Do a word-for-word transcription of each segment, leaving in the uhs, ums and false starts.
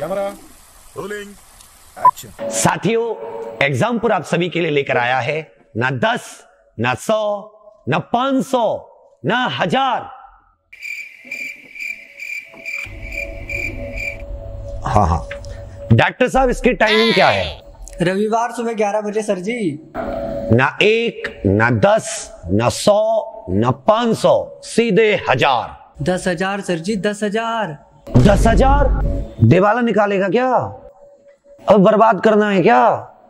Camera rolling action. साथियों, एग्जामपुर आप सभी के लिए लेकर आया है ना दस, ना सौ, ना पांच सौ, ना हजार। हाँ हाँ डॉक्टर साहब, इसकी टाइमिंग क्या है? रविवार सुबह ग्यारह बजे सर जी। ना एक, ना दस, ना सौ, ना पांच सौ, सीधे हजार। दस हजार सर जी, दस हजार। दस हजार? दिवाला निकालेगा क्या? अब बर्बाद करना है क्या?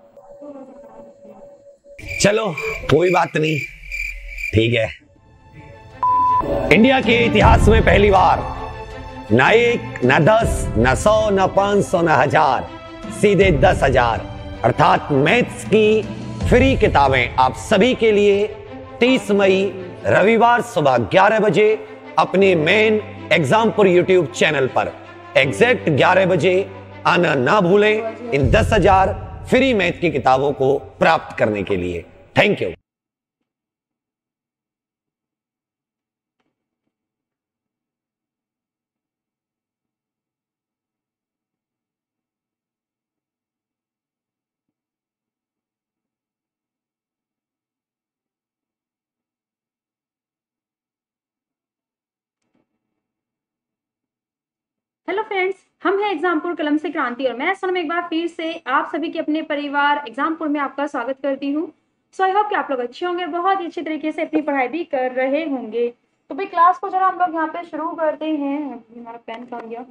चलो कोई बात नहीं, ठीक है। इंडिया के इतिहास में पहली बार ना एक, ना दस, ना सौ, ना पांच सौ, ना हजार, सीधे दस हजार अर्थात मैथ्स की फ्री किताबें आप सभी के लिए तीस मई रविवार सुबह ग्यारह बजे अपने मेन एग्जामपुर यूट्यूब चैनल पर एग्जैक्ट ग्यारह बजे आना ना भूलें इन दस हजार फ्री मैथ की किताबों को प्राप्त करने के लिए। Thank you. हेलो फ्रेंड्स, हम हैं एग्जामपुर कलम से क्रांति और मैं सोनम एक बार फिर से आप सभी के अपने परिवार एग्जामपुर में आपका स्वागत करती हूँ। सो आई होप कि आप लोग अच्छे होंगे, बहुत ही अच्छे तरीके से अपनी पढ़ाई भी कर रहे होंगे। तो भाई क्लास को जरा हम लोग यहाँ पे शुरू करते हैं। हमारा पेन कहाँ गया?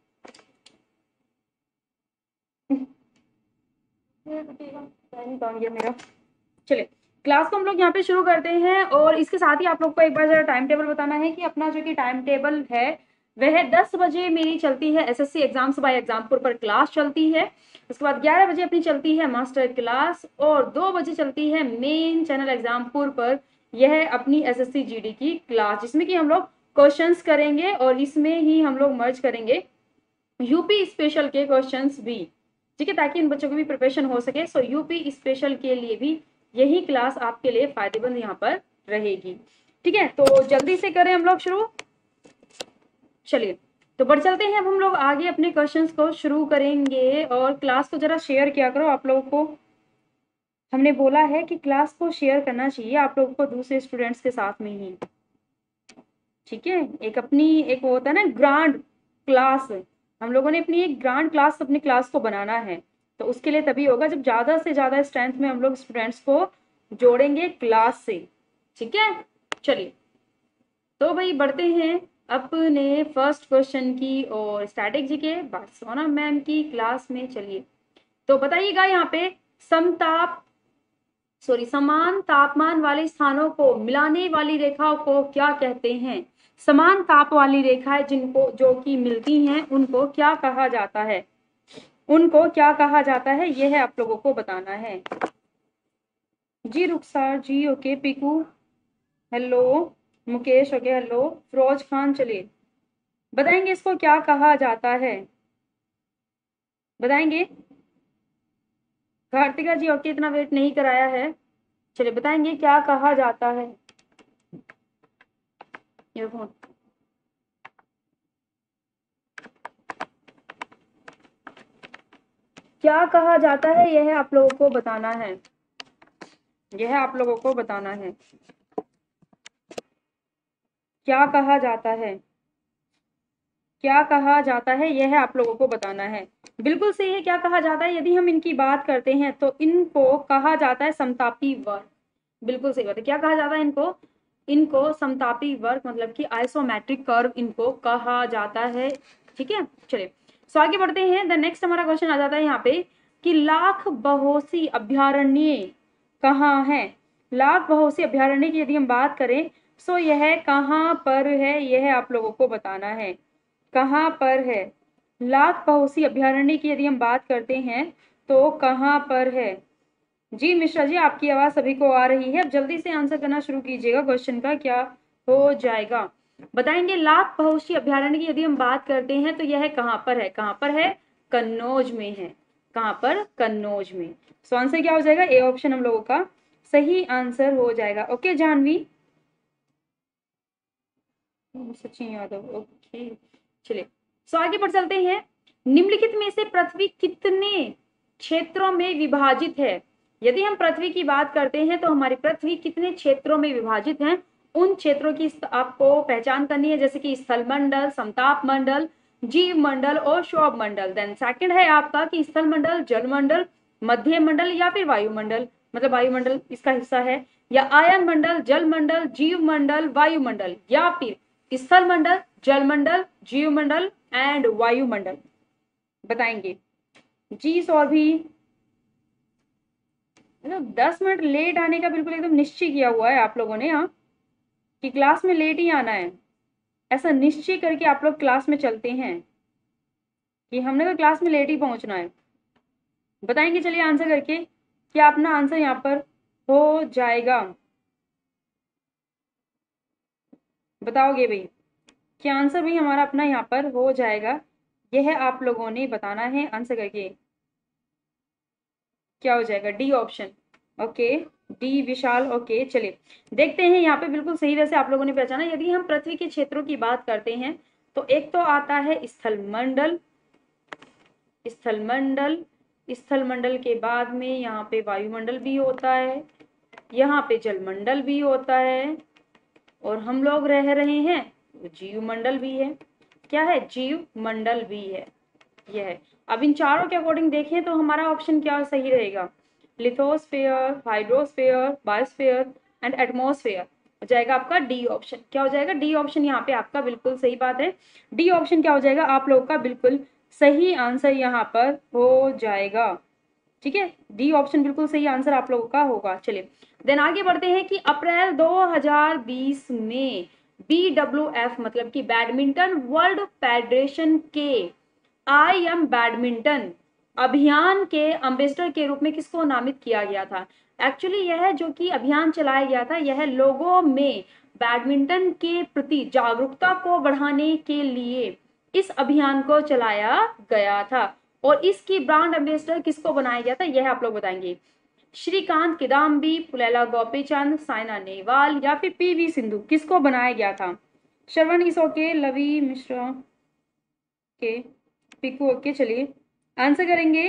पेन कहाँ गया मेरा? चलिए क्लास को हम लोग यहाँ पे शुरू करते हैं और इसके साथ ही आप लोग को एक बार जरा टाइम टेबल बताना है कि अपना जो कि टाइम टेबल है वह दस बजे मेरी चलती है एसएससी एग्जाम्स बाय एग्जामपुर पर क्लास चलती है। उसके बाद ग्यारह बजे अपनी चलती है मास्टर क्लास और दो बजे चलती है मेन चैनल एग्जामपुर पर यह अपनी एसएससी जीडी की क्लास, जिसमें कि हम लोग क्वेश्चंस करेंगे और इसमें ही हम लोग मर्ज करेंगे यूपी स्पेशल के क्वेश्चंस भी, ठीक है, ताकि इन बच्चों की भी प्रिपरेशन हो सके। सो यूपी स्पेशल के लिए भी यही क्लास आपके लिए फायदेमंद यहाँ पर रहेगी, ठीक है। तो जल्दी से करें हम लोग शुरू। चलिए तो बढ़ चलते हैं, अब हम लोग आगे अपने क्वेश्चंस को शुरू करेंगे और क्लास को जरा शेयर किया करो। आप लोगों को हमने बोला है कि क्लास को शेयर करना चाहिए आप लोगों को दूसरे स्टूडेंट्स के साथ में ही, ठीक है। एक अपनी एक वो होता है ना ग्रांड क्लास, हम लोगों ने अपनी एक ग्रांड क्लास अपनी क्लास को बनाना है। तो उसके लिए तभी होगा जब ज्यादा से ज्यादा स्ट्रेंथ में हम लोग स्टूडेंट्स को जोड़ेंगे क्लास से, ठीक है। चलिए तो भाई बढ़ते हैं अपने फर्स्ट क्वेश्चन की और स्टैटिक जी के बाद सोनम मैम की क्लास में। चलिए तो बताइएगा यहाँ पे समताप सॉरी समान तापमान वाले स्थानों को मिलाने वाली रेखाओं को क्या कहते हैं? समान ताप वाली रेखाएं जिनको जो कि मिलती हैं उनको क्या कहा जाता है? उनको क्या कहा जाता है यह आप लोगों को बताना है जी। Rukhsar ji okay, Piku hello, Mukesh okay hello, Firoz Khan चलिए बताएंगे इसको क्या कहा जाता है, बताएंगे। कार्तिका जी ओके, इतना वेट नहीं कराया है, चलिए बताएंगे क्या कहा जाता है। ईयरफोन क्या कहा जाता है यह आप लोगों को बताना है, यह आप लोगों को बताना है क्या कहा जाता है, क्या कहा जाता है यह आप लोगों को बताना है। बिल्कुल सही है, क्या कहा जाता है। यदि हम इनकी बात करते हैं तो इनको कहा जाता है समतापी वर्ग, बिल्कुल सही बात है। क्या कहा जाता है इनको? इनको समतापी वर्ग मतलब कि आइसोमेट्रिक कर्व इनको कहा जाता है, ठीक है। चलिए सो आगे बढ़ते हैं। द नेक्स्ट हमारा क्वेश्चन आ जाता है यहाँ पे कि लाख बहोसी अभ्यारण्य कहाँ है? लाख बहोसी अभ्यारण्य की यदि हम बात करें सो यह कहाँ पर है, यह आप लोगों को बताना है कहाँ पर है। लाख बहोसी अभ्यारण्य की यदि हम बात करते हैं तो कहाँ पर है जी। मिश्रा जी आपकी आवाज सभी को आ रही है, अब जल्दी से आंसर करना शुरू कीजिएगा। क्वेश्चन का क्या हो जाएगा बताएंगे। लाख बहोसी अभ्यारण्य की यदि हम बात करते हैं तो यह कहाँ पर है? कहाँ पर है? कन्नौज में है। कहाँ पर? कन्नौज में। सो आंसर क्या हो जाएगा? ए ऑप्शन हम लोगों का सही आंसर हो जाएगा। Okay Janvi, Sachin Yadav okay. चलिए सो आगे बढ़ चलते हैं। निम्नलिखित में से पृथ्वी कितने क्षेत्रों में विभाजित है? यदि हम पृथ्वी की बात करते हैं तो हमारी पृथ्वी कितने क्षेत्रों में विभाजित है, उन क्षेत्रों की आपको पहचान करनी है, जैसे कि स्थल मंडल, समताप मंडल, जीव मंडल और क्षोभ मंडल। देन सेकंड है आपका कि स्थल मंडल, जल मंडल, मध्य मंडल या फिर वायुमंडल, मतलब वायुमंडल इसका हिस्सा है, या आयन मंडल, जल मंडल, जीव मंडल, वायुमंडल, या फिर स्थल मंडल, जल मंडल, जीव मंडल एंड वायुमंडल। बताएंगे जी। और भी मतलब दस मिनट लेट आने का बिल्कुल एकदम निश्चय किया हुआ है आप लोगों ने, हाँ, कि क्लास में लेट ही आना है, ऐसा निश्चय करके आप लोग क्लास में चलते हैं कि हमने तो क्लास में लेट ही पहुंचना है। बताएंगे चलिए आंसर करके, क्या अपना आंसर यहाँ पर हो जाएगा? बताओगे भाई क्या आंसर भाई हमारा अपना यहाँ पर हो जाएगा? यह आप लोगों ने बताना है आंसर करके। क्या हो जाएगा? D option. Okay, D Vishal. Okay चलिए देखते हैं यहाँ पे बिल्कुल सही वैसे आप लोगों ने पहचाना। यदि हम पृथ्वी के क्षेत्रों की बात करते हैं तो एक तो आता है स्थल मंडल, स्थल मंडल, स्थल मंडल के बाद में यहाँ पे वायुमंडल भी होता है, यहाँ पे जल मंडल भी होता है, और हम लोग रह रहे हैं तो जीव मंडल भी है। क्या है? जीव मंडल भी है, यह है। अब इन चारों के अकॉर्डिंग देखें तो हमारा ऑप्शन क्या सही रहेगा? Lithosphere, hydrosphere, biosphere and atmosphere हो जाएगा आपका डी ऑप्शन। क्या हो जाएगा? डी ऑप्शन यहाँ पे आपका बिल्कुल सही बात है। डी ऑप्शन क्या हो जाएगा? आप लोगों का बिल्कुल सही आंसर यहाँ पर हो जाएगा। ठीक है, डी ऑप्शन बिल्कुल सही आंसर आप लोगों का होगा। चलिए देन आगे बढ़ते हैं कि अप्रैल दो हज़ार बीस में बी डब्ल्यू एफ मतलब कि बैडमिंटन वर्ल्ड फेडरेशन के आई एम बैडमिंटन अभियान के एम्बेसडर के रूप में किसको नामित किया गया था? एक्चुअली यह जो कि अभियान चलाया गया था, यह लोगों में बैडमिंटन के प्रति जागरूकता को बढ़ाने के लिए इस अभियान को चलाया गया था। और इसकी ब्रांड एम्बेसडर किसको बनाया गया था, यह आप लोग बताएंगे। श्रीकांत, किदाम्बी, पुलेला गोपीचंद, साइना नेहवाल या फिर पीवी सिंधु, किसको बनाया गया था? श्रवण इस ओके, लवी मिश्रा के, पिकू ओके। चलिए आंसर करेंगे।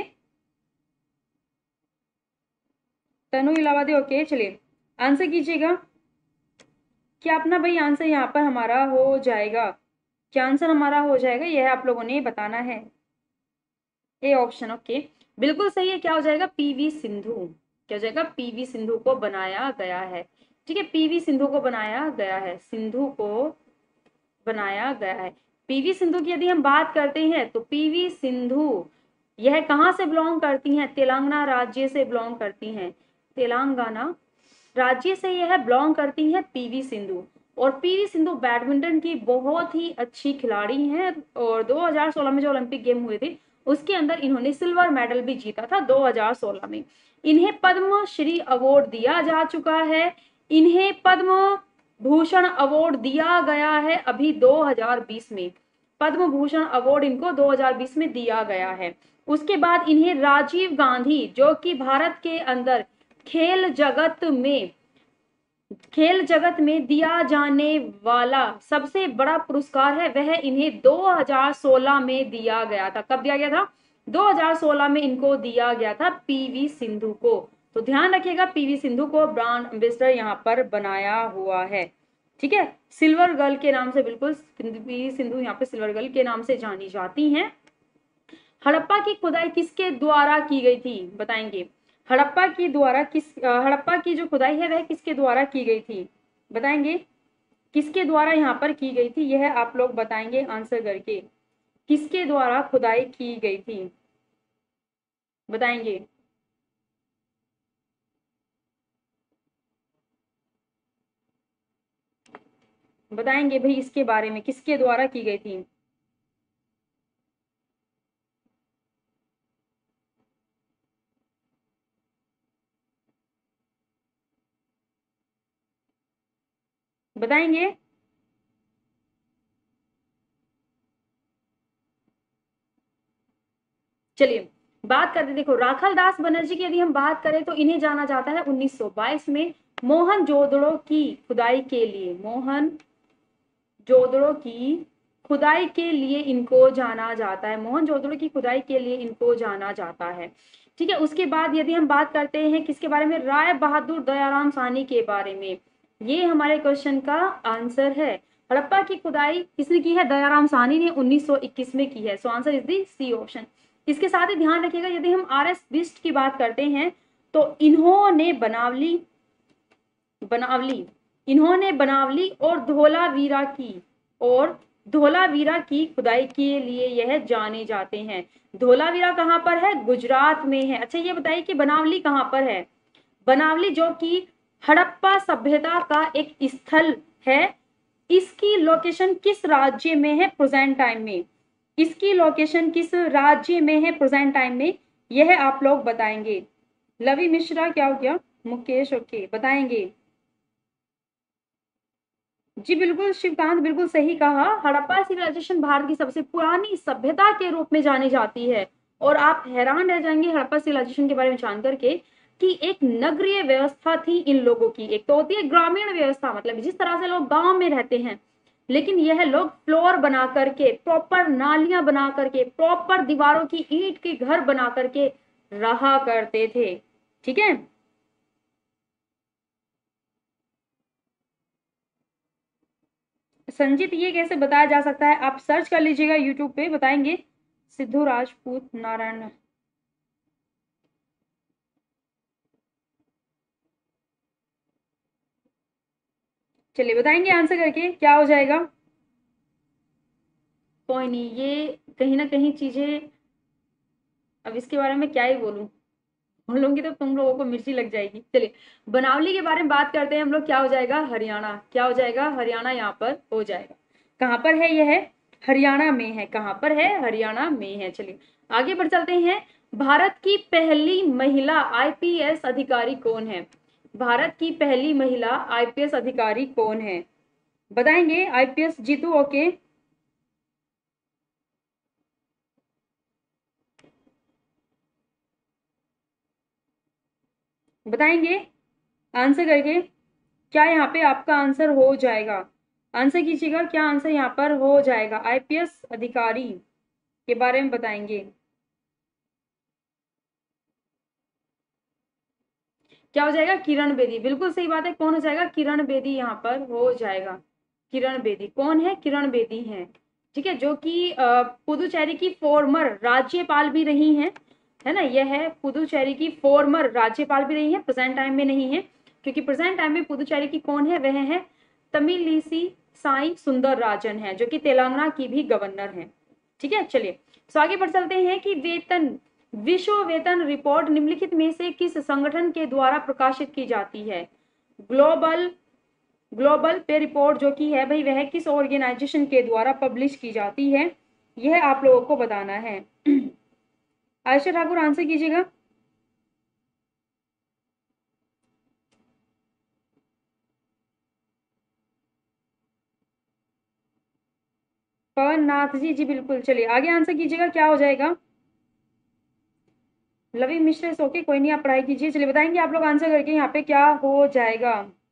तनु इलाहाबादी ओके। चलिए आंसर कीजिएगा। क्या अपना भाई आंसर यहाँ पर हमारा हो जाएगा? क्या आंसर हमारा हो जाएगा यह आप लोगों ने बताना है। ए ऑप्शन ओके बिल्कुल सही है। क्या हो जाएगा? पीवी सिंधु। क्या हो जाएगा? पीवी सिंधु को बनाया गया है। ठीक है, पीवी सिंधु को बनाया गया है, सिंधु को बनाया गया है। पीवी सिंधु की यदि हम बात करते हैं तो पीवी सिंधु यह कहाँ से बिलोंग करती हैं? तेलंगाना राज्य से बिलोंग करती हैं। तेलंगाना राज्य से यह बिलोंग करती हैं पीवी सिंधु। और पीवी सिंधु बैडमिंटन की बहुत ही अच्छी खिलाड़ी हैं। और दो हज़ार सोलह में जो ओलंपिक गेम हुए थे उसके अंदर इन्होंने सिल्वर मेडल भी जीता था दो हज़ार सोलह में। इन्हें पद्म श्री अवार्ड दिया जा चुका है। इन्हें पद्म भूषण अवार्ड दिया गया है अभी दो हज़ार बीस में। पद्म भूषण अवार्ड इनको दो हज़ार बीस में दिया गया है। उसके बाद इन्हें राजीव गांधी, जो कि भारत के अंदर खेल जगत में खेल जगत में दिया जाने वाला सबसे बड़ा पुरस्कार है, वह इन्हें दो हज़ार सोलह में दिया गया था। कब दिया गया था? दो हज़ार सोलह में इनको दिया गया था पीवी सिंधु को। तो ध्यान रखिएगा, पीवी सिंधु को ब्रांड एम्बेसडर यहाँ पर बनाया हुआ है। ठीक है, सिल्वर गर्ल के नाम से, बिल्कुल पीवी सिंधु यहाँ पे सिल्वर गर्ल के नाम से जानी जाती हैं। हड़प्पा की खुदाई किसके द्वारा की गई थी? बताएंगे। हड़प्पा की द्वारा किस हड़प्पा की जो खुदाई है वह किसके द्वारा की गई थी? बताएंगे। किसके द्वारा यहाँ पर की गई थी यह आप लोग बताएंगे आंसर करके। किसके द्वारा खुदाई की गई थी? बताएंगे। बताएंगे भाई इसके बारे में, किसके द्वारा की गई थी? बताएंगे। चलिए बात करते, देखो राखल दास बनर्जी की यदि हम बात करें तो इन्हें जाना जाता है उन्नीस सौ बाईस में मोहन जोदड़ो की खुदाई के लिए। मोहन जोदड़ो की खुदाई के लिए इनको जाना जाता है, मोहनजोदड़ो की खुदाई के लिए इनको जाना जाता है। ठीक है, उसके बाद यदि हम बात करते हैं किसके बारे में, राय बहादुर दयाराम साहनी के बारे में, ये हमारे क्वेश्चन का आंसर है। हड़प्पा की खुदाई किसने की है, दयाराम साहनी ने उन्नीस सौ इक्कीस में की है। So answer is the C option. इसके साथ ही ध्यान रखिएगा, यदि हम आर एस बिष्ट की बात करते हैं तो इन्होंने बनावली बनावली इन्होंने बनावली और धोलावीरा की और धोलावीरा की खुदाई के लिए यह जाने जाते हैं। धोलावीरा कहाँ पर है, गुजरात में है। अच्छा ये बताइए कि बनावली कहाँ पर है, बनावली जो कि हड़प्पा सभ्यता का एक स्थल है, इसकी लोकेशन किस राज्य में है प्रेजेंट टाइम में, इसकी लोकेशन किस राज्य में है प्रेजेंट टाइम में, यह आप लोग बताएंगे। लवी मिश्रा क्या हो गया, मुकेश ओके बताएंगे जी, बिल्कुल शिवकांत बिल्कुल सही कहा। हड़प्पा सिविलाइजेशन भारत की सबसे पुरानी सभ्यता के रूप में जानी जाती है। और आप हैरान रह जाएंगे हड़प्पा सिविलाइजेशन के बारे में जान करके कि एक नगरीय व्यवस्था थी इन लोगों की। एक तो होती है ग्रामीण व्यवस्था, मतलब जिस तरह से लोग गांव में रहते हैं, लेकिन यह लोग फ्लोर बना करके, प्रॉपर नालियां बना करके, प्रॉपर दीवारों की ईंट के घर बना करके रहा करते थे। ठीक है, संजीत ये कैसे बताया जा सकता है, आप सर्च कर लीजिएगा यूट्यूब पे, बताएंगे। सिद्धू राजपूत नारायण, चलिए बताएंगे आंसर करके क्या हो जाएगा। कोई नहीं, ये कहीं ना कहीं चीजें, अब इसके बारे में क्या ही बोलूं, बोलूंगी तो तुम लोगों को मिर्ची लग जाएगी। चलिए बनावली के बारे में बात करते हैं हम लोग, क्या हो जाएगा, हरियाणा। क्या हो जाएगा, हरियाणा यहाँ पर हो जाएगा। कहाँ पर है यह, हरियाणा में है। कहाँ पर है, हरियाणा में है। चलिए आगे बढ़ चलते हैं। भारत की पहली महिला आईपीएस अधिकारी कौन है, भारत की पहली महिला आईपीएस अधिकारी कौन है, बताएंगे। आईपीएस जीतू ओके, बताएंगे आंसर करके क्या यहाँ पे आपका आंसर हो जाएगा। आंसर कीजिएगा, क्या आंसर यहाँ पर हो जाएगा। आईपीएस अधिकारी के बारे में बताएंगे, क्या हो जाएगा, किरण बेदी। बिल्कुल सही बात है, कौन हो जाएगा, किरण बेदी यहाँ पर हो जाएगा। किरण बेदी कौन है, किरण बेदी है। ठीक है, जो कि पुदुचेरी की फॉर्मर राज्यपाल भी रही हैं, है ना। यह है पुदुचेरी की फॉर्मर राज्यपाल भी रही है, प्रेजेंट टाइम में नहीं है, क्योंकि प्रेजेंट टाइम में पुदुचेरी की कौन है, वह है तमिलिसी साई सुंदर राजन है, जो कि तेलंगाना की भी गवर्नर है। ठीक है, चलिए सो आगे बढ़ चलते हैं कि वेतन, विश्व वेतन रिपोर्ट निम्नलिखित में से किस संगठन के द्वारा प्रकाशित की जाती है। ग्लोबल ग्लोबल पे रिपोर्ट जो कि है भाई, वह किस ऑर्गेनाइजेशन के द्वारा पब्लिश की जाती है, यह आप लोगों को बताना है। आयशा ठाकुर आंसर कीजिएगा। पवन नाथ जी, जी बिल्कुल, चलिए आगे आंसर कीजिएगा, क्या हो जाएगा। लवी मिश्र ओके, कोई नहीं, आप पढ़ाई कीजिए। चलिए बताएंगे आप लोग आंसर करके यहाँ पे क्या हो जाएगा।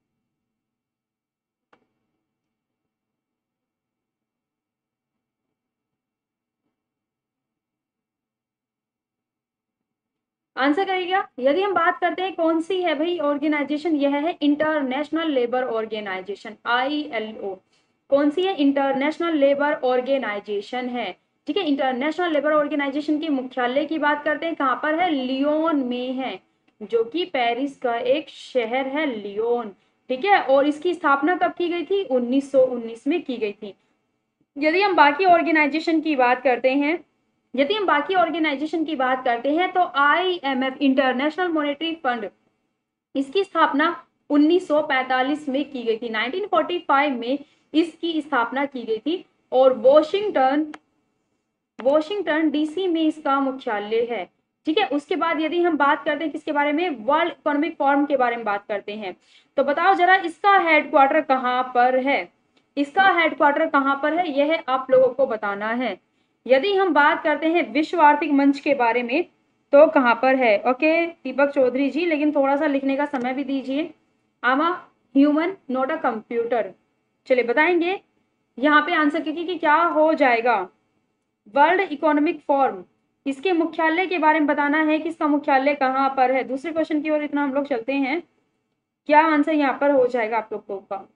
आंसर करिएगा। यदि हम बात करते हैं कौन सी है भाई ऑर्गेनाइजेशन, यह है इंटरनेशनल लेबर ऑर्गेनाइजेशन, आईएलओ। कौन सी है, इंटरनेशनल लेबर ऑर्गेनाइजेशन है। ठीक है, इंटरनेशनल लेबर ऑर्गेनाइजेशन के मुख्यालय की बात करते हैं, कहाँ पर है, लियोन में है, जो कि पेरिस का एक शहर है, लियोन। ठीक है, और इसकी स्थापना कब की गई थी, उन्नीस सौ उन्नीस में की गई थी। यदि हम बाकी ऑर्गेनाइजेशन की बात करते हैं यदि हम बाकी ऑर्गेनाइजेशन की बात करते हैं तो आईएमएफ, इंटरनेशनल मॉनेटरी फंड, इसकी स्थापना उन्नीस सौ पैंतालीस में की गई थी। उन्नीस सौ पैंतालीस में इसकी स्थापना की गई थी और वॉशिंगटन वॉशिंगटन डीसी में इसका मुख्यालय है। ठीक है, उसके बाद यदि हम बात करते हैं किसके बारे में, वर्ल्ड इकोनॉमिक फोरम के बारे में बात करते हैं, तो बताओ जरा इसका हेडक्वार्टर कहाँ पर है, इसका हेडक्वार्टर कहाँ पर है, यह आप लोगों को बताना है। यदि हम बात करते हैं विश्व आर्थिक मंच के बारे में तो कहाँ पर है। ओके दीपक चौधरी जी, लेकिन थोड़ा सा लिखने का समय भी दीजिए। I'm a human not a computer. चलिए बताएंगे यहाँ पे आंसर क्योंकि कि क्या हो जाएगा, वर्ल्ड इकोनॉमिक फोरम, इसके मुख्यालय के बारे में बताना है कि इसका मुख्यालय कहाँ पर है। दूसरे क्वेश्चन की ओर इतना हम लोग चलते हैं, क्या आंसर यहाँ पर हो जाएगा आप लोगों का,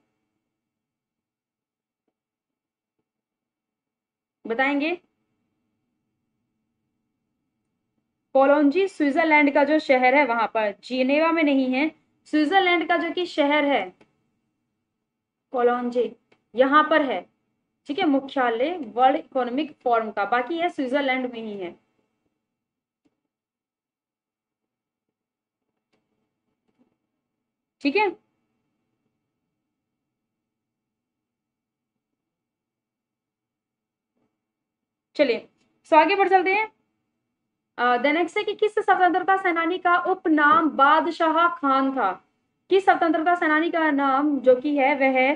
बताएंगे। कोलोंजी स्विट्जरलैंड का जो शहर है वहां पर, जिनेवा में नहीं है, स्विट्जरलैंड का जो कि शहर है कोलोंजी यहाँ पर है, ठीक है, मुख्यालय वर्ल्ड इकोनॉमिक फोरम का, बाकी है स्विट्जरलैंड में ही है। ठीक है, चलिए सो आगे बढ़ चलते हैं। द नेक्स्ट है कि किस स्वतंत्रता सेनानी का उपनाम बादशाह खान था। किस स्वतंत्रता सेनानी का नाम जो कि है वह है,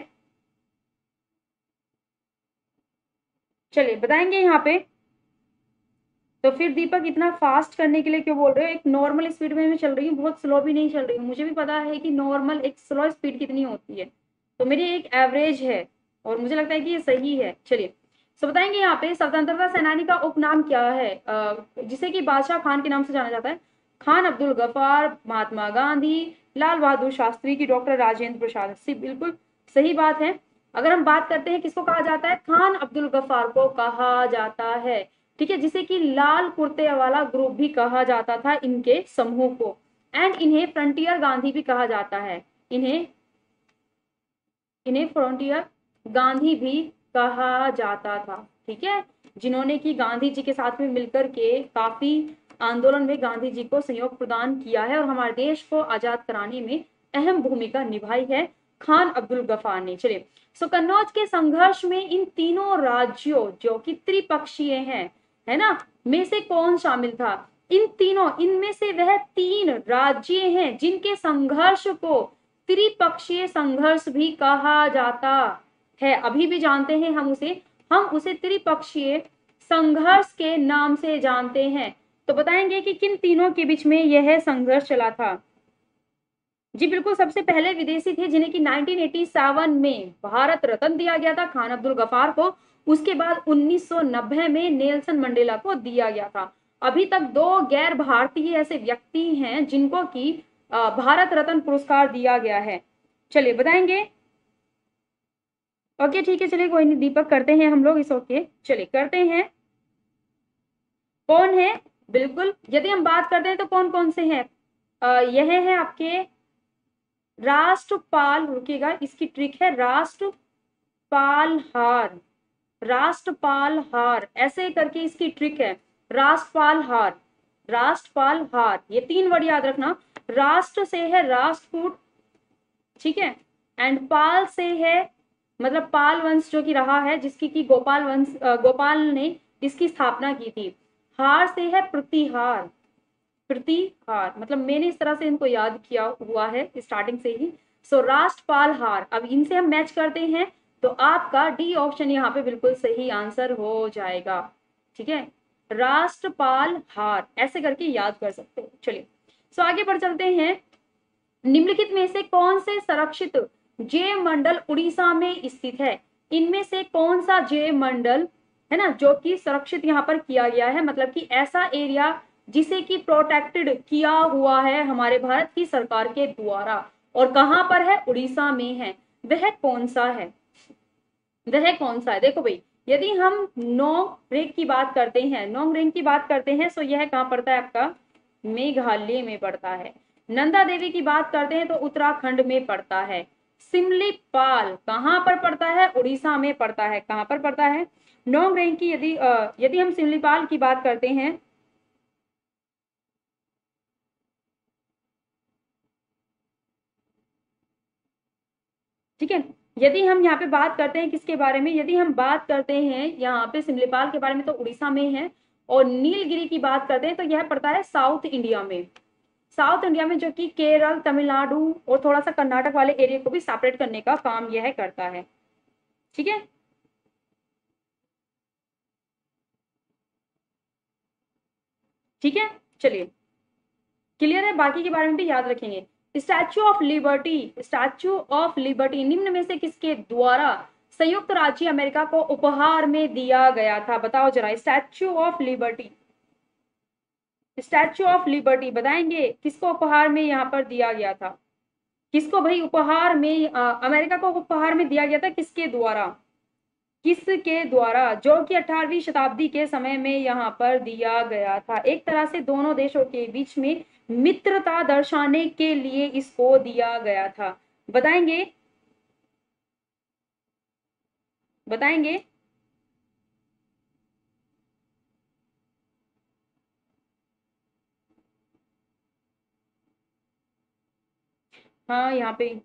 चलिए बताएंगे यहाँ पे। तो फिर दीपक इतना फास्ट करने के लिए क्यों बोल रहे हो, एक नॉर्मल स्पीड में मैं चल रही हूँ, बहुत स्लो भी नहीं चल रही हूँ। मुझे भी पता है कि नॉर्मल एक स्लो स्पीड कितनी होती है, तो मेरी एक एवरेज है और मुझे लगता है कि ये सही है। चलिए तो बताएंगे यहाँ पे स्वतंत्रता सेनानी का उपनाम क्या है, जिसे कि बादशाह खान के नाम से जाना जाता है। खान अब्दुल गफ्फार, महात्मा गांधी, लाल बहादुर शास्त्री की डॉक्टर राजेंद्र प्रसाद। सी बिल्कुल सही बात है। अगर हम बात करते हैं किसको कहा जाता है, खान अब्दुल गफ्फार को कहा जाता है, ठीक है, जिसे कि लाल कुर्ते वाला ग्रुप भी कहा जाता था इनके समूह को। एंड इन्हें फ्रंटियर गांधी भी कहा जाता है, इन्हें इन्हें फ्रंटियर गांधी भी कहा जाता था, ठीक है, जिन्होंने कि गांधी जी के साथ में मिलकर के काफी आंदोलन में गांधी जी को सहयोग प्रदान किया है और हमारे देश को आजाद कराने में अहम भूमिका निभाई है खान अब्दुल गफ्फार ने। चलिए सो कन्नौज के संघर्ष में इन तीनों राज्यों जो कि त्रिपक्षीय हैं, है ना, में से कौन शामिल था। इन तीनों, इनमें से वह तीन राज्य हैं जिनके संघर्ष को त्रिपक्षीय संघर्ष भी कहा जाता है। अभी भी जानते हैं हम उसे, हम उसे त्रिपक्षीय संघर्ष के नाम से जानते हैं। तो बताएंगे कि किन तीनों के बीच में यह संघर्ष चला था। जी बिल्कुल, सबसे पहले विदेशी थे जिन्हें कि नाइनटीन एटी सेवन में भारत रत्न दिया गया था खान अब्दुल गफ्फार को। उसके बाद उन्नीस सौ नब्बे में नेल्सन मंडेला को दिया गया था। अभी तक दो गैर भारतीय ऐसे व्यक्ति हैं जिनको कि भारत रत्न पुरस्कार दिया गया है। चलिए बताएंगे। ओके ठीक है, चलिए कोई नहीं दीपक, करते हैं हम लोग इस। ओके चलिए करते हैं। कौन है, बिल्कुल यदि हम बात करते हैं तो कौन कौन से हैं, यह है आपके राष्ट्रपाल, रुकिएगा इसकी ट्रिक है, राष्ट्रपाल हार, राष्ट्रपाल हार ऐसे करके इसकी ट्रिक है, राष्ट्रपाल हार, राष्ट्रपाल हार, ये तीन वर्ड याद रखना। राष्ट्र से है राष्ट्रकूट, ठीक है, एंड पाल से है मतलब पाल वंश जो कि रहा है, जिसकी की गोपाल वंश, गोपाल ने इसकी स्थापना की थी। हार से है प्रतिहार, प्रतिहार मतलब मैंने इस तरह से इनको याद किया हुआ है स्टार्टिंग से ही। सो राष्ट्रपाल हार, अब इनसे हम मैच करते हैं तो आपका डी ऑप्शन यहाँ पे बिल्कुल सही आंसर हो जाएगा, ठीक है, राष्ट्रपाल हार ऐसे करके याद कर सकते हो। चलिए सो आगे बढ़ चलते हैं। निम्नलिखित में से कौन से संरक्षित जैव मंडल उड़ीसा में स्थित है। इनमें से कौन सा जैव मंडल है ना जो कि संरक्षित यहाँ पर किया गया है, मतलब कि ऐसा एरिया जिसे कि प्रोटेक्टेड किया हुआ है हमारे भारत की सरकार के द्वारा, और कहां पर है, उड़ीसा में है, वह कौन सा है, वह कौन सा है। देखो भाई, यदि हम नोंग रेंग की बात करते हैं, नोंग रेंग की बात करते हैं तो यह कहाँ पड़ता है आपका, मेघालय में पड़ता है। नंदा देवी की बात करते हैं तो उत्तराखंड में पड़ता है। सिमलीपाल कहाँ पर पड़ता है, उड़ीसा में पड़ता है। कहाँ पर पड़ता है, नोंग रेंग की यदि यदि हम सिमलीपाल की बात करते हैं, ठीक है, यदि हम यहाँ पे बात करते हैं किसके बारे में, यदि हम बात करते हैं यहाँ पे सिमलीपाल के बारे में तो उड़ीसा में है, और नीलगिरी की बात करते हैं तो यह पड़ता है साउथ इंडिया में, साउथ इंडिया में जो कि केरल, तमिलनाडु और थोड़ा सा कर्नाटक वाले एरिया को भी सेपरेट करने का काम यह करता है, ठीक है। ठीक है चलिए क्लियर है, बाकी के बारे में भी याद रखेंगे। Statue of Liberty, Statue of Liberty निम्न में से किसके द्वारा संयुक्त राज्य अमेरिका को उपहार में दिया गया था? बताओ जरा। Statue of Liberty, Statue of Liberty बताएंगे किसको उपहार में यहाँ पर दिया गया था? किसको भाई उपहार में, आ, अमेरिका को उपहार में दिया गया था किसके द्वारा? किसके द्वारा? जो कि अठारहवीं शताब्दी के समय में यहाँ पर दिया गया था। एक तरह से दोनों देशों के बीच में मित्रता दर्शाने के लिए इसको दिया गया था। बताएंगे बताएंगे हाँ यहाँ पे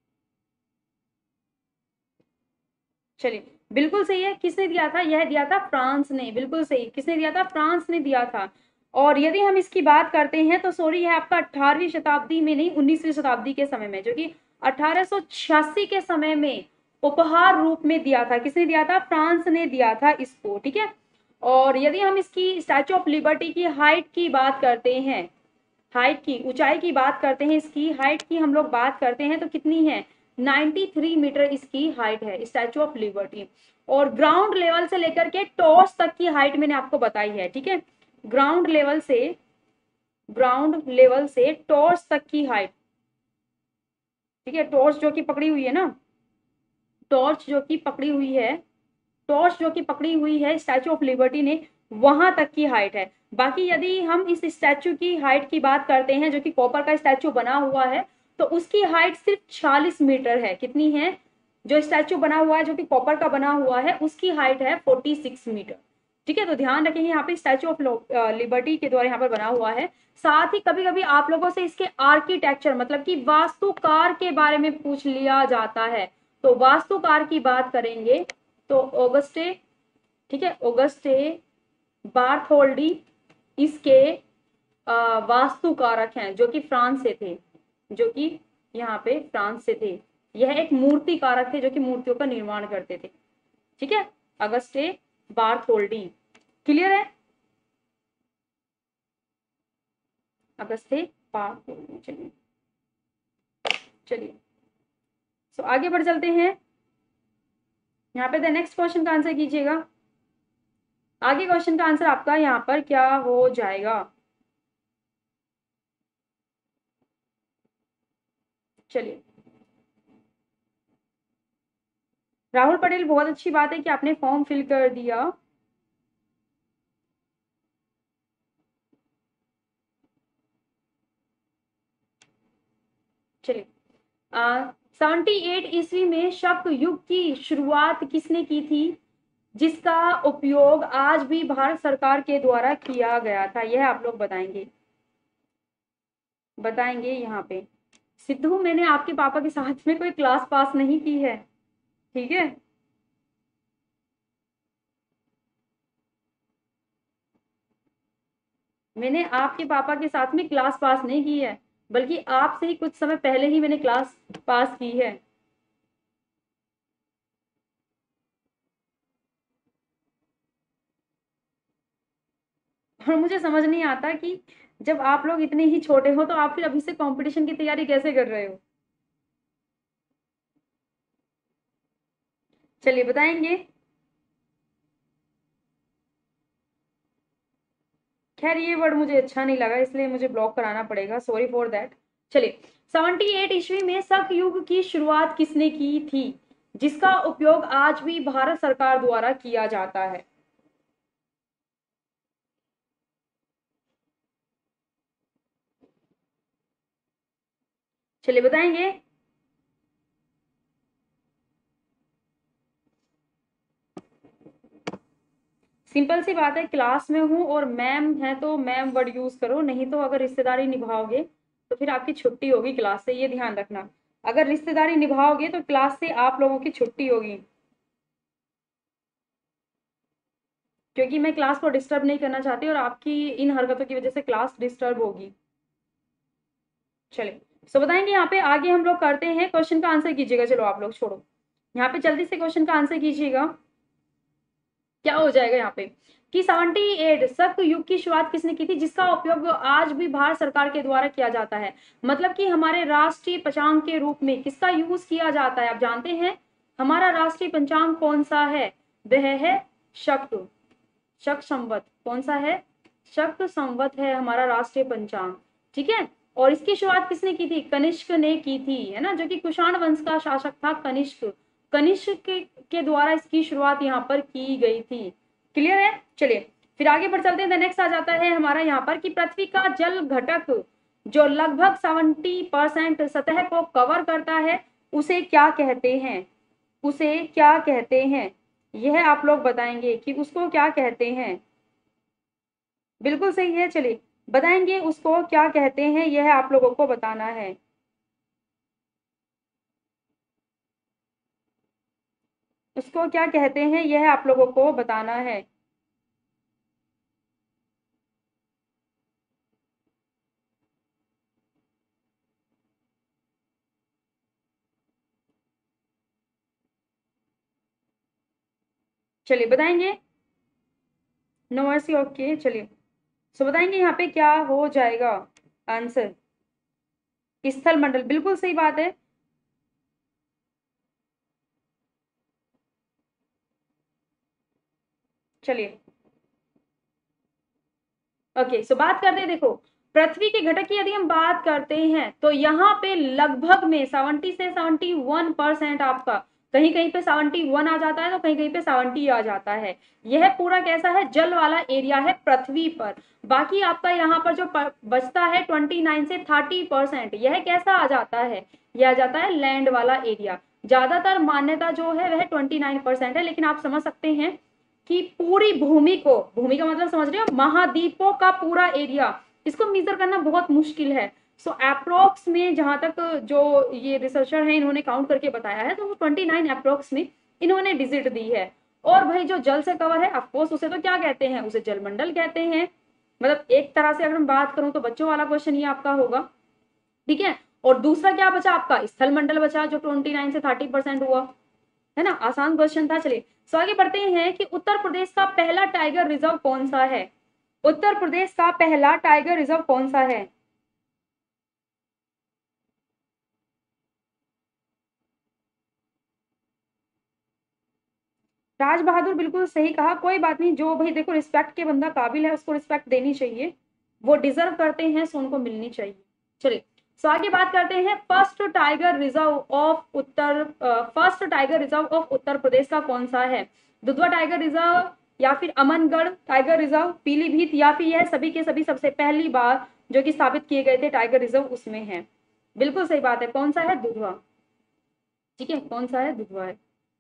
चलिए, बिल्कुल सही है। किसने दिया था? यह दिया था फ्रांस ने। बिल्कुल सही। किसने दिया था? फ्रांस ने दिया था। और यदि हम इसकी बात करते हैं तो सॉरी है आपका अठारहवीं शताब्दी में नहीं, उन्नीसवीं शताब्दी के समय में, जो कि अठारह सौ छियासी के समय में उपहार रूप में दिया था। किसने दिया था? फ्रांस ने दिया था इसको। ठीक है। और यदि हम इसकी स्टैच्यू ऑफ लिबर्टी की हाइट की बात करते हैं, हाइट की, ऊंचाई की बात करते हैं, इसकी हाइट की हम लोग बात करते हैं तो कितनी है? तिरानवे मीटर इसकी हाइट है, स्टैच्यू ऑफ लिबर्टी। और ग्राउंड लेवल से लेकर के टॉर्च तक की हाइट मैंने आपको बताई है। ठीक है। ग्राउंड लेवल से ग्राउंड लेवल से टॉर्च तक की हाइट। ठीक है। टॉर्च जो कि पकड़ी हुई है ना, टॉर्च जो कि पकड़ी हुई है टॉर्च जो कि पकड़ी हुई है स्टैच्यू ऑफ लिबर्टी ने, वहां तक की हाइट है। बाकी यदि हम इस स्टैच्यू की हाइट की बात करते हैं, जो कि कॉपर का स्टैच्यू बना हुआ है, तो उसकी हाइट सिर्फ छियालीस मीटर है। कितनी है? जो स्टैच्यू बना हुआ है जो कि कॉपर का बना हुआ है, उसकी हाइट है छियालीस मीटर। ठीक है। तो ध्यान रखेंगे यहाँ पे स्टैच्यू ऑफ लिबर्टी के द्वारा यहाँ पर बना हुआ है। साथ ही कभी कभी आप लोगों से इसके आर्किटेक्चर मतलब कि वास्तुकार के बारे में पूछ लिया जाता है। तो वास्तुकार की बात करेंगे तो ऑगस्टे, ठीक है, ऑगस्टे बार्थोल्डी इसके वास्तुकारक हैं, जो कि फ्रांस से थे, जो कि यहाँ पे फ्रांस से थे। यह एक मूर्तिकारक थे जो कि मूर्तियों का निर्माण करते थे। ठीक है। अगस्टे बार्थोल्डी। क्लियर है? अगस्टे बार्थोल्डी। चलिए चलिए सो आगे बढ़ चलते हैं। यहाँ पे द नेक्स्ट क्वेश्चन का आंसर कीजिएगा। आगे क्वेश्चन का आंसर आपका यहाँ पर क्या हो जाएगा? चलिए, राहुल पटेल, बहुत अच्छी बात है कि आपने फॉर्म फिल कर दिया। चलिए, सेवेंटी एट ईस्वी में शक युग की शुरुआत किसने की थी, जिसका उपयोग आज भी भारत सरकार के द्वारा किया गया था? यह आप लोग बताएंगे बताएंगे यहाँ पे। सिद्धू, मैंने आपके पापा के साथ में कोई क्लास पास नहीं की है। ठीक है। मैंने आपके पापा के साथ में क्लास पास नहीं की है, बल्कि आपसे ही कुछ समय पहले ही मैंने क्लास पास की है। और मुझे समझ नहीं आता कि जब आप लोग इतने ही छोटे हो तो आप फिर अभी से कंपटीशन की तैयारी कैसे कर रहे हो? चलिए बताएंगे। खैर ये वर्ड मुझे अच्छा नहीं लगा, इसलिए मुझे ब्लॉक कराना पड़ेगा, सॉरी फॉर दैट। चलिए, अठहत्तर ईस्वी में शक युग की शुरुआत किसने की थी, जिसका उपयोग आज भी भारत सरकार द्वारा किया जाता है? चलिए बताएंगे। सिंपल सी बात है, क्लास में हूं और मैम है तो मैम वर्ड यूज करो, नहीं तो अगर रिश्तेदारी निभाओगे तो फिर आपकी छुट्टी होगी क्लास से, ये ध्यान रखना। अगर रिश्तेदारी निभाओगे तो क्लास से आप लोगों की छुट्टी होगी, क्योंकि मैं क्लास को डिस्टर्ब नहीं करना चाहती और आपकी इन हरकतों की वजह से क्लास डिस्टर्ब होगी। चलिए, सो बताएंगे यहाँ पे आगे हम लोग करते हैं। क्वेश्चन का आंसर कीजिएगा। चलो आप लोग छोड़ो, यहाँ पे जल्दी से क्वेश्चन का आंसर कीजिएगा। क्या हो जाएगा यहाँ पे कि अठहत्तर शक युग की शुरुआत किसने की थी, जिसका उपयोग आज भी भारत सरकार के द्वारा किया जाता है? मतलब कि हमारे राष्ट्रीय पहचान के रूप में किसका यूज किया जाता है? आप जानते हैं हमारा राष्ट्रीय पंचांग कौन सा है? वह है शक शक संवत। कौन सा है? शक संवत है हमारा राष्ट्रीय पंचांग। ठीक है, और इसकी शुरुआत किसने की थी? कनिष्क ने की थी, है ना, जो कि कुषाण वंश का शासक था कनिष्क। कनिष्क के, के द्वारा इसकी शुरुआत यहाँ पर की गई थी। क्लियर है? चलिए फिर आगे बढ़ चलते हैं। नेक्स्ट आ जाता है हमारा यहाँ पर कि पृथ्वी का जल घटक जो लगभग सत्तर परसेंट सतह को कवर करता है उसे क्या कहते हैं? उसे क्या कहते हैं? यह आप लोग बताएंगे कि उसको क्या कहते हैं। बिल्कुल सही है, चलिए बताएंगे उसको क्या कहते हैं, यह आप लोगों को बताना है। उसको क्या कहते हैं यह आप लोगों को बताना है। चलिए बताएंगे। नो वर्सी, ओके चलिए। सो बताएंगे यहाँ पे क्या हो जाएगा आंसर। स्थल मंडल, बिल्कुल सही बात है। चलिए ओके, सो बात करते हैं। देखो पृथ्वी के घटक की यदि हम बात करते हैं तो यहाँ पे लगभग में सत्तर से इकहत्तर परसेंट आपका कहीं कहीं पे इकहत्तर आ जाता है तो कहीं कहीं पे सत्तर आ जाता है। यह पूरा कैसा है? जल वाला एरिया है पृथ्वी पर। बाकी आपका यहाँ पर जो बचता है उनतीस से तीस परसेंट, यह कैसा आ जाता है? यह आ जाता है लैंड वाला एरिया। ज्यादातर मान्यता जो है वह उनतीस परसेंट है, लेकिन आप समझ सकते हैं कि पूरी भूमि को, भूमि का मतलब समझ रहे हो, महाद्वीपों का पूरा एरिया, इसको मेजर करना बहुत मुश्किल है। सो so, अप्रोक्स में जहां तक जो ये रिसर्चर हैं इन्होंने काउंट करके बताया है तो वो उनतीस अप्रोक्स में इन्होंने डिजिट दी है। और भाई जो जल से कवर है ऑफकोर्स उसे तो क्या कहते हैं? उसे जलमंडल कहते हैं। मतलब एक तरह से अगर मैं बात करूं तो बच्चों वाला क्वेश्चन ये आपका होगा। ठीक है, और दूसरा क्या बचा आपका? स्थल मंडल बचा जो उनतीस से तीस परसेंट हुआ, है ना। आसान क्वेश्चन था। चलिए सो आगे बढ़ते हैं कि उत्तर प्रदेश का पहला टाइगर रिजर्व कौन सा है? उत्तर प्रदेश का पहला टाइगर रिजर्व कौन सा है? राज बहादुर, बिल्कुल सही कहा। कोई बात नहीं, जो भाई देखो रिस्पेक्ट के बंदा काबिल है उसको रिस्पेक्ट देनी चाहिए, वो डिजर्व करते हैं सो उनको मिलनी चाहिए। चलिए सो आगे बात करते हैं। First tiger reserve of Uttar first tiger reserve of Uttar Pradesh का कौन सा है? दुधवा टाइगर रिजर्व या फिर अमनगढ़ टाइगर रिजर्व, पीलीभीत, या फिर यह सभी के सभी सबसे पहली बार जो कि स्थापित किए गए थे टाइगर रिजर्व उसमें है? बिल्कुल सही बात है। कौन सा है? दुधवा। ठीक है, कौन सा है? दुधवा है।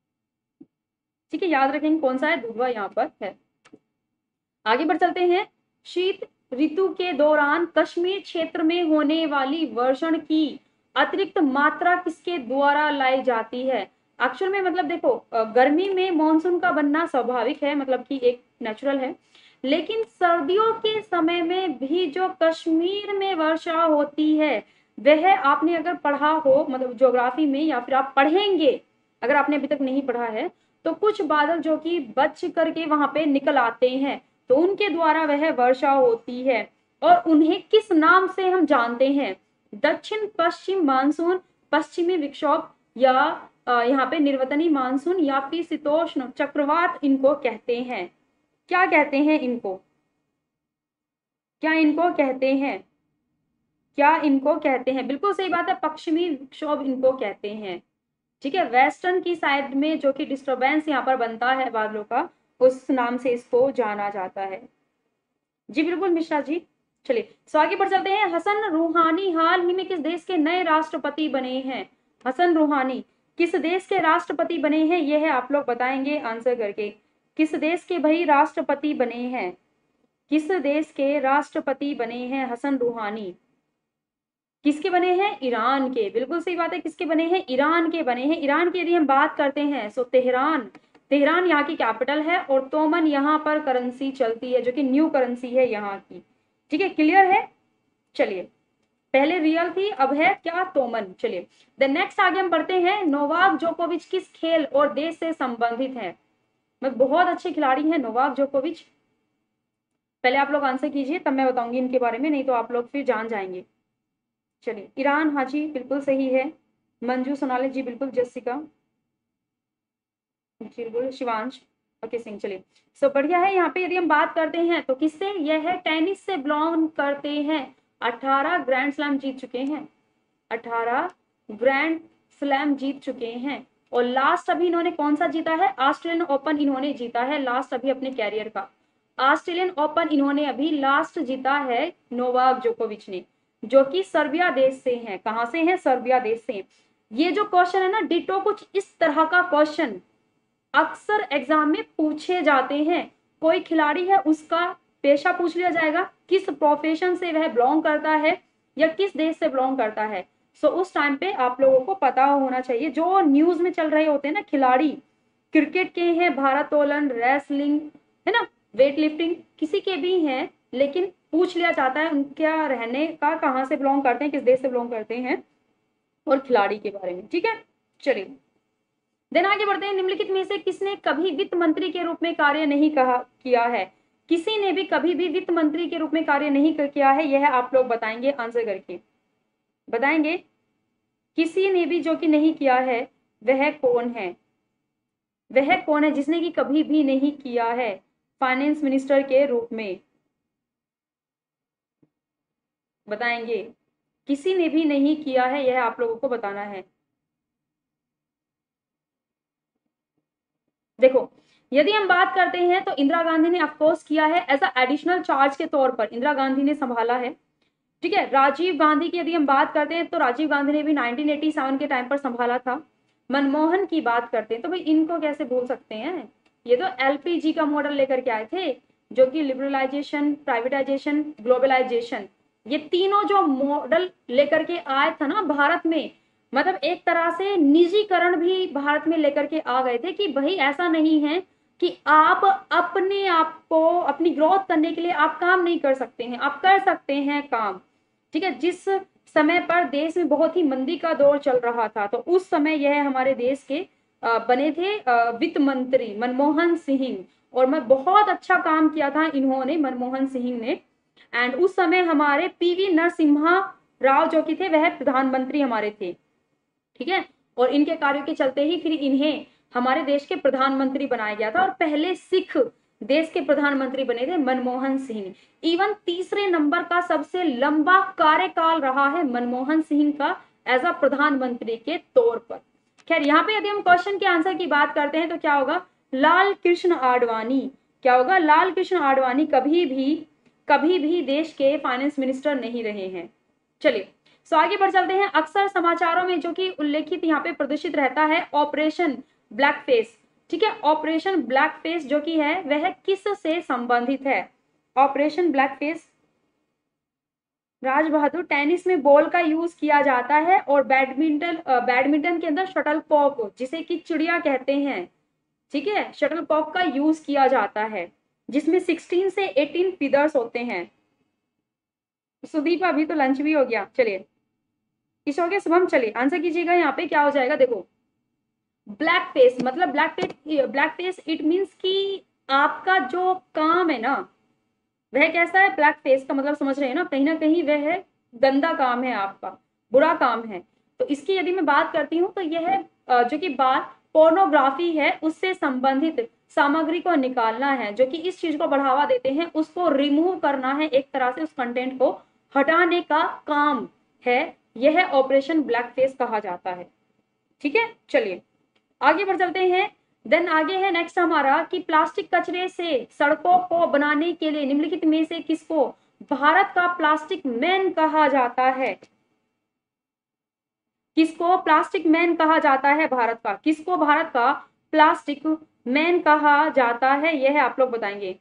ठीक है, याद रखेंगे कौन सा है? दुधवा यहाँ पर है। आगे बढ़ चलते हैं। शीत ऋतु के दौरान कश्मीर क्षेत्र में होने वाली वर्षण की अतिरिक्त मात्रा किसके द्वारा लाई जाती है? एक्चुअल में मतलब देखो गर्मी में मानसून का बनना स्वाभाविक है, मतलब कि एक नेचुरल है, लेकिन सर्दियों के समय में भी जो कश्मीर में वर्षा होती है वह आपने अगर पढ़ा हो, मतलब ज्योग्राफी में, या फिर आप पढ़ेंगे अगर आपने अभी तक नहीं पढ़ा है, तो कुछ बादल जो कि बच करके वहां पे निकल आते हैं तो उनके द्वारा वह वर्षा होती है। और उन्हें किस नाम से हम जानते हैं? दक्षिण पश्चिम मानसून, पश्चिमी विक्षोभ, या यहाँ पे निर्वतनी मानसून, या फिर शीतोष्ण चक्रवात इनको कहते हैं। क्या कहते हैं इनको? क्या इनको कहते हैं? क्या इनको कहते हैं? बिल्कुल सही बात है, पश्चिमी विक्षोभ इनको कहते हैं। ठीक है, वेस्टर्न की साइड में जो कि डिस्टरबेंस यहाँ पर बनता है बादलों का, उस नाम से इसको जाना जाता है। जी बिल्कुल मिश्रा जी। चलिए सो आगे बढ़ चलते हैं। हसन रूहानी हाल ही में किस देश के नए राष्ट्रपति बने हैं? हसन रूहानी किस देश के राष्ट्रपति बने हैं, यह आप लोग बताएंगे आंसर करके। किस देश के भाई राष्ट्रपति बने हैं? किस देश के राष्ट्रपति बने हैं हसन रूहानी? किसके बने हैं? ईरान के। बिल्कुल सही बात है, किसके बने हैं? ईरान के बने हैं। ईरान की यदि हम बात करते हैं सो तेहरान, तेहरान यहाँ की कैपिटल है, और तोमन यहाँ पर करेंसी चलती है जो कि न्यू करेंसी है यहाँ की। ठीक है, क्लियर है। चलिए पहले रियल थी, अब है क्या? तोमन। चलिए द नेक्स्ट आगे हम बढ़ते हैं। नोवाक जोकोविच किस खेल और देश से संबंधित है? मैं बहुत अच्छे खिलाड़ी हैं नोवाक जोकोविच। पहले आप लोग आंसर कीजिए तब मैं बताऊंगी इनके बारे में, नहीं तो आप लोग फिर जान जाएंगे। चलिए ईरान, हाँ जी बिल्कुल सही है। मंजू सोनाली जी बिल्कुल। जसिका बिल्कुल शिवांश ओके सिंह। चलिए सो बढ़िया है। यहाँ पे यदि हम बात करते हैं तो किससे, यह है टेनिस से बिलोंग करते हैं, अठारह ग्रैंड स्लैम जीत चुके हैं, अठारह ग्रैंड स्लैम जीत चुके हैं। और लास्ट अभी इन्होंने कौन सा जीता है, ऑस्ट्रेलियन ओपन इन्होंने जीता है लास्ट अभी अपने कैरियर का। ऑस्ट्रेलियन ओपन इन्होंने अभी लास्ट जीता है नोवाक जोकोविच ने, जो कि सर्बिया देश से हैं। कहां से हैं, सर्बिया देश से। ये जो क्वेश्चन है ना डिटो कुछ इस तरह का क्वेश्चन अक्सर एग्जाम में पूछे जाते हैं। कोई खिलाड़ी है उसका पेशा पूछ लिया जाएगा, किस प्रोफेशन से वह बिलोंग करता है या किस देश से बिलोंग करता है। सो उस टाइम पे आप लोगों को पता होना चाहिए। जो न्यूज में चल रहे होते हैं ना खिलाड़ी, क्रिकेट के हैं, भारोत्तोलन, रेसलिंग, है ना, वेट लिफ्टिंग, किसी के भी हैं, लेकिन पूछ लिया जाता है उनका रहने का, कहाँ से बिलोंग करते हैं, किस देश से बिलोंग करते हैं, और खिलाड़ी के बारे में। ठीक है, चलिए देन आगे बढ़ते हैं। निम्नलिखित में से किसने कभी वित्त मंत्री के रूप में कार्य नहीं कहा किया है, किसी ने भी कभी भी वित्त मंत्री के रूप में कार्य नहीं किया है, यह आप लोग बताएंगे आंसर करके, बताएंगे। किसी ने भी जो कि नहीं किया है वह कौन है, वह कौन है जिसने कि कभी भी नहीं किया है फाइनेंस मिनिस्टर के रूप में, बताएंगे। किसी ने भी नहीं किया है, यह आप लोगों को बताना है। देखो यदि हम बात करते हैं तो इंदिरा गांधी ने ऑफकोर्स किया है, एज अ एडिशनल चार्ज के तौर पर इंदिरा गांधी ने संभाला है। ठीक है, राजीव गांधी की यदि हम बात करते हैं तो राजीव गांधी ने भी नाइनटीन एटी सेवन के टाइम पर संभाला था। मनमोहन की बात करते हैं तो भाई इनको कैसे भूल सकते हैं, ये तो एलपीजी का मॉडल लेकर के आए थे, जो कि लिबरलाइजेशन, प्राइवेटाइजेशन, ग्लोबलाइजेशन, ये तीनों जो मॉडल लेकर के आए थे ना भारत में, मतलब एक तरह से निजीकरण भी भारत में लेकर के आ गए थे कि भाई ऐसा नहीं है कि आप अपने आप को अपनी ग्रोथ करने के लिए आप काम नहीं कर सकते हैं, आप कर सकते हैं काम। ठीक है, जिस समय पर देश में बहुत ही मंदी का दौर चल रहा था तो उस समय यह हमारे देश के बने थे वित्त मंत्री मनमोहन सिंह, और मैं बहुत अच्छा काम किया था इन्होंने, मनमोहन सिंह ने। एंड उस समय हमारे पीवी नरसिम्हा राव जो कि थे वह प्रधानमंत्री हमारे थे। ठीक है, और इनके कार्यों के चलते ही फिर इन्हें हमारे देश के प्रधानमंत्री बनाया गया था, और पहले सिख देश के प्रधानमंत्री बने थे मनमोहन सिंह। इवन तीसरे नंबर का सबसे लंबा कार्यकाल रहा है मनमोहन सिंह का एज अ प्रधानमंत्री के तौर पर। खैर यहाँ पे यदि हम क्वेश्चन के आंसर की बात करते हैं तो क्या होगा, लाल कृष्ण आडवाणी। क्या होगा, लाल कृष्ण आडवाणी कभी भी कभी भी देश के फाइनेंस मिनिस्टर नहीं रहे हैं। चलिए सो आगे बढ़ चलते हैं। अक्सर समाचारों में जो कि उल्लेखित यहाँ पे प्रदर्शित रहता है ऑपरेशन ब्लैक फेस। ठीक है, ऑपरेशन ब्लैक फेस जो कि है वह किस से संबंधित है, operation black face. Raj Bahadur, tennis में बॉल का यूज किया जाता है, और बैडमिंटन बैडमिंटन के अंदर शटल कॉक जिसे कि चिड़िया कहते हैं, ठीक है, शटल कॉक का यूज किया जाता है, जिसमें सिक्सटीन से एटीन फीदर्स होते हैं। सुदीप अभी तो लंच भी हो गया। चलिए इस हो गया शुभम, चलिए आंसर कीजिएगा। यहाँ पे क्या हो जाएगा, देखो ब्लैक फेस मतलब black face, black face it means कि आपका जो काम है ना वह कैसा है, ब्लैक फेस का मतलब समझ रहे हैं ना, कहीं ना कहीं वह है गंदा काम है आपका, बुरा काम है। तो इसकी यदि मैं बात करती हूँ तो यह जो कि बात पोर्नोग्राफी है उससे संबंधित सामग्री को निकालना है, जो कि इस चीज को बढ़ावा देते हैं, उसको रिमूव करना है, एक तरह से उस कंटेंट को हटाने का काम है, यह ऑपरेशन ब्लैक फेस कहा जाता है। ठीक है, चलिए आगे बढ़ चलते हैं। देन आगे है नेक्स्ट हमारा कि प्लास्टिक कचरे से सड़कों को बनाने के लिए निम्नलिखित में से किसको भारत का प्लास्टिक मैन कहा जाता है, किसको प्लास्टिक मैन कहा जाता है भारत का, किसको भारत का प्लास्टिक मैन कहा जाता है, यह आप लोग बताएंगे,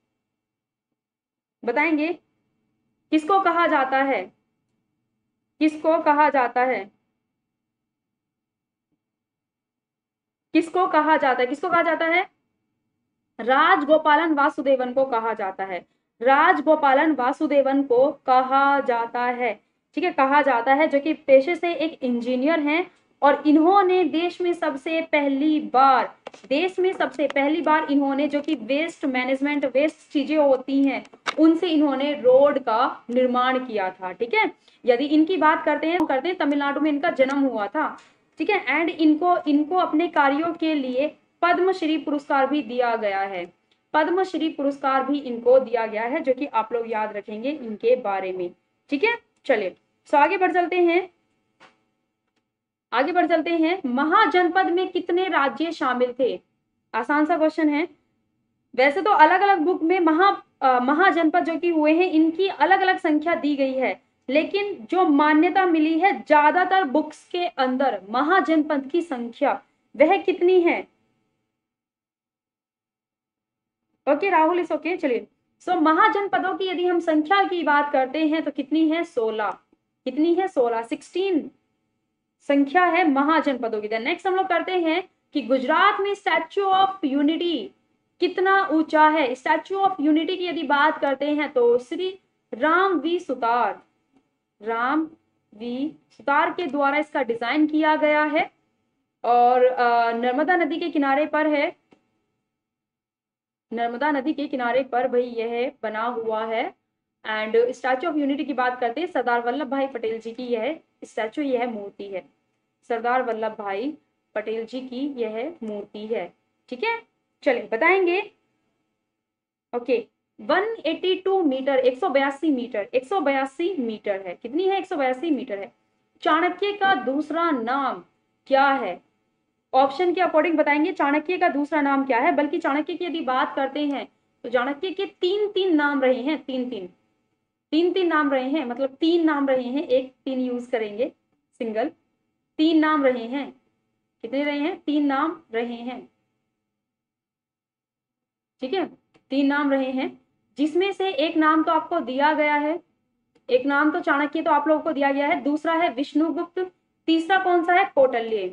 बताएंगे किसको कहा जाता है, किसको कहा जाता है, किसको कहा जाता है, किसको कहा जाता है, राजगोपालन वासुदेवन को कहा जाता है, राजगोपालन वासुदेवन को कहा जाता है। ठीक है, कहा जाता है, जो कि पेशे से एक इंजीनियर हैं, और इन्होंने देश में सबसे पहली बार देश में सबसे पहली बार इन्होंने जो कि वेस्ट मैनेजमेंट, वेस्ट चीजें होती हैं उनसे इन्होंने रोड का निर्माण किया था। ठीक है, यदि इनकी बात करते हैं करते हैं तमिलनाडु में इनका जन्म हुआ था। ठीक है, एंड इनको इनको अपने कार्यों के लिए पद्मश्री पुरस्कार भी दिया गया है। पद्मश्री पुरस्कार भी इनको दिया गया है, जो कि आप लोग याद रखेंगे इनके बारे में। ठीक है, चलिए सो आगे बढ़ चलते हैं। आगे बढ़ चलते हैं। महाजनपद में कितने राज्य शामिल थे? आसान सा क्वेश्चन है। वैसे तो अलग अलग बुक में महा अ, महाजनपद जो कि हुए हैं इनकी अलग अलग संख्या दी गई है, लेकिन जो मान्यता मिली है ज्यादातर बुक्स के अंदर महाजनपद की संख्या वह कितनी है? ओके राहुल, इस ओके। चलिए सो महाजनपदों की यदि हम संख्या की बात करते हैं तो कितनी है? सोलह। कितनी है? सोलह। सिक्सटीन संख्या है महाजनपदों की। नेक्स्ट हम लोग करते हैं कि गुजरात में स्टैच्यू ऑफ यूनिटी कितना ऊंचा है? स्टैच्यू ऑफ यूनिटी की यदि बात करते हैं तो श्री राम वी सुतार राम वी सुतार के द्वारा इसका डिजाइन किया गया है और नर्मदा नदी के किनारे पर है। नर्मदा नदी के किनारे पर भाई यह बना हुआ है। एंड स्टैच्यू ऑफ यूनिटी की बात करते हैं सरदार वल्लभ भाई पटेल जी की यह स्टैच्यू, यह मूर्ति है। सरदार वल्लभ भाई पटेल जी की यह मूर्ति है। ठीक है, चलिए बताएंगे। ओके, एक सौ बयासी मीटर, एक सौ बयासी मीटर, एक सौ बयासी मीटर है। कितनी है? एक सौ बयासी मीटर है। चाणक्य का दूसरा नाम क्या है? ऑप्शन के अकॉर्डिंग बताएंगे चाणक्य का दूसरा नाम क्या है। बल्कि चाणक्य की यदि बात करते हैं तो चाणक्य के तीन तीन नाम रहे हैं। तीन तीन तीन तीन नाम रहे हैं, मतलब तीन नाम रहे हैं। एक तीन यूज करेंगे सिंगल। तीन नाम रहे हैं। कितने रहे हैं? तीन नाम रहे हैं। ठीक है, तीन नाम रहे हैं, जिसमें से एक नाम तो आपको दिया गया है। एक नाम तो चाणक्य तो आप लोगों को दिया गया है, दूसरा है विष्णुगुप्त, तीसरा कौन सा है? कौटिल्य।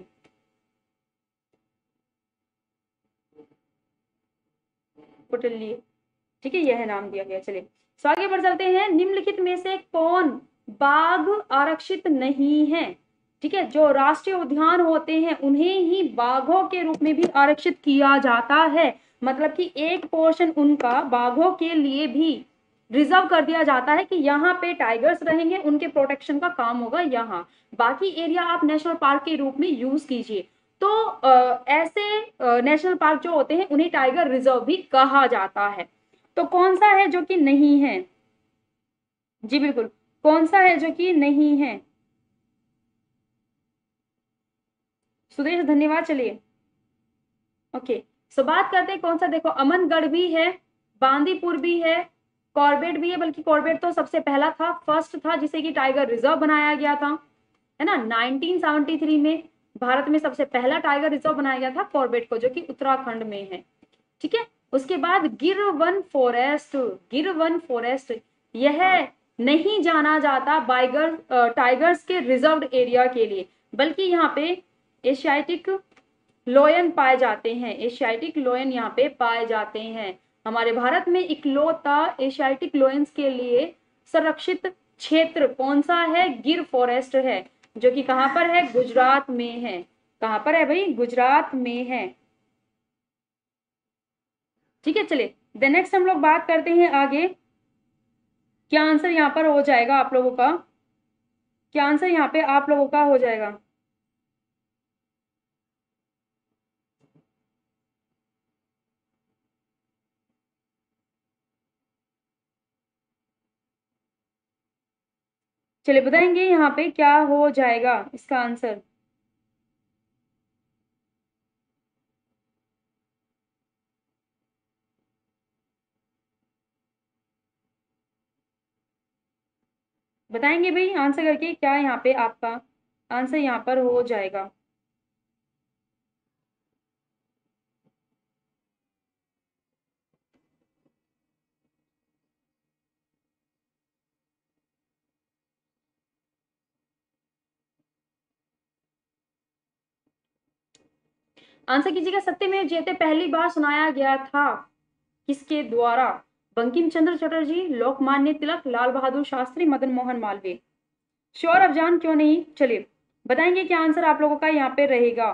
कौटिल्य। ठीक है, यह नाम दिया गया। चलिए सो आगे बढ़ चलते हैं। निम्नलिखित में से कौन बाघ आरक्षित नहीं है? ठीक है, जो राष्ट्रीय उद्यान होते हैं उन्हें ही बाघों के रूप में भी आरक्षित किया जाता है। मतलब कि एक पोर्शन उनका बाघों के लिए भी रिजर्व कर दिया जाता है कि यहाँ पे टाइगर्स रहेंगे, उनके प्रोटेक्शन का काम होगा यहाँ, बाकी एरिया आप नेशनल पार्क के रूप में यूज कीजिए। तो आ, ऐसे नेशनल पार्क जो होते हैं उन्हें टाइगर रिजर्व भी कहा जाता है। तो कौन सा है जो कि नहीं है? जी बिल्कुल, कौन सा है जो कि नहीं है? सुदेश धन्यवाद। चलिए ओके, सो बात करते हैं कौन सा। देखो, अमनगढ़ भी है, बांदीपुर भी है, कॉर्बेट भी है। बल्कि कॉर्बेट तो सबसे पहला था, फर्स्ट था जिसे कि टाइगर रिजर्व बनाया गया था, है ना। नाइनटीन सेवेंटी थ्री में भारत में सबसे पहला टाइगर रिजर्व बनाया गया था कॉर्बेट को, जो कि उत्तराखंड में है। ठीक है, उसके बाद गिर वन फॉरेस्ट। गिर वन फॉरेस्ट यह नहीं जाना जाता बाइगर टाइगर्स के रिजर्व्ड एरिया के लिए, बल्कि यहाँ पे एशियाटिक लोयन पाए जाते हैं। एशियाटिक लोयन यहाँ पे पाए जाते हैं। हमारे भारत में इकलौता एशियाटिक लोयंस के लिए संरक्षित क्षेत्र कौन सा है? गिर फॉरेस्ट है, जो कि कहाँ पर है? गुजरात में है। कहाँ पर है भाई? गुजरात में है। ठीक है, चलिए द नेक्स्ट हम लोग बात करते हैं आगे। क्या आंसर यहाँ पर हो जाएगा आप लोगों का? क्या आंसर यहाँ पे आप लोगों का हो जाएगा? चलिए बताएंगे यहाँ पे क्या हो जाएगा इसका आंसर। बताएंगे भाई आंसर करके क्या यहाँ पे आपका आंसर यहाँ पर हो जाएगा। आंसर कीजिएगा। सत्यमेव जयते पहली बार सुनाया गया था किसके द्वारा? बंकिम चंद्र चटर्जी, लोकमान्य तिलक, लाल बहादुर शास्त्री, मदन मोहन मालवीय। श्योर अफजान क्यों नहीं? चलिए बताएंगे क्या आंसर आप लोगों का यहाँ पे रहेगा।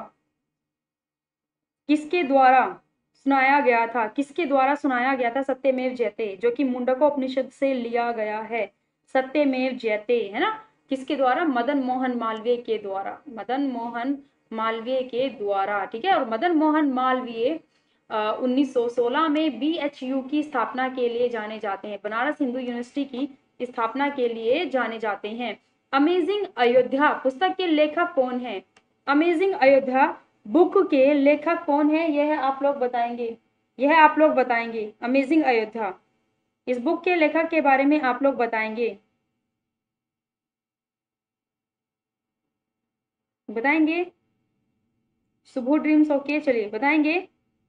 किसके द्वारा सुनाया गया था? किसके द्वारा सुनाया गया था सत्यमेव जयते, जो कि मुंडकोपनिषद से लिया गया है। सत्यमेव जयते है ना, किसके द्वारा? मदन मोहन मालवीय के द्वारा। मदन मोहन मालवीय के द्वारा, ठीक है। और मदन मोहन मालवीय उन्नीस सौ सोलह में बी एच यू की स्थापना के लिए जाने जाते हैं, बनारस हिंदू यूनिवर्सिटी की स्थापना के लिए जाने जाते हैं। अमेजिंग अयोध्या पुस्तक के लेखक कौन है? अमेजिंग अयोध्या बुक के लेखक कौन है, यह आप लोग बताएंगे, यह आप लोग बताएंगे। अमेजिंग अयोध्या इस बुक के लेखक के बारे में आप लोग बताएंगे, बताएंगे। शुभ ड्रीम्स, ओके, चलिए बताएंगे।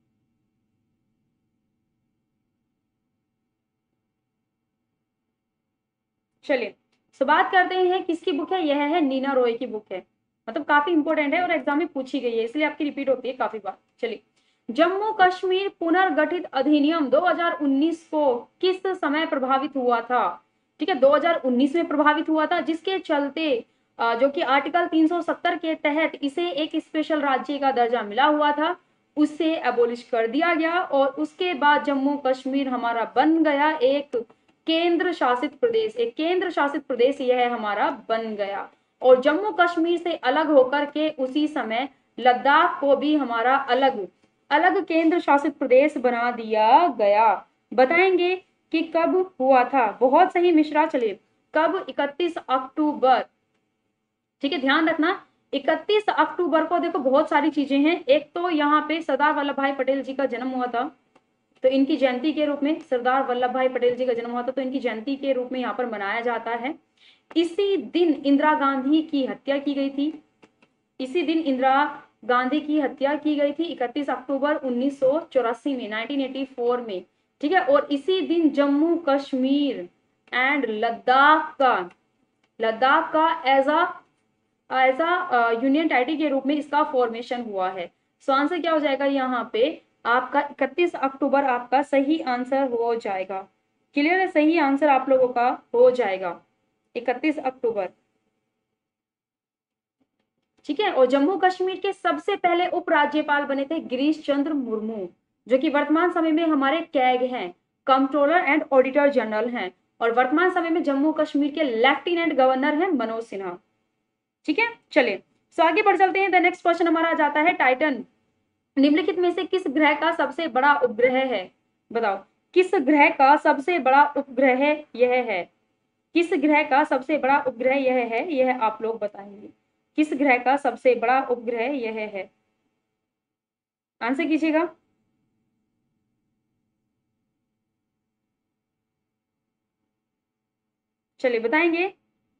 चलिए सो बात करते हैं किसकी बुक है। यह है नीना रॉय की बुक है, मतलब काफी इंपॉर्टेंट है और एग्जाम में पूछी गई है, इसलिए आपकी रिपीट होती है काफी बार। चलिए, जम्मू कश्मीर पुनर्गठित अधिनियम दो हज़ार उन्नीस को किस समय प्रभावित हुआ था? ठीक है, दो हज़ार उन्नीस में प्रभावित हुआ था, जिसके चलते जो कि आर्टिकल तीन सौ सत्तर के तहत इसे एक स्पेशल राज्य का दर्जा मिला हुआ था, उससे एबोलिश कर दिया गया और उसके बाद जम्मू कश्मीर हमारा बन गया एक केंद्र शासित प्रदेश, एक केंद्र शासित प्रदेश यह हमारा बन गया। और जम्मू कश्मीर से अलग होकर के उसी समय लद्दाख को भी हमारा अलग अलग केंद्र शासित प्रदेश बना दिया गया। बताएंगे कि कब हुआ था? बहुत सही मिश्रा, चलिए कब? इकतीस अक्टूबर, ठीक है, ध्यान रखना इकतीस अक्टूबर को। देखो बहुत सारी चीजें हैं, एक तो यहाँ पे सरदार वल्लभ भाई पटेल जी का जन्म हुआ था, तो इनकी जयंती के रूप में सरदार वल्लभ भाई पटेल जी का जन्म हुआ था, तो इनकी जयंती के रूप में यहाँ पर मनाया जाता है। इसी दिन इंदिरा गांधी की हत्या की गई थी, इसी दिन इंदिरा गांधी की हत्या की गई थी इकतीस अक्टूबर उन्नीस सौ चौरासी में, उन्नीस सौ चौरासी में, ठीक है। और इसी दिन जम्मू कश्मीर एंड लद्दाख का लद्दाख का as a as a union territory के रूप में इसका फॉर्मेशन हुआ है। सो आंसर क्या हो जाएगा यहाँ पे आपका इकतीस अक्टूबर आपका सही आंसर हो जाएगा। क्लियर है, सही आंसर आप लोगों का हो जाएगा इकतीस अक्टूबर, ठीक है। और जम्मू कश्मीर के सबसे पहले उपराज्यपाल बने थे गिरीश चंद्र मुर्मू, जो कि वर्तमान समय में हमारे कैग हैं, कंट्रोलर एंड ऑडिटर जनरल हैं। और वर्तमान समय में जम्मू कश्मीर के लेफ्टिनेंट गवर्नर हैं मनोज सिन्हा, ठीक है। चलिए सो आगे बढ़ चलते हैं। द नेक्स्ट क्वेश्चन हमारा आ जाता है टाइटन निम्नलिखित में से किस ग्रह का सबसे बड़ा उपग्रह है? बताओ किस ग्रह का सबसे बड़ा उपग्रह यह है? किस ग्रह का सबसे बड़ा उपग्रह यह है? यह आप लोग बताएंगे, किस ग्रह का सबसे बड़ा उपग्रह यह है? आंसर कीजिएगा। चलिए बताएंगे।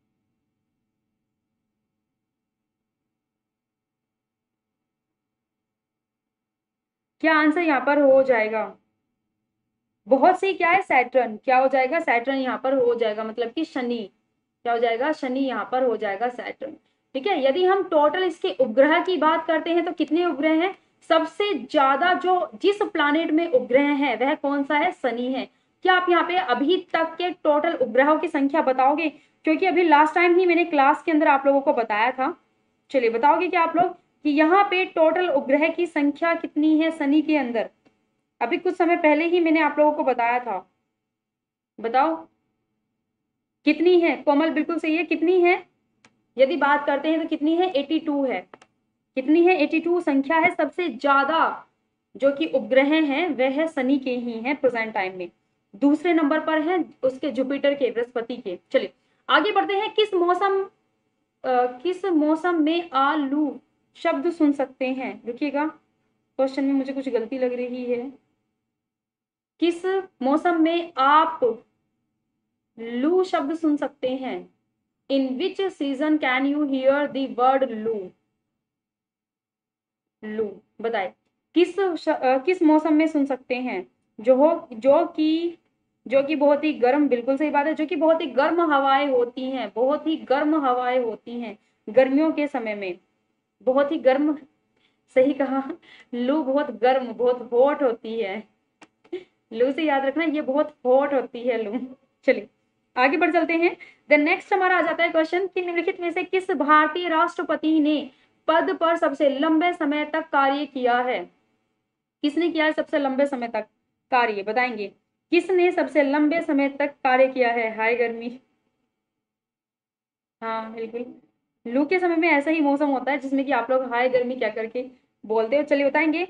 क्या आंसर यहाँ पर हो जाएगा? बहुत सही, क्या है? सैटर्न। क्या हो जाएगा? सैटर्न यहाँ पर हो जाएगा, मतलब कि शनि। क्या हो जाएगा? शनि यहाँ पर हो जाएगा, सैटर्न, ठीक है। यदि हम टोटल इसके उपग्रह की बात करते हैं तो कितने उपग्रह हैं? सबसे ज्यादा जो जिस प्लानेट में उपग्रह है वह कौन सा है? शनि है। क्या आप यहाँ पे अभी तक के टोटल उपग्रहों की संख्या बताओगे? क्योंकि अभी लास्ट टाइम ही मैंने क्लास के अंदर आप लोगों को बताया था। चलिए बताओगे क्या आप लोग कि यहाँ पे टोटल उपग्रह की संख्या कितनी है शनि के अंदर? अभी कुछ समय पहले ही मैंने आप लोगों को बताया था, बताओ कितनी है? कोमल बिल्कुल सही है, कितनी है? यदि बात करते हैं तो कितनी है? बयासी है। कितनी है? बयासी संख्या है। सबसे ज्यादा जो कि उपग्रह हैं वह शनि के ही हैं प्रेजेंट टाइम में। दूसरे नंबर पर है उसके जुपिटर के, बृहस्पति के। चलिए आगे बढ़ते हैं। किस मौसम आ, किस मौसम में आलू शब्द सुन सकते हैं? रुकिएगा, क्वेश्चन में मुझे कुछ गलती लग रही है। किस मौसम में आप लू शब्द सुन सकते हैं? In which season can you hear the word loo? लू बताए किस किस मौसम में सुन सकते हैं? जो हो जो कि जो कि बहुत ही गर्म, बिल्कुल सही बात है, जो कि बहुत ही गर्म हवाएं होती हैं, बहुत ही गर्म हवाएं होती हैं गर्मियों के समय में, बहुत ही गर्म। सही कहा, लू बहुत गर्म, बहुत हॉट होती है। लू से याद रखना, ये बहुत हॉट होती है लू। चलिए आगे बढ़ चलते हैं। द नेक्स्ट हमारा आ जाता है क्वेश्चन कि निम्नलिखित में से किस भारतीय राष्ट्रपति ने पद पर सबसे लंबे समय तक कार्य किया है? किसने किया है सबसे लंबे समय तक कार्य? बताएंगे किसने सबसे लंबे समय तक कार्य किया है? हाय गर्मी, हाँ बिल्कुल लू के समय में ऐसा ही मौसम होता है जिसमें कि आप लोग हाय गर्मी क्या करके बोलते हो। चलिए बताएंगे,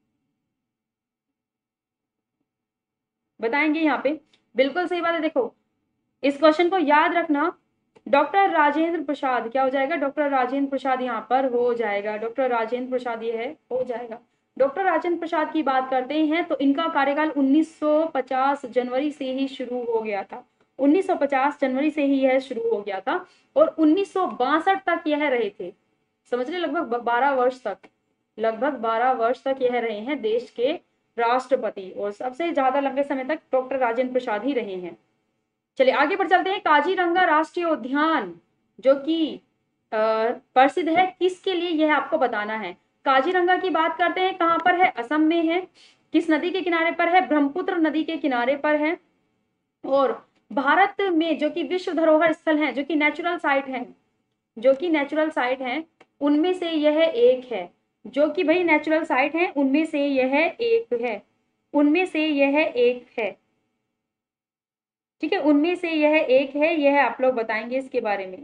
बताएंगे यहाँ पे। बिल्कुल सही बात है। देखो इस क्वेश्चन को याद रखना, डॉक्टर राजेंद्र प्रसाद क्या हो जाएगा, डॉक्टर राजेंद्र प्रसाद यहाँ पर हो जाएगा, डॉक्टर राजेंद्र प्रसाद ये है, हो जाएगा। डॉक्टर राजेंद्र प्रसाद की बात करते हैं तो इनका कार्यकाल उन्नीस सौ पचास जनवरी से ही शुरू हो गया था, उन्नीस सौ पचास जनवरी से ही यह शुरू हो गया था और उन्नीस सौ बासठ तक यह रहे थे। समझ रहे, लगभग बारह वर्ष तक, लगभग बारह वर्ष तक यह रहे हैं देश के राष्ट्रपति और सबसे ज्यादा लंबे समय तक डॉक्टर राजेंद्र प्रसाद ही रहे हैं। चलिए आगे बढ़ चलते हैं। काजीरंगा राष्ट्रीय उद्यान जो कि प्रसिद्ध है किसके लिए, यह आपको बताना है। काजीरंगा की बात करते हैं, कहां पर है, असम में है। किस नदी के किनारे पर है, ब्रह्मपुत्र नदी के किनारे पर है। और भारत में जो कि विश्व धरोहर स्थल है, जो कि नेचुरल साइट है, जो कि नेचुरल साइट है उनमें से यह एक है, जो कि भाई नेचुरल साइट है उनमें से यह एक है, उनमें से यह एक है, ठीक है, उनमें से यह एक है। यह आप लोग बताएंगे इसके बारे में।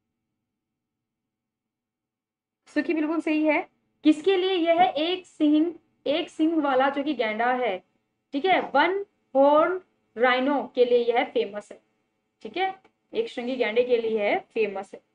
सुखी बिल्कुल सही है। किसके लिए यह एक सिंह, एक सिंह वाला जो कि गैंडा है, ठीक है, वन हॉर्न राइनो के लिए यह फेमस है, ठीक है, एक श्रृंगी गैंडे के लिए यह फेमस है।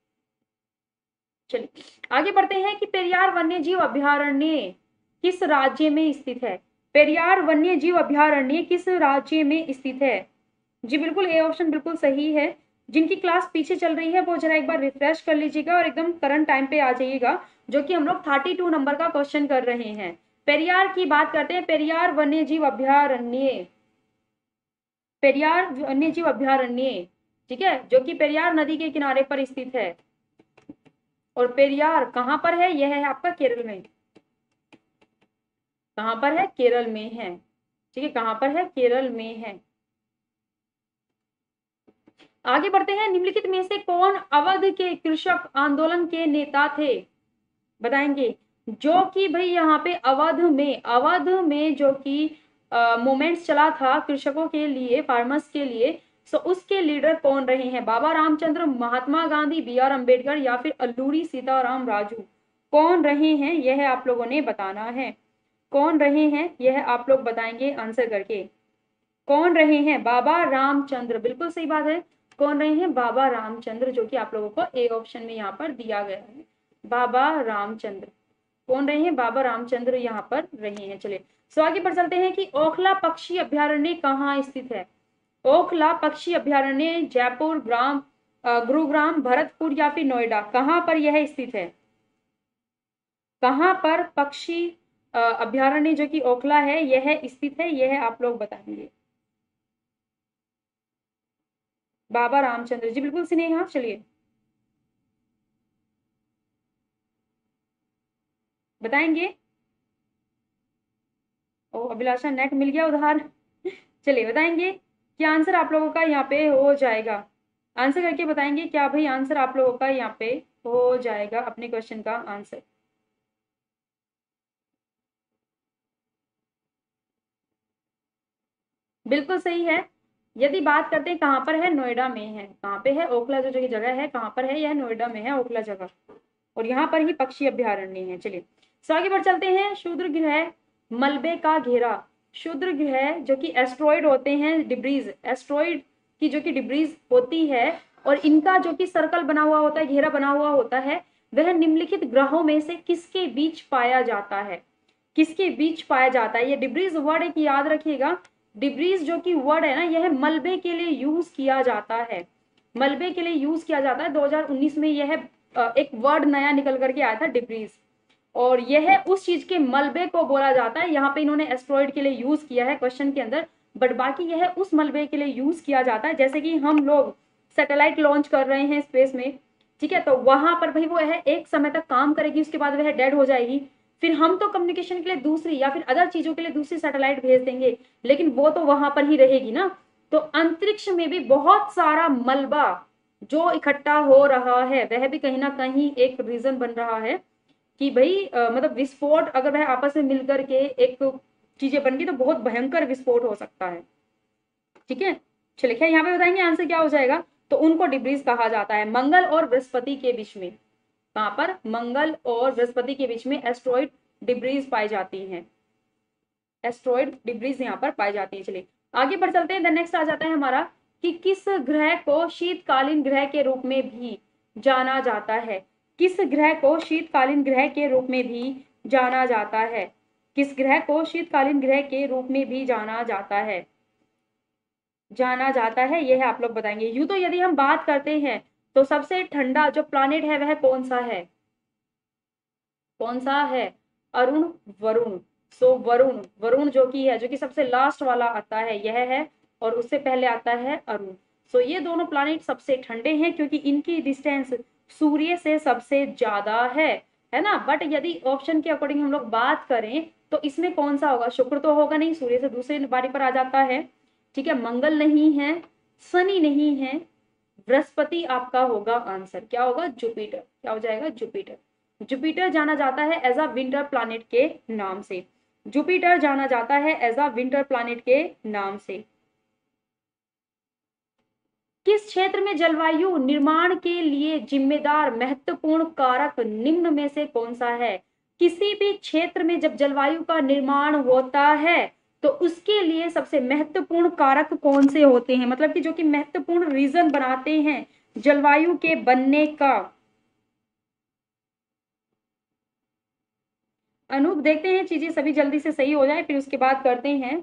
चलिए आगे बढ़ते हैं कि पेरियार वन्य जीव अभयारण्य किस राज्य में स्थित है। पेरियार वन्य जीव अभयारण्य किस राज्य में स्थित है। जी बिल्कुल ए ऑप्शन बिल्कुल सही है। जिनकी क्लास पीछे चल रही है वो जरा एक बार रिफ्रेश कर लीजिएगा और एकदम करंट टाइम पे आ जाइएगा, जो कि हम लोग बत्तीस नंबर का क्वेश्चन कर रहे हैं। पेरियार की बात करते हैं, पेरियार वन्य जीव अभयारण्य, पेरियार वन्य जीव अभयारण्य, ठीक है, जो कि पेरियार नदी के किनारे पर स्थित है। और पेरियार कहां पर है, यह है आपका केरल में। कहां पर है, केरल में है, ठीक है, कहां पर है, केरल में है। आगे बढ़ते हैं। निम्नलिखित में से कौन अवध के कृषक आंदोलन के नेता थे, बताएंगे। जो कि भाई यहाँ पे अवध में, अवध में जो कि मूवमेंट्स चला था कृषकों के लिए, फार्मर्स के लिए, सो उसके लीडर कौन रहे हैं। बाबा रामचंद्र, महात्मा गांधी, बी आर अम्बेडकर या फिर अल्लूरी सीताराम राजू, कौन रहे हैं यह आप लोगों ने बताना है। कौन रहे हैं यह आप लोग बताएंगे आंसर करके। कौन रहे हैं, बाबा रामचंद्र, बिल्कुल सही बात है। कौन रहे हैं, बाबा रामचंद्र, जो कि आप लोगों को ए ऑप्शन में यहाँ पर दिया गया है, बाबा रामचंद्र। कौन रहे हैं, बाबा रामचंद्र यहाँ पर रहे हैं। चलिए सो आगे बढ़ चलते हैं कि ओखला पक्षी अभ्यारण्य कहाँ स्थित है। ओखला पक्षी अभ्यारण्य जयपुर, ग्राम गुरुग्राम, भरतपुर या फिर नोएडा, कहाँ पर यह स्थित है। कहाँ पर पक्षी अभ्यारण्य जो कि ओखला है यह स्थित है, यह आप लोग बताएंगे। बाबा रामचंद्र जी बिल्कुल स्नेहा। चलिए बताएंगे। ओ अभिलाषा नेट मिल गया उधार। चलिए बताएंगे क्या आंसर आप लोगों का यहाँ पे हो जाएगा। आंसर करके बताएंगे क्या भाई आंसर आप लोगों का यहाँ पे हो जाएगा अपने क्वेश्चन का आंसर। बिल्कुल सही है। यदि बात करते हैं कहाँ पर है, नोएडा में है। कहाँ पे है, ओखला जो जगह है कहाँ पर है, यह नोएडा में है ओखला जगह, और यहाँ पर ही पक्षी अभ्यारण्य है। चलिए सो आगे बढ़ चलते हैं। क्षुद्र ग्रह मलबे का घेरा, क्षुद्र ग्रह जो कि एस्ट्रॉइड होते हैं, डिब्रीज, एस्ट्रॉइड की जो कि डिब्रीज होती है और इनका जो कि सर्कल बना हुआ होता है, घेरा बना हुआ होता है, वह निम्नलिखित ग्रहों में से किसके बीच पाया जाता है। किसके बीच पाया जाता है। ये डिब्रीज वर्ड एक याद रखिएगा, डिब्रीज जो कि वर्ड है ना, यह मलबे के लिए यूज किया जाता है, मलबे के लिए यूज किया जाता है। दो हज़ार उन्नीस में यह एक वर्ड नया निकल करके आया था, डिब्रीज, और यह उस चीज के मलबे को बोला जाता है। यहाँ पे इन्होंने एस्ट्रॉइड के लिए यूज किया है क्वेश्चन के अंदर, बट बाकी यह उस मलबे के लिए यूज किया जाता है। जैसे कि हम लोग सैटेलाइट लॉन्च कर रहे हैं स्पेस में, ठीक है, तो वहां पर भाई वो है एक समय तक काम करेगी, उसके बाद वह डेड हो जाएगी, फिर हम तो कम्युनिकेशन के लिए दूसरी या फिर अदर चीजों के लिए दूसरी सैटेलाइट भेज देंगे, लेकिन वो तो वहां पर ही रहेगी ना। तो अंतरिक्ष में भी बहुत सारा मलबा जो इकट्ठा हो रहा है, वह भी कहीं ना कहीं एक रीजन बन रहा है कि भाई आ, मतलब विस्फोट अगर वह आपस में मिलकर के एक चीजें बन गई तो बहुत भयंकर विस्फोट हो सकता है। ठीक है, चलिए क्या यहाँ पे बताएंगे आंसर क्या हो जाएगा। तो उनको डिब्रीज कहा जाता है। मंगल और बृहस्पति के बीच में, कहां पर, मंगल और बृहस्पति के बीच में एस्ट्रॉइड डिब्रीज पाई जाती हैं, एस्ट्रॉइड डिब्रीज यहाँ पर पाई जाती है। चलिए आगे बढ़ चलते हैं। द नेक्स्ट आ जाता है हमारा कि किस ग्रह को शीतकालीन ग्रह के रूप में भी जाना जाता है। किस ग्रह को शीतकालीन ग्रह के रूप में भी जाना जाता है, किस ग्रह को शीतकालीन ग्रह के रूप में भी जाना जाता है, जाना जाता है यह आप लोग बताएंगे। यूं तो यदि हम बात करते हैं तो सबसे ठंडा जो प्लैनेट है वह कौन सा है, कौन सा है, अरुण, वरुण। सो वरुण, वरुण जो कि है, जो कि सबसे लास्ट वाला आता है यह है, और उससे पहले आता है अरुण। सो ये दोनों प्लैनेट सबसे ठंडे हैं क्योंकि इनकी डिस्टेंस सूर्य से सबसे ज्यादा है, है ना। बट यदि ऑप्शन के अकॉर्डिंग हम लोग बात करें तो इसमें कौन सा होगा, शुक्र तो होगा नहीं, सूर्य से दूसरे बारी पर आ जाता है, ठीक है। मंगल नहीं है, शनि नहीं है, बृहस्पति आपका होगा आंसर। क्या होगा, जुपिटर। क्या हो जाएगा, जुपिटर। जुपिटर जाना जाता है एज अ विंटर प्लैनेट के नाम से, जुपिटर जाना जाता है एज अ विंटर प्लैनेट के नाम से। किस क्षेत्र में जलवायु निर्माण के लिए जिम्मेदार महत्वपूर्ण कारक निम्न में से कौन सा है। किसी भी क्षेत्र में जब जलवायु का निर्माण होता है तो उसके लिए सबसे महत्वपूर्ण कारक कौन से होते हैं, मतलब कि जो कि महत्वपूर्ण रीजन बनाते हैं जलवायु के बनने का। अनूप देखते हैं चीजें सभी जल्दी से सही हो जाए, फिर उसके बाद करते हैं,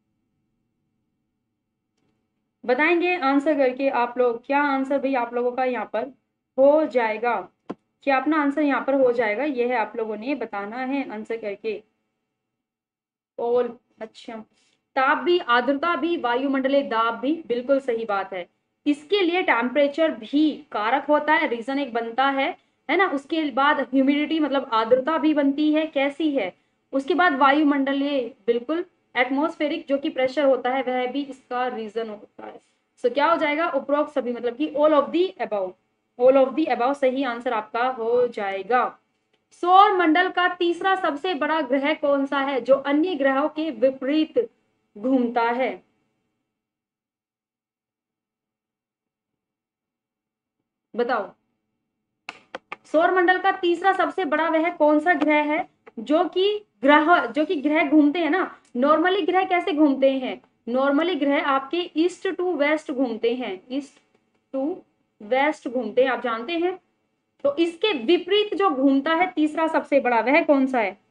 बताएंगे आंसर करके आप लोग। क्या आंसर भाई आप लोगों का यहाँ पर हो जाएगा, क्या अपना आंसर यहाँ पर हो जाएगा, यह है आप लोगों ने बताना है आंसर करके। और अच्छा, ताप भी, आर्द्रता भी, वायुमंडलीय दाब भी, बिल्कुल सही बात है। इसके लिए टेम्परेचर भी कारक होता है, रीजन एक बनता है, है ना। उसके बाद ह्यूमिडिटी मतलब आर्द्रता भी बनती है, कैसी है। उसके बाद वायुमंडलीय, बिल्कुल एटमॉस्फेरिक जो कि प्रेशर होता है वह भी इसका रीजन होता है। सो so, क्या हो जाएगा, उपरोक्त सभी, मतलब कि all of the above, all of the above सही आंसर आपका हो जाएगा। सौर मंडल का तीसरा सबसे बड़ा ग्रह कौन सा है जो अन्य ग्रहों के विपरीत घूमता है। बताओ, सौर मंडल का तीसरा सबसे बड़ा वह कौन सा ग्रह है जो कि ग्रह जो कि ग्रह घूमते हैं ना। नॉर्मली ग्रह कैसे घूमते हैं, नॉर्मली ग्रह आपके ईस्ट टू वेस्ट घूमते हैं, ईस्ट टू वेस्ट घूमते हैं, आप जानते हैं। तो इसके विपरीत जो घूमता है तीसरा सबसे बड़ा वह कौन सा है,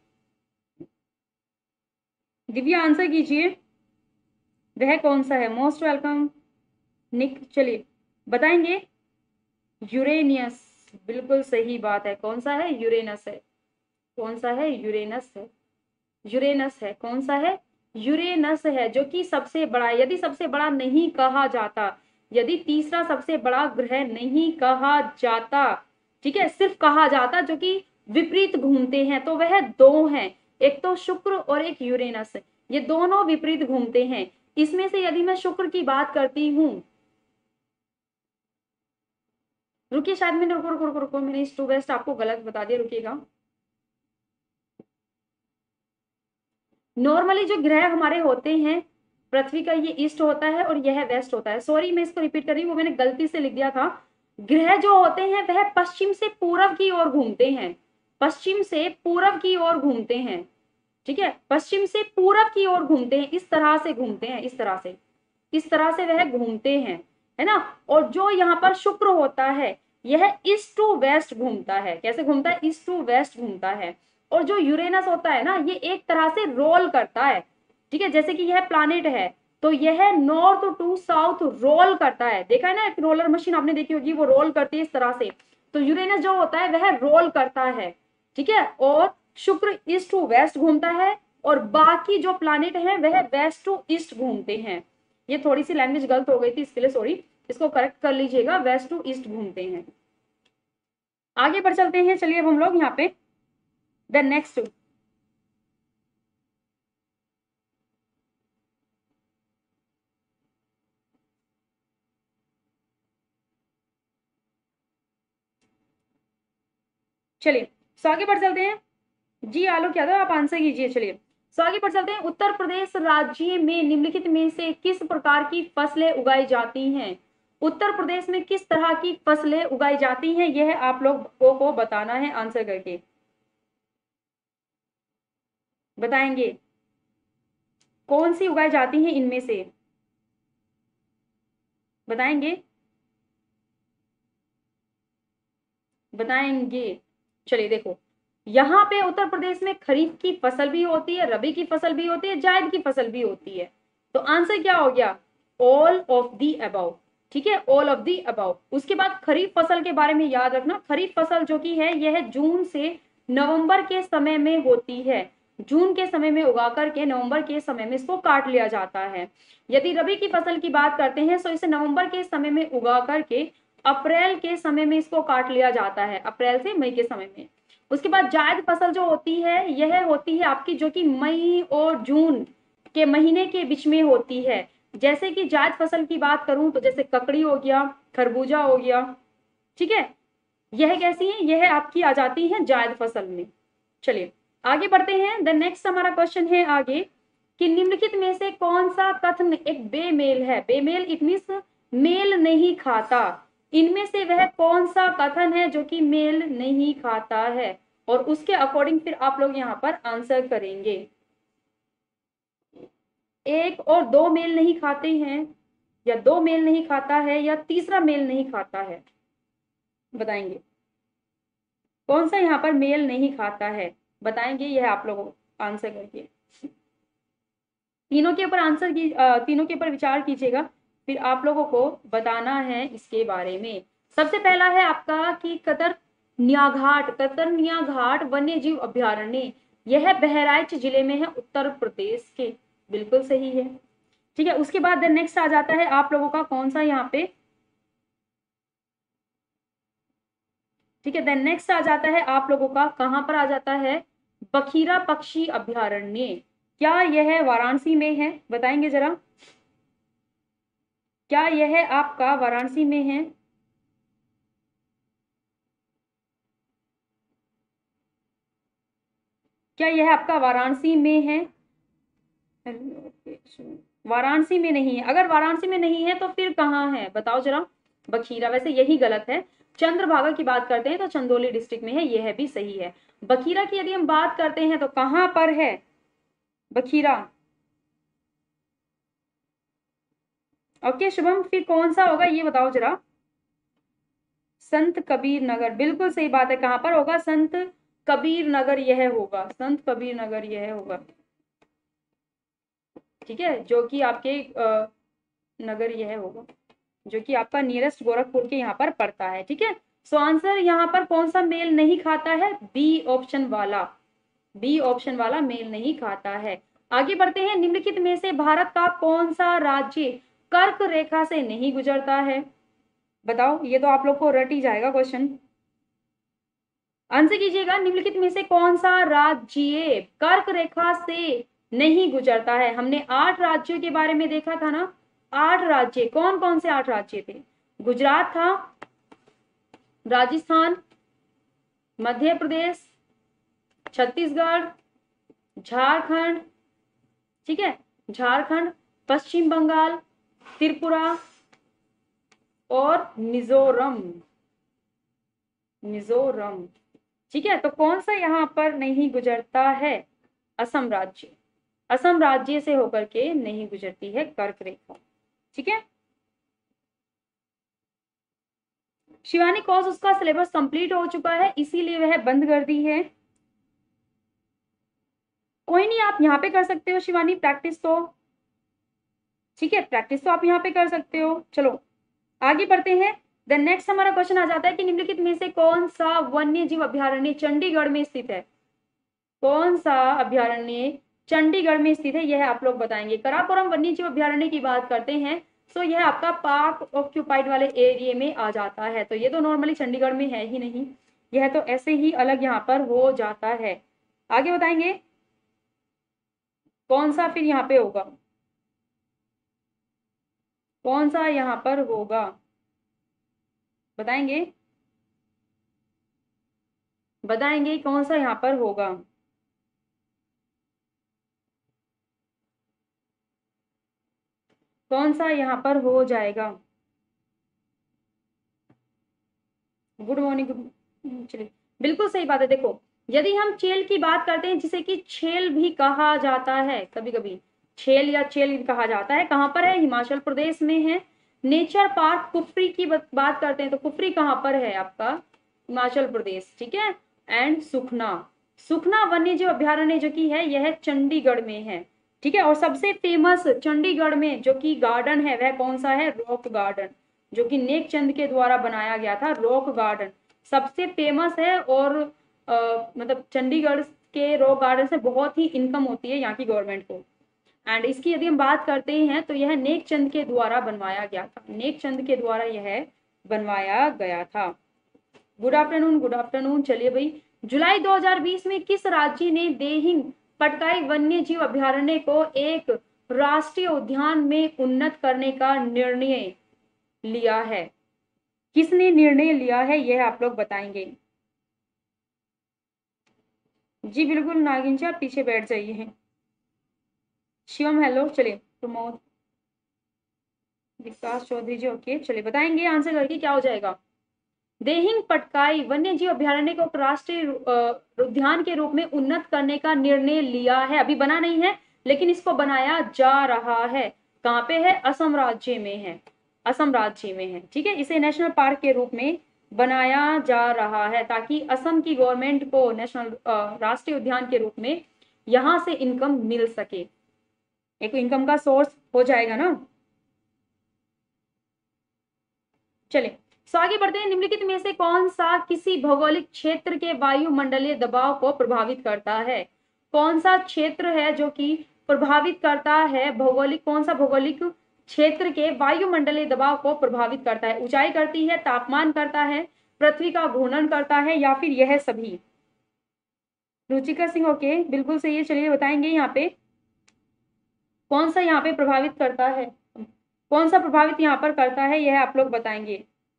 दिव्या आंसर कीजिए, वह कौन सा है। मोस्ट वेलकम निक, चलिए बताएंगे। यूरेनियस, बिल्कुल सही बात है। कौन सा है, यूरेनस है। कौन सा है, यूरेनस है, यूरेनस है। कौन सा है, यूरेनस है, जो कि सबसे बड़ा, यदि सबसे बड़ा नहीं कहा जाता, यदि तीसरा सबसे बड़ा ग्रह नहीं कहा जाता, ठीक है, सिर्फ कहा जाता जो कि विपरीत घूमते हैं, तो वह दो हैं, एक तो शुक्र और एक यूरेनस, ये दोनों विपरीत घूमते हैं। इसमें से यदि मैं शुक्र की बात करती हूं, रुकिए शायद मैंने रुको रुको रुको रुको मैंने ईस्ट टू वेस्ट आपको गलत बता दिया, रुकिएगा। नॉर्मली जो ग्रह हमारे होते हैं, पृथ्वी का ये ईस्ट होता है और यह वेस्ट होता है। सॉरी मैं इसको रिपीट कर रही हूँ, वो मैंने गलती से लिख दिया था। ग्रह जो होते हैं वह पश्चिम से पूर्व की ओर घूमते हैं, पश्चिम से पूर्व की ओर घूमते हैं, ठीक है, पश्चिम से पूर्व की ओर घूमते हैं, इस तरह से घूमते हैं, इस तरह से, इस तरह से वह घूमते हैं, है ना। और जो यहाँ पर शुक्र होता है यह ईस्ट टू वेस्ट घूमता है, कैसे घूमता है, ईस्ट टू वेस्ट घूमता है। और जो यूरेनस होता है ना, ये एक तरह से रोल करता है, ठीक है, जैसे कि यह प्लैनेट है तो यह नॉर्थ टू साउथ रोल करता है, देखा है ना, एक रोलर मशीन आपने देखी होगी, वो रोल करती है इस तरह से। तो यूरेनस जो होता है वह रोल करता है, ठीक है, और शुक्र ईस्ट टू वेस्ट घूमता है, और बाकी जो प्लैनेट हैं वह वेस्ट टू ईस्ट घूमते हैं। ये थोड़ी सी लैंग्वेज गलत हो गई थी, इसके लिए सॉरी, इसको करेक्ट कर लीजिएगा, वेस्ट टू ईस्ट घूमते हैं। आगे बढ़ चलते हैं, चलिए अब हम लोग यहाँ पे द नेक्स्ट, चलिए सो आगे बढ़ चलते हैं। जी आलोक यादव आप आंसर कीजिए। चलिए सो आगे बढ़ चलते हैं। उत्तर प्रदेश राज्य में निम्नलिखित में से किस प्रकार की फसलें उगाई जाती हैं। उत्तर प्रदेश में किस तरह की फसलें उगाई जाती हैं, यह आप लोगों को बताना है आंसर करके। बताएंगे कौन सी उगाई जाती हैं इनमें से, बताएंगे बताएंगे चलिए देखो, यहाँ पे उत्तर प्रदेश में खरीफ की फसल भी होती है, रबी की फसल भी होती है, जायद की फसल भी होती है। तो आंसर क्या हो गया, ऑल ऑफ दी अबाउ। ठीक है, ऑल ऑफ दी अबाउ। उसके बाद खरीफ फसल के बारे में याद रखना, खरीफ फसल जो की है यह जून से नवंबर के समय में होती है। जून के समय में उगा करके नवंबर के समय में इसको काट लिया जाता है। यदि रबी की फसल की बात करते हैं तो इसे नवंबर के समय में उगा करके अप्रैल के समय में इसको काट लिया जाता है, अप्रैल से मई के समय में। उसके बाद जायद फसल जो होती है यह होती है आपकी जो कि मई और जून के महीने के बीच में होती है। जैसे कि जायद फसल की बात करूं तो जैसे ककड़ी हो गया, खरबूजा हो गया, ठीक है, यह कैसी है, यह आपकी आ जाती है जायद फसल में। चलिए आगे बढ़ते हैं। द नेक्स्ट हमारा क्वेश्चन है आगे कि निम्नलिखित में से कौन सा कथन एक बेमेल है। बेमेल इट मींस मेल नहीं खाता। इनमें से वह कौन सा कथन है जो कि मेल नहीं खाता है, और उसके अकॉर्डिंग फिर आप लोग यहाँ पर आंसर करेंगे। एक और दो मेल नहीं खाते हैं, या दो मेल नहीं खाता है, या तीसरा मेल नहीं खाता है, बताएंगे कौन सा यहाँ पर मेल नहीं खाता है, बताएंगे यह आप लोग आंसर करके। तीनों के ऊपर आंसर की तीनों के ऊपर विचार कीजिएगा, फिर आप लोगों को बताना है इसके बारे में। सबसे पहला है आपका कि कतरनिया घाट। कतरनिया घाट वन्य जीव अभ्यारण्य, यह बहराइच जिले में है, उत्तर प्रदेश के। बिल्कुल सही है। ठीक है, उसके बाद नेक्स्ट आ जाता है आप लोगों का कौन सा यहाँ पे, ठीक है, देन नेक्स्ट आ जाता है आप लोगों का कहां पर आ जाता है, बखीरा पक्षी अभ्यारण्य। क्या यह वाराणसी में है, बताएंगे जरा, क्या यह आपका वाराणसी में है। क्या यह आपका वाराणसी में है, वाराणसी में नहीं है। अगर वाराणसी में नहीं है तो फिर कहाँ है, बताओ जरा। बखीरा, वैसे यही गलत है। चंद्रभागा की बात करते हैं तो चंदौली डिस्ट्रिक्ट में है, यह भी सही है। बखीरा की यदि हम बात करते हैं तो कहां पर है बखीरा। ओके शुभम, फिर कौन सा होगा ये बताओ जरा। संत कबीर नगर, बिल्कुल सही बात है। कहां पर होगा, संत कबीर नगर यह होगा, संत कबीर नगर यह होगा। ठीक है, जो कि आपके आ, नगर यह होगा जो कि आपका नियरेस्ट गोरखपुर के यहाँ पर पड़ता है। ठीक है, सो आंसर यहाँ पर कौन सा मेल नहीं खाता है, बी ऑप्शन वाला, बी ऑप्शन वाला मेल नहीं खाता है। आगे बढ़ते हैं। निम्नलिखित में से भारत का कौन सा राज्य कर्क रेखा से नहीं गुजरता है, बताओ। ये तो आप लोग को रट ही जाएगा क्वेश्चन, आंसर कीजिएगा। निम्नलिखित में से कौन सा राज्य कर्क रेखा से नहीं गुजरता है। हमने आठ राज्यों के बारे में देखा था ना, आठ राज्य, कौन कौन से आठ राज्य थे, गुजरात था, राजस्थान, मध्य प्रदेश, छत्तीसगढ़, झारखंड, ठीक है, झारखंड, पश्चिम बंगाल, त्रिपुरा और मिजोरम, मिजोरम। ठीक है, तो कौन सा यहां पर नहीं गुजरता है, असम राज्य, असम राज्य से होकर के नहीं गुजरती है कर्क रेखा। ठीक है, शिवानी कोर्स उसका सिलेबस कंप्लीट हो चुका है इसीलिए वह बंद कर दी है। कोई नहीं, आप यहाँ पे कर सकते हो शिवानी प्रैक्टिस तो, ठीक है, प्रैक्टिस तो आप यहाँ पे कर सकते हो। चलो आगे बढ़ते हैं। द नेक्स्ट हमारा क्वेश्चन आ जाता है कि निम्नलिखित में से कौन सा वन्य जीव अभ्यारण्य चंडीगढ़ में स्थित है, कौन सा अभ्यारण्य चंडीगढ़ में स्थित है, यह आप लोग बताएंगे। कराकोरम वन्य जीव अभ्यारण्य की बात करते हैं तो यह आपका पाक ऑक्यूपाइड वाले एरिया में आ जाता है, तो ये तो नॉर्मली चंडीगढ़ में है ही नहीं, यह तो ऐसे ही अलग यहाँ पर हो जाता है। आगे बताएंगे कौन सा फिर यहाँ पे होगा, कौन सा यहाँ पर होगा, बताएंगे बताएंगे कौन सा यहाँ पर होगा। कौन सा यहाँ पर हो जाएगा, गुड मॉर्निंग। गुड, चलिए बिल्कुल सही बात है। देखो यदि हम चेल की बात करते हैं, जिसे कि छेल भी कहा जाता है, कभी कभी छेल या चेल कहा जाता है, कहाँ पर है? हिमाचल प्रदेश में है। नेचर पार्क कुफरी की बात करते हैं तो कुफरी कहाँ पर है? आपका हिमाचल प्रदेश, ठीक है। एंड सुखना, सुखना वन्य जीव अभ्यारण्य जो कि है यह चंडीगढ़ में है, ठीक है। और सबसे फेमस चंडीगढ़ में जो कि गार्डन है वह कौन सा है? रॉक गार्डन, जो कि नेक चंद के द्वारा बनाया गया था। रॉक गार्डन सबसे फेमस है और आ, मतलब चंडीगढ़ के रॉक गार्डन से बहुत ही इनकम होती है यहाँ की गवर्नमेंट को। एंड इसकी यदि हम बात करते हैं तो यह नेक चंद के द्वारा बनवाया गया था, नेक चंद के द्वारा यह बनवाया गया था। Good afternoon, good afternoon. चलिए भाई, जुलाई दो हज़ार बीस में किस राज्य ने देहिंग पटकाई वन्य जीव अभ्यारण्य को एक राष्ट्रीय उद्यान में उन्नत करने का निर्णय लिया है? किसने निर्णय लिया है यह आप लोग बताएंगे। जी बिल्कुल नागिन जी, आप पीछे बैठ जाइए। शिवम हेलो। चलिए प्रमोद, विकास चौधरी जी ओके। चलिए बताएंगे आंसर करके क्या हो जाएगा। देहिंग पटकाई वन्य जीव अभ्यारण्य को राष्ट्रीय उद्यान के रूप में उन्नत करने का निर्णय लिया है। अभी बना नहीं है लेकिन इसको बनाया जा रहा है। कहाँ पे है? असम राज्य में है, असम राज्य में है, ठीक है। इसे नेशनल पार्क के रूप में बनाया जा रहा है ताकि असम की गवर्नमेंट को नेशनल राष्ट्रीय उद्यान के रूप में यहाँ से इनकम मिल सके, एक इनकम का सोर्स हो जाएगा ना। चलिए सो आगे बढ़ते हैं। निम्नलिखित में से कौन सा किसी भौगोलिक क्षेत्र के वायुमंडलीय दबाव को प्रभावित करता है? कौन सा क्षेत्र है जो कि प्रभावित करता है? भौगोलिक कौन सा भौगोलिक क्षेत्र के वायुमंडलीय दबाव को प्रभावित करता है? ऊंचाई करती है, तापमान करता है, पृथ्वी का घूर्णन करता है, या फिर यह सभी? रुचिका सिंह ओके, बिल्कुल सही है। चलिए बताएंगे यहाँ पे कौन सा यहाँ पे प्रभावित करता है, कौन सा प्रभावित यहाँ पर करता है, यह आप लोग बताएंगे।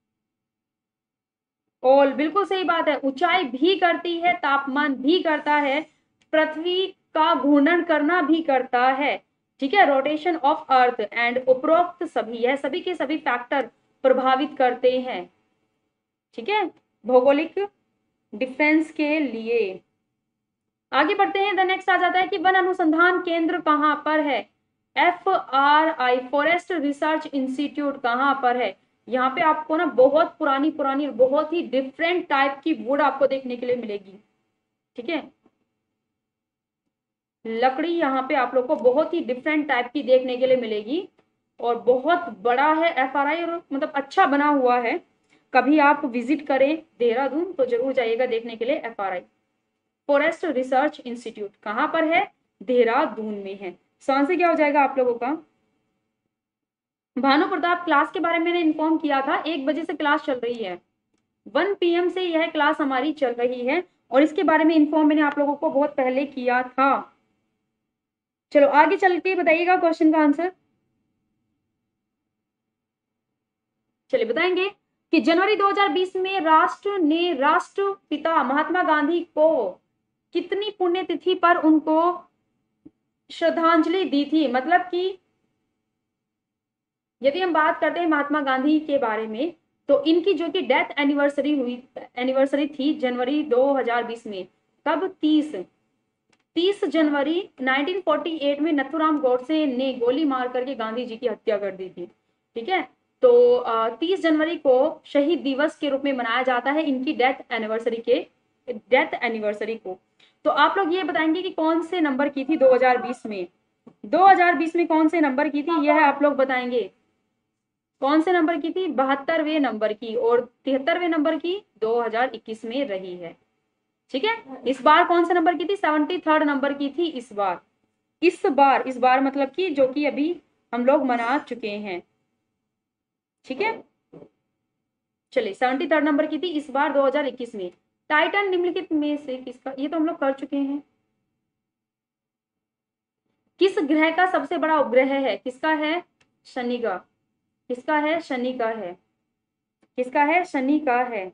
ऑल, बिल्कुल सही बात है। ऊंचाई भी करती है, तापमान भी करता है, पृथ्वी का घूर्णन करना भी करता है, ठीक है। रोटेशन ऑफ अर्थ एंड उपरोक्त सभी, यह सभी के सभी फैक्टर प्रभावित करते हैं, ठीक है, भौगोलिक डिफरेंस के लिए। आगे बढ़ते हैं। द नेक्स्ट आ जाता है कि वन अनुसंधान केंद्र कहाँ पर है? F R I forest research institute कहाँ पर है? यहाँ पे आपको ना बहुत पुरानी पुरानी बहुत ही डिफरेंट टाइप की वुड आपको देखने के लिए मिलेगी, ठीक है। लकड़ी यहाँ पे आप लोग को बहुत ही डिफरेंट टाइप की देखने के लिए मिलेगी और बहुत बड़ा है एफ आर आई, और मतलब अच्छा बना हुआ है। कभी आप विजिट करें देहरादून तो जरूर जाइएगा देखने के लिए। F R I forest research institute कहाँ पर है? देहरादून में है। सवाल से क्या हो जाएगा आप लोगों का? भानु प्रताप, क्लास के बारे में मैंने इन्फॉर्म किया था, एक बजे से क्लास चल रही है, वन पी एम से यह क्लास हमारी चल रही है और इसके बारे में इन्फॉर्म मैंने आप लोगों को बहुत पहले किया था। चलो आगे चल के बताइएगा क्वेश्चन का आंसर। चलिए बताएंगे कि जनवरी दो हज़ार बीस में राष्ट्र ने राष्ट्रपिता महात्मा गांधी को कितनी पुण्यतिथि पर उनको श्रद्धांजलि दी थी? मतलब कि यदि हम बात करते हैं महात्मा गांधी के बारे में तो इनकी जो कि डेथ एनिवर्सरी हुई एनिवर्सरी थी जनवरी दो हज़ार बीस में। कब? तीस तीस जनवरी उन्नीस सौ अड़तालीस में नथुराम गोडसे ने गोली मार करके गांधी जी की हत्या कर दी थी, ठीक है। तो तीस जनवरी को शहीद दिवस के रूप में मनाया जाता है इनकी डेथ एनिवर्सरी के डेथ एनिवर्सरी को। तो आप लोग ये बताएंगे कि कौन से नंबर की थी दो हज़ार बीस में? दो हज़ार बीस में कौन से नंबर की थी यह आप लोग बताएंगे। कौन से नंबर की थी? बहत्तरवें नंबर की, और तिहत्तरवें नंबर की दो हज़ार इक्कीस में रही है, ठीक है। इस बार कौन से नंबर की थी? सेवेंटी थर्ड नंबर की थी इस बार। इस बार इस बार मतलब कि जो कि अभी हम लोग मना चुके हैं, ठीक है। चलिए सेवेंटी थर्ड नंबर की थी इस बार दो हज़ार इक्कीस में। टाइटन निम्नलिखित में से किसका? ये तो हम लोग कर चुके हैं। किस ग्रह का सबसे बड़ा उपग्रह है? किसका है? शनि का। किसका है? शनि का है। किसका है? शनि का है।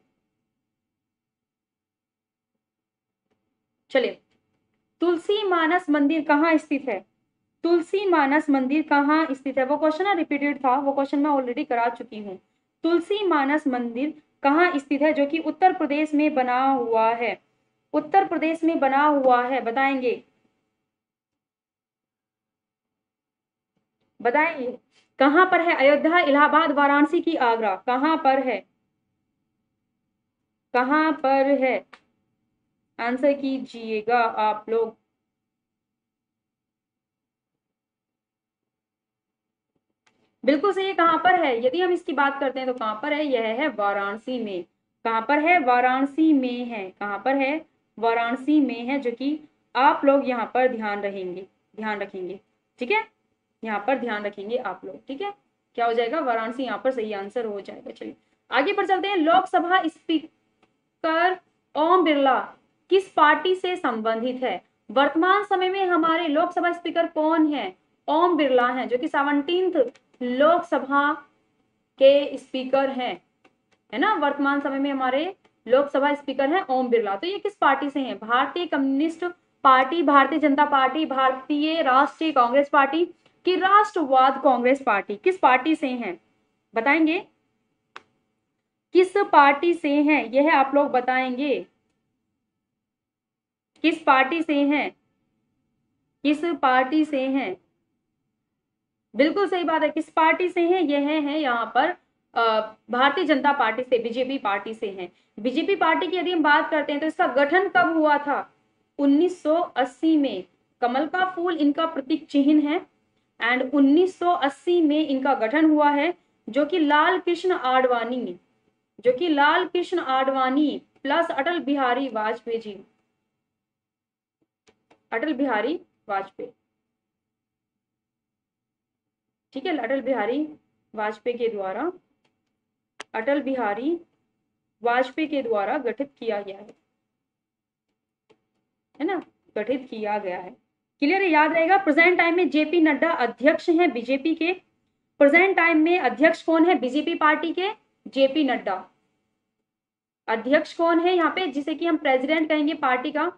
चलिए, तुलसी मानस मंदिर कहाँ स्थित है? तुलसी मानस मंदिर कहाँ स्थित है? वो क्वेश्चन रिपीटेड था, वो क्वेश्चन मैं ऑलरेडी करा चुकी हूँ। तुलसी मानस मंदिर कहाँ स्थित है, जो कि उत्तर प्रदेश में बना हुआ है, उत्तर प्रदेश में बना हुआ है, बताएंगे बताएंगे कहाँ पर है? अयोध्या, इलाहाबाद, वाराणसी की आगरा, कहाँ पर है, कहाँ पर है? आंसर कीजिएगा आप लोग। बिल्कुल सही है, कहाँ पर है? यदि हम इसकी बात करते हैं तो कहाँ पर है? यह है वाराणसी में। कहाँ पर है? वाराणसी में है। कहाँ पर है? वाराणसी में है, जो कि आप लोग यहाँ पर ध्यान रहेंगे, ध्यान रखेंगे, ठीक है, यहाँ पर ध्यान रखेंगे आप लोग, ठीक है। क्या हो जाएगा? वाराणसी यहाँ पर सही आंसर हो जाएगा। चलिए आगे बढ़ चलते हैं। लोकसभा स्पीकर ओम बिरला किस पार्टी से संबंधित है? वर्तमान समय में हमारे लोकसभा स्पीकर कौन है? ओम बिरला हैं, जो कि सेवनटीन्थ लोकसभा के स्पीकर हैं, है ना। वर्तमान समय में हमारे लोकसभा स्पीकर हैं ओम बिरला। तो ये किस पार्टी से हैं? भारतीय communist party, Bharatiya Janata party, भारतीय राष्ट्रीय कांग्रेस पार्टी कि राष्ट्रवाद कांग्रेस पार्टी? किस पार्टी से हैं? बताएंगे किस पार्टी से हैं, यह आप लोग बताएंगे। किस पार्टी से हैं? किस पार्टी से हैं? बिल्कुल सही बात है, किस पार्टी से हैं? यह है यहाँ पर भारतीय जनता पार्टी से, बीजेपी पार्टी से हैं। बीजेपी पार्टी की यदि हम बात करते हैं तो इसका गठन कब हुआ था? उन्नीस सौ अस्सी में। कमल का फूल इनका प्रतीक चिन्ह है एंड उन्नीस सौ अस्सी में इनका गठन हुआ है, जो कि लाल कृष्ण आडवाणी, जो कि लाल कृष्ण आडवाणी प्लस अटल बिहारी वाजपेयी जी, अटल बिहारी वाजपेयी, ठीक है, अटल बिहारी वाजपेयी के द्वारा, अटल बिहारी वाजपेयी के द्वारा गठित किया गया है, है ना, गठित किया गया है। क्लियर है, याद रहेगा। प्रेजेंट टाइम में जेपी नड्डा अध्यक्ष हैं बीजेपी के। प्रेजेंट टाइम में अध्यक्ष कौन है बीजेपी पार्टी के? जेपी नड्डा। अध्यक्ष कौन है यहाँ पे, जिसे कि हम प्रेसिडेंट कहेंगे पार्टी का?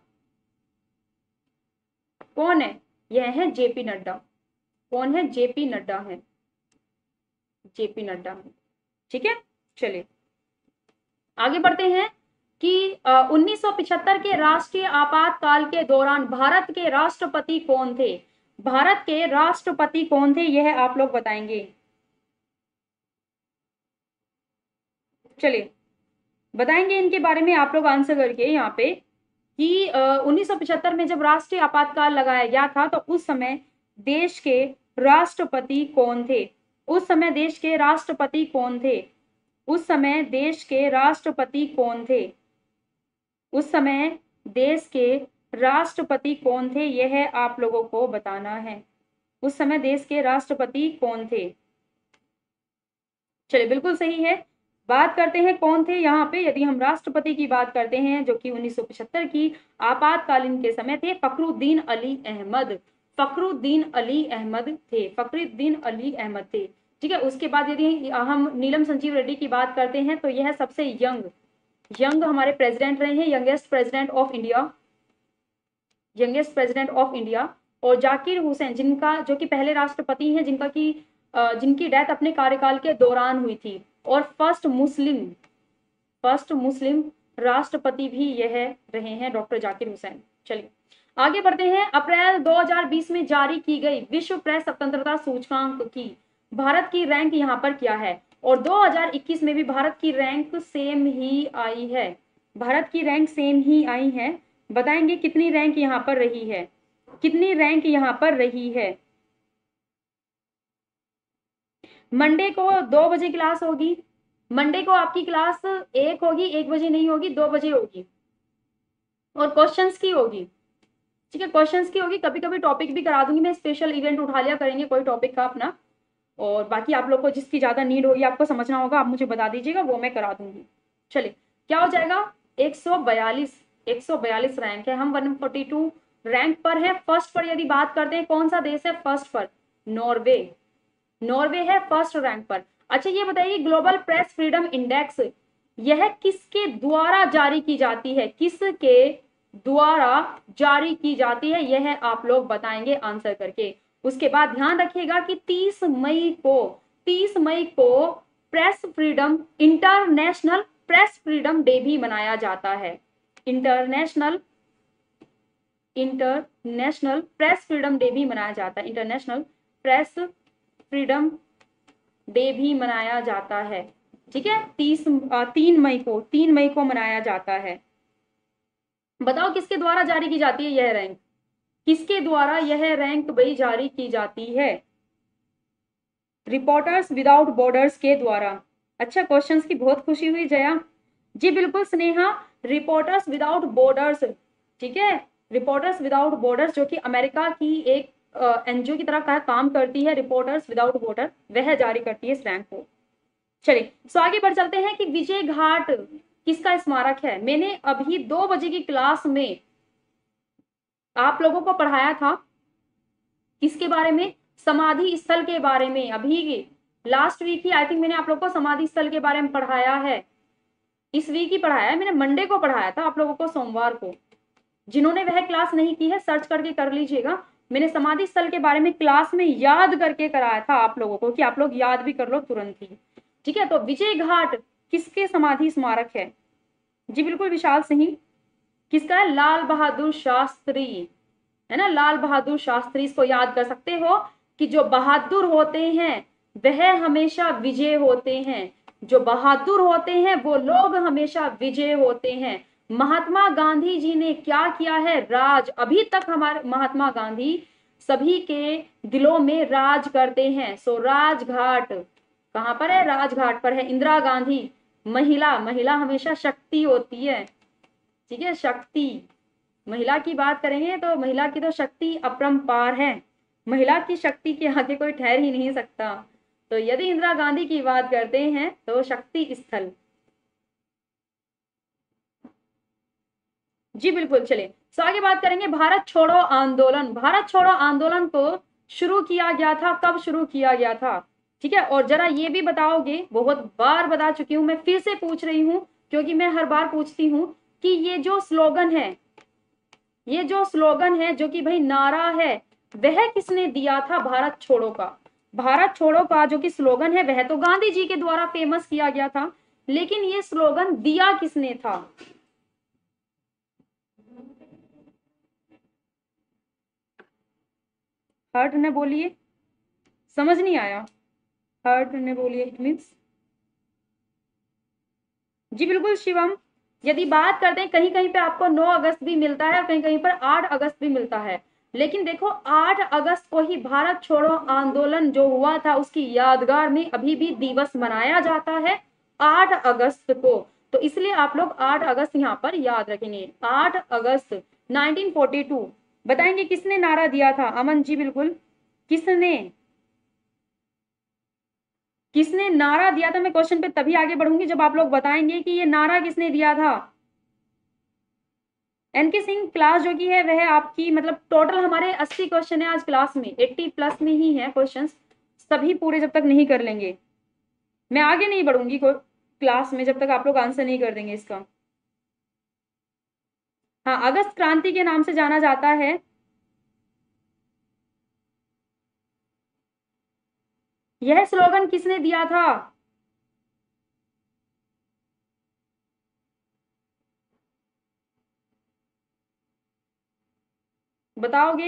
कौन है? यह है जेपी नड्डा। कौन है? जेपी नड्डा है, जेपी नड्डा है, ठीक है। चलिए आगे बढ़ते हैं कि उन्नीस सौ पचहत्तर के राष्ट्रीय आपातकाल के दौरान भारत के राष्ट्रपति कौन थे? भारत के राष्ट्रपति कौन थे, यह आप लोग बताएंगे। चलिए बताएंगे इनके बारे में आप लोग आंसर करके यहाँ पे कि उन्नीस सौ पचहत्तर में जब राष्ट्रीय आपातकाल लगाया गया था तो उस समय देश के राष्ट्रपति कौन थे? उस समय देश के राष्ट्रपति कौन थे? उस समय देश के राष्ट्रपति कौन थे? उस समय देश के राष्ट्रपति कौन थे, यह आप लोगों को बताना है। उस समय देश के राष्ट्रपति कौन थे? चलिए बिल्कुल सही है। बात करते हैं कौन थे यहाँ पे। यदि हम राष्ट्रपति की बात करते हैं, जो कि उन्नीस सौ पचहत्तर की आपातकालीन के समय थे, फखरुद्दीन अली अहमद, फखरुद्दीन अली अहमद थे, फखरुद्दीन अली अहमद थे, ठीक है। उसके बाद यदि हम नीलम संजीव रेड्डी की बात करते हैं तो यह सबसे यंग यंग हमारे प्रेसिडेंट रहे हैं, youngest president of India, youngest president of India. और जाकिर हुसैन, जिनका जो कि पहले राष्ट्रपति हैं, जिनका की जिनकी डेथ अपने कार्यकाल के दौरान हुई थी, और फर्स्ट मुस्लिम फर्स्ट मुस्लिम राष्ट्रपति भी यह रहे हैं, डॉक्टर जाकिर हुसैन। चलिए आगे बढ़ते हैं। अप्रैल दो हज़ार बीस में जारी की गई विश्व प्रेस स्वतंत्रता सूचकांक की भारत की रैंक यहाँ पर क्या है? और दो हज़ार इक्कीस में भी भारत की रैंक सेम ही आई है, भारत की रैंक सेम ही आई है। बताएंगे कितनी रैंक यहाँ पर रही है, कितनी रैंक यहाँ पर रही है? मंडे को दो बजे क्लास होगी, मंडे को आपकी क्लास एक होगी, एक बजे नहीं होगी, दो बजे होगी, और क्वेश्चंस की होगी, ठीक है, क्वेश्चंस की होगी। कभी कभी टॉपिक भी करा दूंगी मैं, स्पेशल इवेंट उठा लिया करेंगे कोई टॉपिक का अपना, और बाकी आप लोग को जिसकी ज्यादा नीड होगी, आपको समझना होगा, आप मुझे बता दीजिएगा, वो मैं करा दूंगी। चलिए क्या हो जाएगा? एक सौ बयालीस एक सौ बयालीस रैंक है, हम एक सौ बयालीस रैंक पर है। फर्स्ट पर यदि बात करते हैं, कौन सा देश है फर्स्ट पर? नॉर्वे, नॉर्वे है फर्स्ट रैंक पर। अच्छा ये बताइए, ग्लोबल प्रेस फ्रीडम इंडेक्स यह किसके द्वारा जारी की जाती है? किसके द्वारा जारी की जाती है, यह आप लोग बताएंगे आंसर करके। उसके बाद ध्यान रखिएगा कि तीस मई को तीस मई को press freedom international press freedom day भी मनाया जाता है। International international press freedom day भी मनाया जाता है। इंटरनेशनल प्रेस फ्रीडम डे भी मनाया जाता है। ठीक है, तीस तीन मई को तीन मई को मनाया जाता है। बताओ किसके द्वारा जारी की जाती है यह रैंक? किसके द्वारा यह रैंक भाई जारी की जाती है? रिपोर्टर्स विदाउट बॉर्डर्स के द्वारा। अच्छा, क्वेश्चंस की बहुत खुशी हुई जया जी। बिल्कुल स्नेहा, रिपोर्टर्स विदाउट बॉर्डर्स। ठीक है, रिपोर्टर्स विदाउट बॉर्डर्स जो कि अमेरिका की एक एनजीओ की तरह का काम करती है, रिपोर्टर्स विदाउट बॉर्डर, वह जारी करती है इस रैंक को। चलिए सो आगे बढ़ चलते हैं कि विजय घाट किसका स्मारक है। मैंने अभी दो बजे की क्लास में आप लोगों को पढ़ाया था किसके बारे में? समाधि स्थल के बारे में। अभी लास्ट वीक ही आई थिंक मैंने आप लोगों को समाधि स्थल के बारे में पढ़ाया है। इस वीक ही पढ़ाया है, मैंने मंडे को पढ़ाया था आप लोगों को, सोमवार को। जिन्होंने वह क्लास नहीं की है सर्च करके कर लीजिएगा। मैंने समाधि स्थल के बारे में क्लास में याद करके कराया था आप लोगों को कि आप लोग याद भी कर लो तुरंत ही। ठीक है, तो विजय घाट किसके समाधि स्मारक है? जी बिल्कुल विशाल सिंह, किसका है? लाल बहादुर शास्त्री, है ना, लाल बहादुर शास्त्री। इसको याद कर सकते हो कि जो बहादुर होते हैं वह हमेशा विजय होते हैं। जो बहादुर होते हैं वो लोग हमेशा विजय होते हैं। महात्मा गांधी जी ने क्या किया है? राज। अभी तक हमारे महात्मा गांधी सभी के दिलों में राज करते हैं। सो राजघाट कहां पर है? राजघाट पर है। इंदिरा गांधी, महिला, महिला हमेशा शक्ति होती है। ठीक है, शक्ति, महिला की बात करेंगे तो महिला की तो शक्ति अपरंपार है। महिला की शक्ति के आगे कोई ठहर ही नहीं सकता। तो यदि इंदिरा गांधी की बात करते हैं तो शक्ति स्थल। जी बिल्कुल। चलिए तो आगे बात करेंगे भारत छोड़ो आंदोलन। भारत छोड़ो आंदोलन को शुरू किया गया था, कब शुरू किया गया था? ठीक है, और जरा ये भी बताओगे, बहुत बार बता चुकी हूं, मैं फिर से पूछ रही हूं क्योंकि मैं हर बार पूछती हूं कि ये जो स्लोगन है, ये जो स्लोगन है जो कि भाई नारा है, वह किसने दिया था? भारत छोड़ो का। भारत छोड़ो का जो कि स्लोगन है वह तो गांधी जी के द्वारा फेमस किया गया था, लेकिन ये स्लोगन दिया किसने था? हर्ट ने बोलिए, समझ नहीं आया। हर्ट ने बोलिए, इट मीन्स। जी बिल्कुल शिवम, यदि बात करते हैं कहीं कहीं पे आपको नौ अगस्त भी मिलता है और कहीं कहीं पर आठ अगस्त भी मिलता है, लेकिन देखो आठ अगस्त को ही भारत छोड़ो आंदोलन जो हुआ था उसकी यादगार में अभी भी दिवस मनाया जाता है आठ अगस्त को। तो इसलिए आप लोग आठ अगस्त यहाँ पर याद रखेंगे। आठ अगस्त उन्नीस सौ बयालीस। बताएंगे किसने नारा दिया था? अमन जी बिल्कुल, किसने किसने नारा दिया था? मैं क्वेश्चन पे तभी आगे बढ़ूंगी जब आप लोग बताएंगे कि ये नारा किसने दिया था। एनके सिंह, क्लास जो की है वह आपकी मतलब टोटल हमारे अस्सी क्वेश्चन है आज क्लास में, अस्सी प्लस में ही है क्वेश्चंस, सभी पूरे जब तक नहीं कर लेंगे मैं आगे नहीं बढ़ूंगी क्लास में जब तक आप लोग आंसर नहीं कर देंगे इसका। हाँ, अगस्त क्रांति के नाम से जाना जाता है। यह स्लोगन किसने दिया था? बताओगे?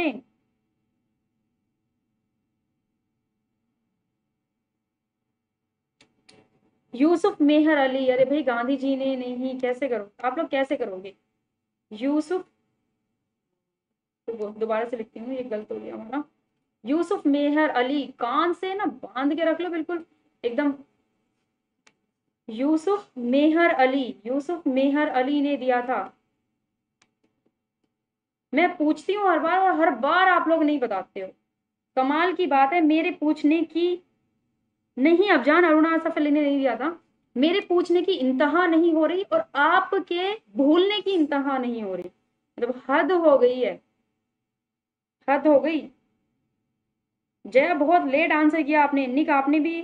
यूसुफ मेहर अली। अरे भाई गांधी जी ने नहीं, कैसे करो आप लोग, कैसे करोगे? यूसुफ, दोबारा से लिखती हूँ, ये गलत हो गया हमारा। यूसुफ मेहर अली, कान से ना बांध के रख लो बिल्कुल एकदम। यूसुफ मेहर अली, यूसुफ मेहर अली ने दिया था। मैं पूछती हूँ हर बार और हर बार आप लोग नहीं बताते हो, कमाल की बात है। मेरे पूछने की नहीं, अफजान अरुणा असफ अली ने नहीं दिया था। मेरे पूछने की इंतहा नहीं हो रही और आपके भूलने की इंतहा नहीं हो रही, मतलब हद हो गई है, हद हो गई। जया बहुत लेट आंसर किया आपने। निक आपने भी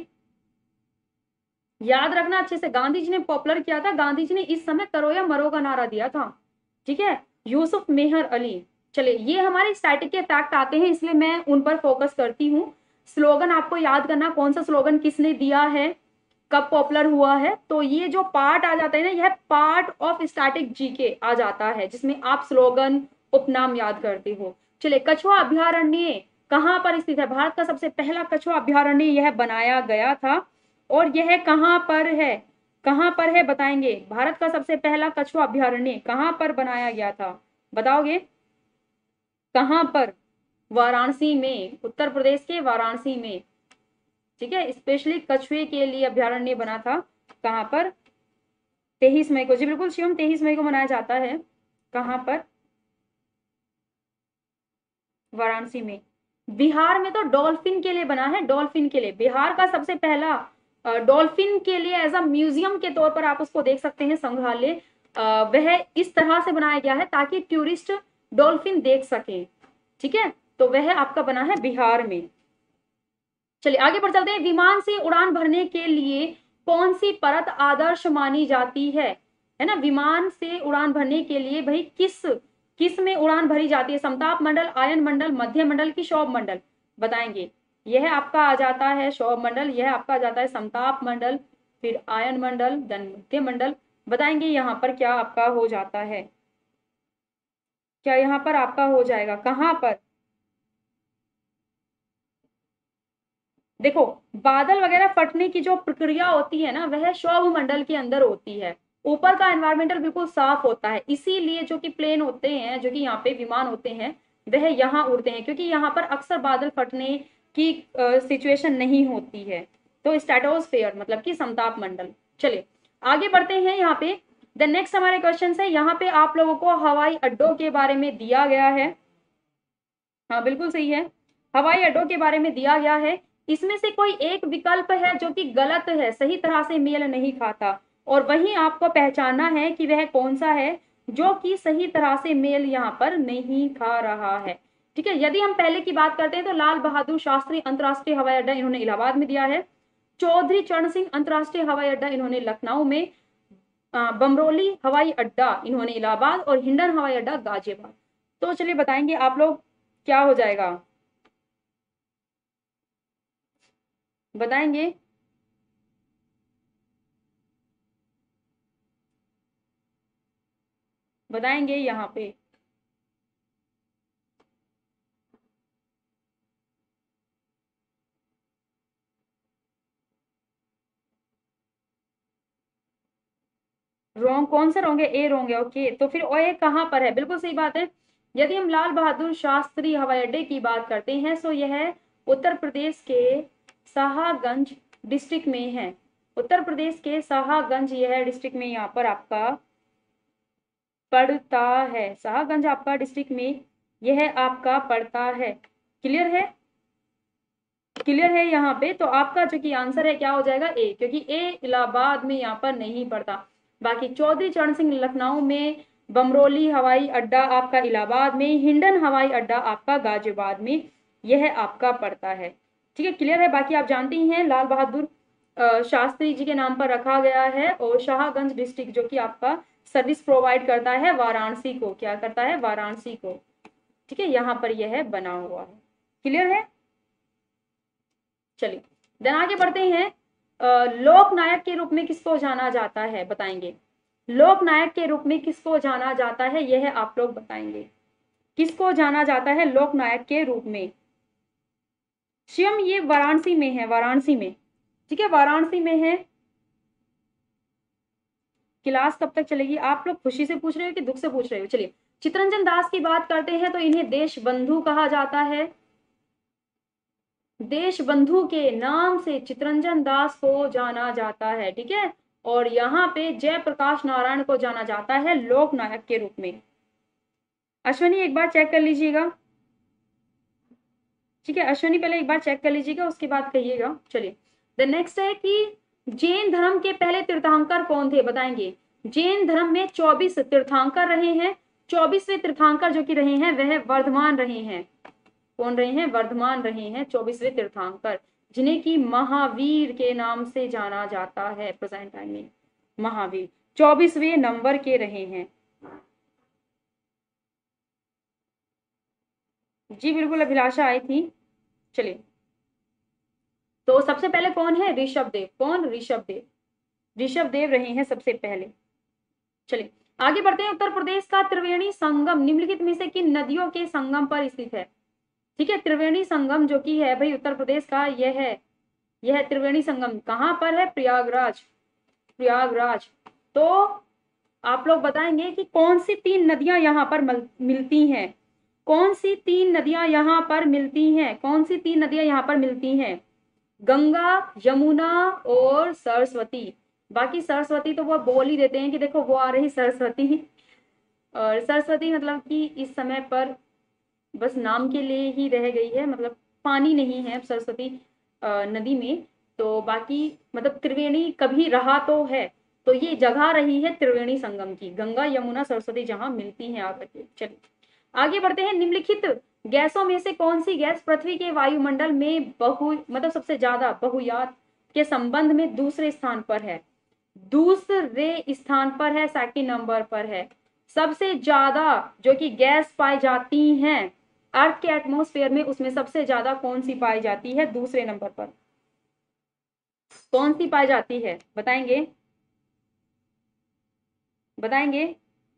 याद रखना अच्छे से, गांधी जी ने पॉपुलर किया था, गांधी जी ने इस समय करो या मरो का नारा दिया था। ठीक है, यूसुफ मेहर अली। चलिए ये हमारे स्टैटिक के फैक्ट आते हैं इसलिए मैं उन पर फोकस करती हूँ। स्लोगन आपको याद करना, कौन सा स्लोगन किसने दिया है, कब पॉपुलर हुआ है। तो ये जो पार्ट आ जाता है ना, यह पार्ट ऑफ स्टैटिक जीके आ जाता है, जिसमें आप स्लोगन उपनाम याद करते हो। चलिए, कछुआ अभ्यारण्य कहाँ पर स्थित है? भारत का सबसे पहला कछुआ अभ्यारण्य यह बनाया गया था, और यह कहाँ पर है? कहाँ पर है बताएंगे? भारत का सबसे पहला कछुआ अभ्यारण्य कहाँ पर बनाया गया था, बताओगे? कहाँ पर? वाराणसी में, उत्तर प्रदेश के वाराणसी में। ठीक है, स्पेशली कछुए के लिए अभ्यारण्य बना था। कहाँ पर? तेईस मई को। जी बिल्कुल शिवम, तेईस मई को मनाया जाता है। कहाँ पर? वाराणसी में। बिहार में तो डॉल्फिन के लिए बना है, डॉल्फिन के लिए। बिहार का सबसे पहला डॉल्फिन के लिए एज अ म्यूजियम के तौर पर आप उसको देख सकते हैं, संग्रहालय। वह इस तरह से बनाया गया है ताकि टूरिस्ट डॉल्फिन देख सके। ठीक है, तो वह आपका बना है बिहार में। चलिए आगे बढ़ चलते हैं। विमान से उड़ान भरने के लिए कौन सी परत आदर्श मानी जाती है? है ना, विमान से उड़ान भरने के लिए भाई किस किस में उड़ान भरी जाती है? समताप मंडल, आयन मंडल, मध्य मंडल की शोभ मंडल, बताएंगे। यह आपका आ जाता है शोभ मंडल, यह आपका आ जाता है समताप मंडल, फिर आयन मंडल, देन मध्य मंडल। बताएंगे यहाँ पर क्या आपका हो जाता है, क्या यहाँ पर आपका हो जाएगा, कहाँ पर? देखो, बादल वगैरह फटने की जो प्रक्रिया होती है ना, वह शोभ मंडल के अंदर होती है। ऊपर का एनवायरमेंटल बिल्कुल साफ होता है, इसीलिए जो कि प्लेन होते हैं, जो कि यहाँ पे विमान होते हैं, वह यहाँ उड़ते हैं, क्योंकि यहाँ पर अक्सर बादल फटने की सिचुएशन नहीं होती है। तो स्ट्रेटोस्फेयर मतलब कि समताप मंडल। चलिए आगे बढ़ते हैं। यहाँ पे द नेक्स्ट हमारे क्वेश्चन है, यहाँ पे आप लोगों को हवाई अड्डों के बारे में दिया गया है। हाँ बिल्कुल सही है, हवाई अड्डों के बारे में दिया गया है। इसमें से कोई एक विकल्प है जो कि गलत है, सही तरह से मेल नहीं खाता, और वहीं आपको पहचानना है कि वह कौन सा है जो कि सही तरह से मेल यहाँ पर नहीं खा रहा है। ठीक है, यदि हम पहले की बात करते हैं तो लाल बहादुर शास्त्री अंतरराष्ट्रीय हवाई अड्डा इन्होंने इलाहाबाद में दिया है, चौधरी चरण सिंह अंतरराष्ट्रीय हवाई अड्डा इन्होंने लखनऊ में, बमरोली हवाई अड्डा इन्होंने इलाहाबाद, और हिंडन हवाई अड्डा गाजियाबाद। तो चलिए बताएंगे आप लोग क्या हो जाएगा, बताएंगे। बताएंगे यहाँ पे रॉन्ग, कौन सा रॉन्ग है? ए रॉन्ग है, ओके। तो फिर ओ ए कहाँ पर है? बिल्कुल सही बात है। यदि हम लाल बहादुर शास्त्री हवाई अड्डे की बात करते हैं तो यह उत्तर प्रदेश के शाहगंज डिस्ट्रिक्ट में है। उत्तर प्रदेश के शाहगंज यह डिस्ट्रिक्ट में यहाँ पर आपका पड़ता है। शाहगंज आपका डिस्ट्रिक्ट में यह आपका पड़ता है। क्लियर है? क्लियर है यहाँ पे? तो आपका जो कि आंसर है क्या हो जाएगा? ए, क्योंकि ए इलाहाबाद में यहाँ पर नहीं पड़ता। बाकी चौधरी चरण सिंह लखनऊ में, बमरोली हवाई अड्डा आपका इलाहाबाद में, हिंडन हवाई अड्डा आपका गाजियाबाद में, यह आपका पड़ता है। ठीक है, क्लियर है? बाकी आप जानते ही हैं लाल बहादुर शास्त्री जी के नाम पर रखा गया है, और शाहगंज डिस्ट्रिक्ट जो कि आपका सर्विस प्रोवाइड करता है वाराणसी को, क्या करता है? वाराणसी को। ठीक है, यहाँ पर यह बना हुआ है। क्लियर है? चलिए देन आगे बढ़ते हैं। लोक नायक के रूप में किसको जाना जाता है? बताएंगे। लोक नायक के रूप में किसको जाना जाता है, यह आप लोग बताएंगे। किसको जाना जाता है लोक नायक के रूप में? शिवम ये वाराणसी में है, वाराणसी में। ठीक है, वाराणसी में है। क्लास कब तक चलेगी? आप लोग खुशी से पूछ रहे हो कि दुख से पूछ रहे हो? चलिए, चित्तरंजन दास की बात करते हैं तो इन्हें देश बंधु कहा जाता है। देश बंधु के नाम से चित्तरंजन दास को जाना जाता है। ठीक है, और यहाँ पे जयप्रकाश नारायण को जाना जाता है लोक नायक के रूप में। अश्वनी एक बार चेक कर लीजिएगा। ठीक है, अश्वनी पहले एक बार चेक कर लीजिएगा, उसके बाद कहिएगा। चलिए द नेक्स्ट है कि जैन धर्म के पहले तीर्थंकर कौन थे? बताएंगे। जैन धर्म में चौबीस तीर्थंकर रहे हैं। चौबीसवें तीर्थंकर जो कि रहे हैं वह वर्धमान रहे हैं। कौन रहे हैं? वर्धमान रहे हैं चौबीसवें तीर्थंकर, जिन्हें कि महावीर के नाम से जाना जाता है। प्रेजेंट टाइम में महावीर चौबीसवें नंबर के रहे हैं। जी बिल्कुल, अभिलाषा आई थी। चलिए तो सबसे पहले कौन है? ऋषभ देव। कौन? ऋषभ देव। ऋषभ देव रहे हैं सबसे पहले। चलिए आगे बढ़ते हैं। उत्तर प्रदेश का त्रिवेणी संगम निम्नलिखित में से किन नदियों के संगम पर स्थित है? ठीक है, त्रिवेणी संगम जो कि है भाई उत्तर प्रदेश का, यह है यह त्रिवेणी संगम कहाँ पर है? प्रयागराज। प्रयागराज। तो आप लोग बताएंगे कि कौन सी तीन नदियां यहाँ पर मिलती हैं? कौन सी तीन नदियां यहाँ पर मिलती हैं? कौन सी तीन नदियां यहाँ पर मिलती हैं? गंगा, यमुना और सरस्वती। बाकी सरस्वती तो वो बोल ही देते हैं कि देखो वो आ रही सरस्वती, और सरस्वती मतलब कि इस समय पर बस नाम के लिए ही रह गई है, मतलब पानी नहीं है सरस्वती नदी में। तो बाकी मतलब त्रिवेणी कभी रहा तो है, तो ये जगह रही है त्रिवेणी संगम की, गंगा यमुना सरस्वती जहां मिलती हैं आकर के। चलिए आगे बढ़ते हैं। निम्नलिखित गैसों में से कौन सी गैस पृथ्वी के वायुमंडल में बहु मतलब सबसे ज्यादा बहुयात के संबंध में दूसरे स्थान पर है? दूसरे स्थान पर है, सेकंड नंबर पर है। सबसे ज्यादा जो कि गैस पाई जाती हैं अर्थ के एटमॉस्फेयर में, उसमें सबसे ज्यादा कौन सी पाई जाती है? दूसरे नंबर पर कौन सी पाई जाती है? बताएंगे? बताएंगे?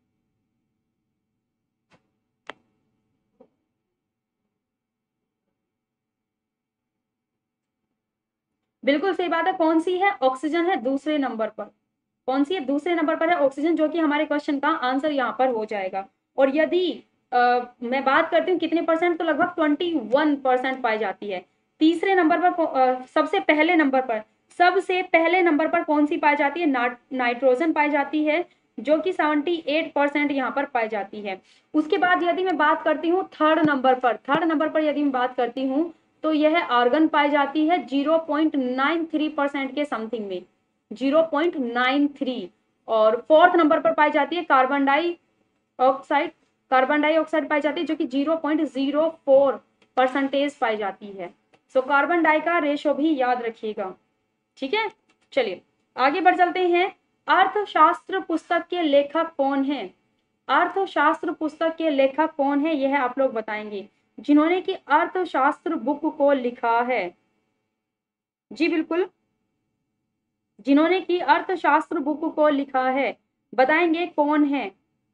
बिल्कुल सही बात है। कौन सी है? ऑक्सीजन है दूसरे नंबर पर। कौन सी है? दूसरे नंबर पर है ऑक्सीजन, जो कि हमारे क्वेश्चन का आंसर यहाँ पर हो जाएगा। और यदि आ, मैं बात करती हूँ कितने परसेंट, तो लगभग ट्वेंटी वन परसेंट पाई जाती है। तीसरे नंबर पर आ, सबसे पहले नंबर पर सबसे पहले नंबर पर कौन सी पाई जाती है? नाइट्रोजन पाई जाती है, जो कि अठहत्तर परसेंट यहाँ पर पाई जाती है। उसके बाद यदि मैं बात करती हूँ थर्ड नंबर पर थर्ड नंबर पर यदि मैं बात करती हूँ तो यह आर्गन पाई जाती है zero point nine three percent के समथिंग में, ज़ीरो पॉइंट नाइन थ्री। और फोर्थ नंबर पर पाई जाती है कार्बन डाइऑक्साइड कार्बन डाइऑक्साइड पाई जाती है, जो कि zero point zero four percentage पाई जाती है। सो कार्बन डाई का रेशो भी याद रखिएगा, ठीक है। चलिए आगे बढ़ चलते हैं। अर्थशास्त्र पुस्तक के लेखक कौन है? अर्थशास्त्र पुस्तक के लेखक कौन है, यह आप लोग बताएंगे, जिन्होंने कि अर्थशास्त्र बुक को लिखा है। जी बिल्कुल, जिन्होंने कि अर्थशास्त्र बुक को लिखा है, बताएंगे कौन है?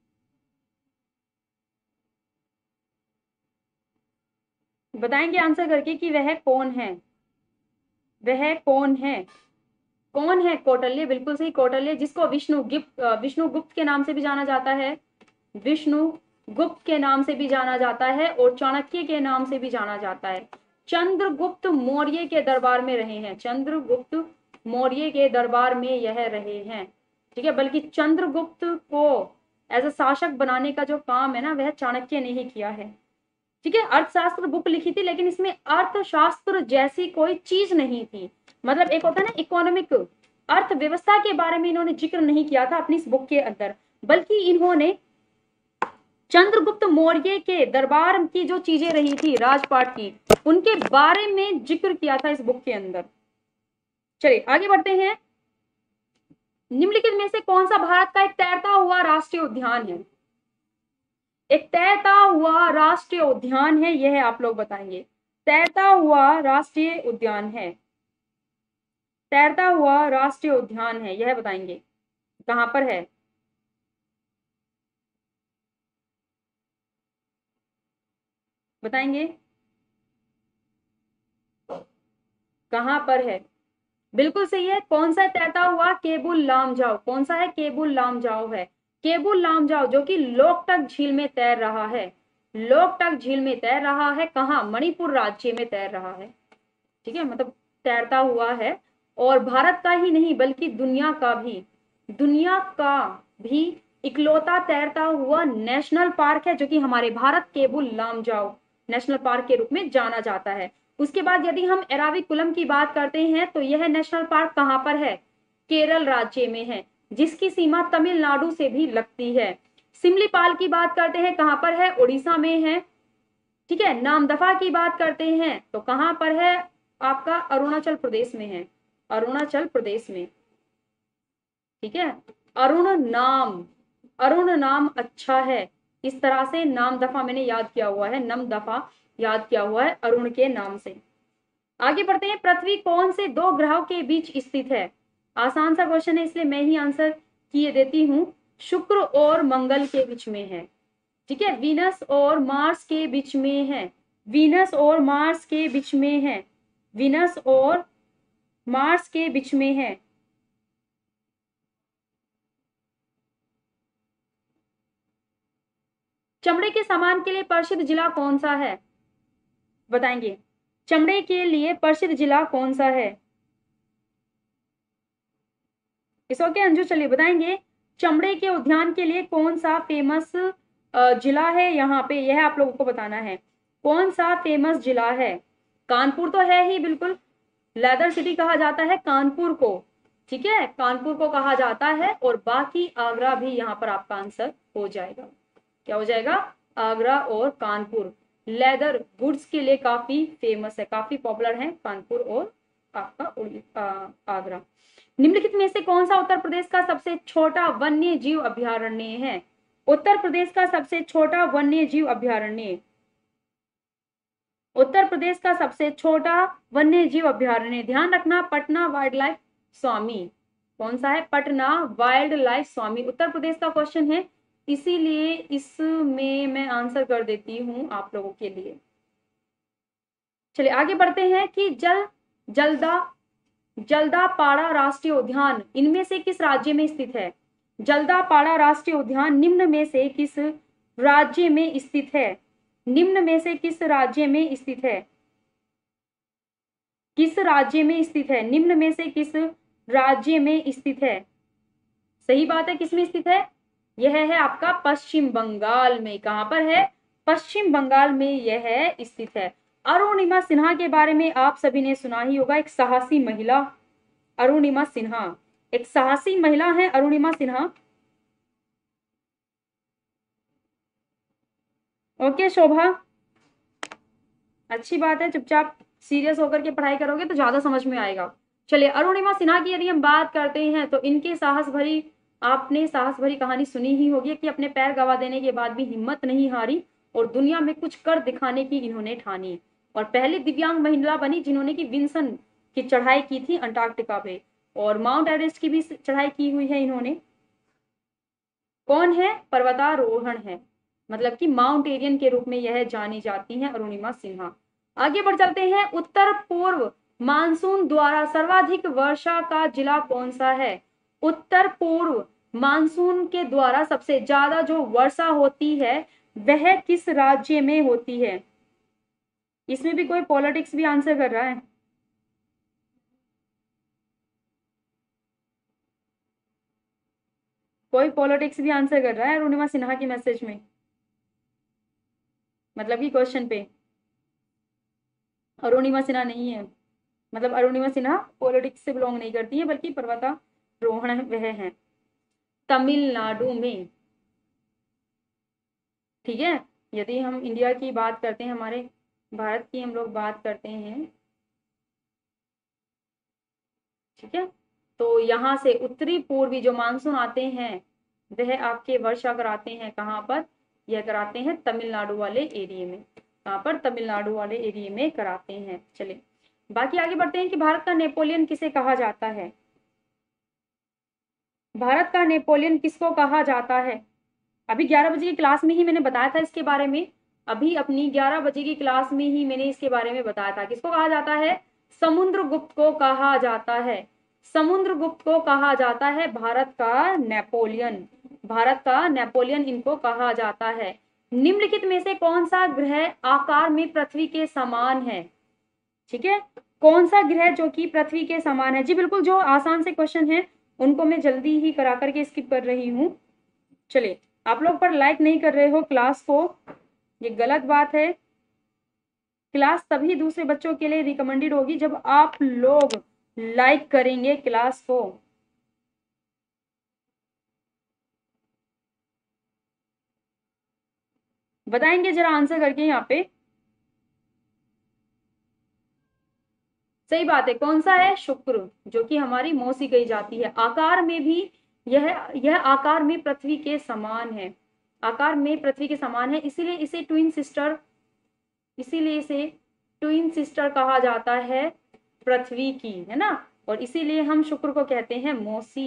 बताएंगे आंसर करके कि वह कौन है, वह कौन है? कौन है? कौटिल्य। बिल्कुल सही, कौटिल्य, जिसको विष्णु गुप्त विष्णु गुप्त के नाम से भी जाना जाता है, विष्णु गुप्त के नाम से भी जाना जाता है, और चाणक्य के नाम से भी जाना जाता है। चंद्रगुप्त मौर्य के दरबार में रहे हैं, चंद्रगुप्त मौर्य के दरबार में यह रहे हैं, ठीक है। बल्कि चंद्रगुप्त को एज अ शासक बनाने का जो काम है ना, वह चाणक्य ने ही किया है, ठीक है। अर्थशास्त्र बुक लिखी थी, लेकिन इसमें अर्थशास्त्र जैसी कोई चीज नहीं थी। मतलब एक होता है ना इकोनॉमिक, अर्थव्यवस्था के बारे में इन्होंने जिक्र नहीं किया था अपनी इस बुक के अंदर, बल्कि इन्होंने चंद्रगुप्त मौर्य के दरबार की जो चीजें रही थी राजपाट की, उनके बारे में जिक्र किया था इस बुक के अंदर। चलिए आगे बढ़ते हैं। निम्नलिखित में से कौन सा भारत का एक तैरता हुआ राष्ट्रीय उद्यान है? एक तैरता हुआ राष्ट्रीय उद्यान है, यह आप लोग बताएंगे। तैरता हुआ राष्ट्रीय उद्यान है, तैरता हुआ राष्ट्रीय उद्यान है, यह बताएंगे कहां पर है? बताएंगे कहां पर है? बिल्कुल सही है। कौन सा तैरता हुआ? केबुल लामजाओ। कौन सा है? केबुल लामजाओ है। केबुल लामजाओ जो कि लोकटक झील में तैर रहा है, लोकटक झील में तैर रहा है। कहाँ? मणिपुर राज्य में तैर रहा है, ठीक है। मतलब तैरता हुआ है, और भारत का ही नहीं बल्कि दुनिया का भी दुनिया का भी इकलौता तैरता हुआ नेशनल पार्क है, जो कि हमारे भारत केबुल लामजाओ नेशनल पार्क के रूप में जाना जाता है। उसके बाद यदि हम एराविकुलम की बात करते हैं तो यह नेशनल पार्क कहां पर है? केरल राज्य में है, जिसकी सीमा तमिलनाडु से भी लगती है। सिमलीपाल की बात करते हैं, कहां पर है? उड़ीसा में है, ठीक है। नामदफा की बात करते हैं तो कहां पर है? आपका अरुणाचल प्रदेश में है, अरुणाचल प्रदेश में, ठीक है। अरुण नाम, अरुण नाम अच्छा है, इस तरह से नाम दफा मैंने याद किया हुआ है, नम दफा याद किया हुआ है अरुण के नाम से। आगे बढ़ते हैं, पृथ्वी कौन से दो ग्रहों के बीच स्थित है? आसान सा क्वेश्चन है इसलिए मैं ही आंसर किए देती हूँ। शुक्र और मंगल के बीच में है, ठीक है। वीनस और मार्स के बीच में है, वीनस और मार्स के बीच में है, वीनस और मार्स के बीच में है। चमड़े के सामान के लिए प्रसिद्ध जिला कौन सा है? बताएंगे, चमड़े के लिए प्रसिद्ध जिला कौन सा है? इस ओके अंजू, चलिए बताएंगे, चमड़े के उद्यान के लिए कौन सा फेमस जिला है? यहाँ पे यह आप लोगों को बताना है, कौन सा फेमस जिला है? कानपुर तो है ही बिल्कुल, लेदर सिटी कहा जाता है कानपुर को, ठीक है, कानपुर को कहा जाता है। और बाकी आगरा भी यहाँ पर आपका आंसर हो जाएगा। क्या हो जाएगा? आगरा और कानपुर लेदर गुड्स के लिए काफी फेमस है, काफी पॉपुलर है कानपुर और आपका आगरा। निम्नलिखित में से कौन सा उत्तर प्रदेश का सबसे छोटा वन्य जीव अभ्यारण्य है? उत्तर प्रदेश का सबसे छोटा वन्य जीव अभ्यारण्य, उत्तर प्रदेश का सबसे छोटा वन्य जीव अभ्यारण्य, ध्यान रखना, पटना वाइल्ड लाइफ स्वामी। कौन सा है? पटना वाइल्ड लाइफ स्वामी उत्तर प्रदेश का क्वेश्चन है, इसीलिए इसमें मैं आंसर कर देती हूं आप लोगों के लिए। चलिए आगे बढ़ते हैं कि जल जलदा जलदापाड़ा राष्ट्रीय उद्यान इनमें से किस राज्य में स्थित है? जलदापाड़ा राष्ट्रीय उद्यान निम्न में से किस राज्य में स्थित है? निम्न में से किस राज्य में स्थित है? किस राज्य में स्थित है? निम्न में से किस राज्य में स्थित है? सही बात है, किस में स्थित है? यह है आपका पश्चिम बंगाल में। कहां पर है? पश्चिम बंगाल में यह स्थित है। अरुणिमा सिन्हा के बारे में आप सभी ने सुना ही होगा, एक साहसी महिला अरुणिमा सिन्हा, एक साहसी महिला है अरुणिमा सिन्हा। ओके शोभा, अच्छी बात है, चुपचाप सीरियस होकर के पढ़ाई करोगे तो ज्यादा समझ में आएगा। चलिए अरुणिमा सिन्हा की यदि हम बात करते हैं तो इनके साहस भरी, आपने साहस भरी कहानी सुनी ही होगी कि अपने पैर गवा देने के बाद भी हिम्मत नहीं हारी और दुनिया में कुछ कर दिखाने की इन्होंने ठानी, और पहली दिव्यांग महिला बनी जिन्होंने की विंसन की चढ़ाई की थी अंटार्कटिका पे, और माउंट एवरेस्ट की भी चढ़ाई की हुई है इन्होंने। कौन है? पर्वतारोहण है, मतलब कि माउंटेरियन के रूप में यह जानी जाती हैं अरुणिमा सिन्हा। आगे बढ़ चलते हैं, उत्तर पूर्व मानसून द्वारा सर्वाधिक वर्षा का जिला कौन सा है? उत्तर पूर्व मानसून के द्वारा सबसे ज्यादा जो वर्षा होती है वह किस राज्य में होती है? इसमें भी कोई पॉलिटिक्स भी आंसर कर रहा है। कोई पॉलिटिक्स भी आंसर कर रहा है अरुणिमा सिन्हा की मैसेज में, मतलब कि क्वेश्चन पे। अरुणिमा सिन्हा नहीं है, मतलब अरुणिमा सिन्हा पॉलिटिक्स से बिलोंग नहीं करती है, बल्कि पर्वतारोहण वह है तमिलनाडु में, ठीक है। यदि हम इंडिया की बात करते हैं, हमारे भारत की हम लोग बात करते हैं, ठीक है, तो यहाँ से उत्तरी पूर्वी जो मानसून आते हैं वह आपके वर्षा कराते हैं कहाँ पर? यह कराते हैं तमिलनाडु वाले एरिया में। कहाँ पर? तमिलनाडु वाले एरिया में कराते हैं। चलिए बाकी आगे बढ़ते हैं कि भारत का नेपोलियन किसे कहा जाता है? भारत का नेपोलियन किसको कहा जाता है? अभी ग्यारह बजे की क्लास में ही मैंने बताया था इसके बारे में, अभी अपनी ग्यारह बजे की क्लास में ही मैंने इसके बारे में बताया था। किसको कहा जाता है? समुद्रगुप्त को कहा जाता है, समुद्रगुप्त को कहा जाता है भारत का नेपोलियन, भारत का नेपोलियन इनको कहा जाता है। निम्नलिखित में से कौन सा ग्रह आकार में पृथ्वी के समान है? ठीक है, कौन सा ग्रह जो कि पृथ्वी के समान है? जी बिल्कुल, जो आसान से क्वेश्चन है उनको मैं जल्दी ही करा करके स्किप कर रही हूँ। चलिए, आप लोग पर लाइक नहीं कर रहे हो क्लास को, ये गलत बात है। क्लास तभी दूसरे बच्चों के लिए रिकमेंडेड होगी जब आप लोग लाइक करेंगे क्लास को। बताएंगे जरा आंसर करके यहाँ पे। सही बात है, कौन सा है? शुक्र, जो कि हमारी मौसी कही जाती है। आकार में भी यह यह आकार में पृथ्वी के समान है, आकार में पृथ्वी के समान है, इसीलिए इसे ट्विन सिस्टर, इसीलिए इसे ट्विन सिस्टर कहा जाता है पृथ्वी की, है ना, और इसीलिए हम शुक्र को कहते हैं मौसी।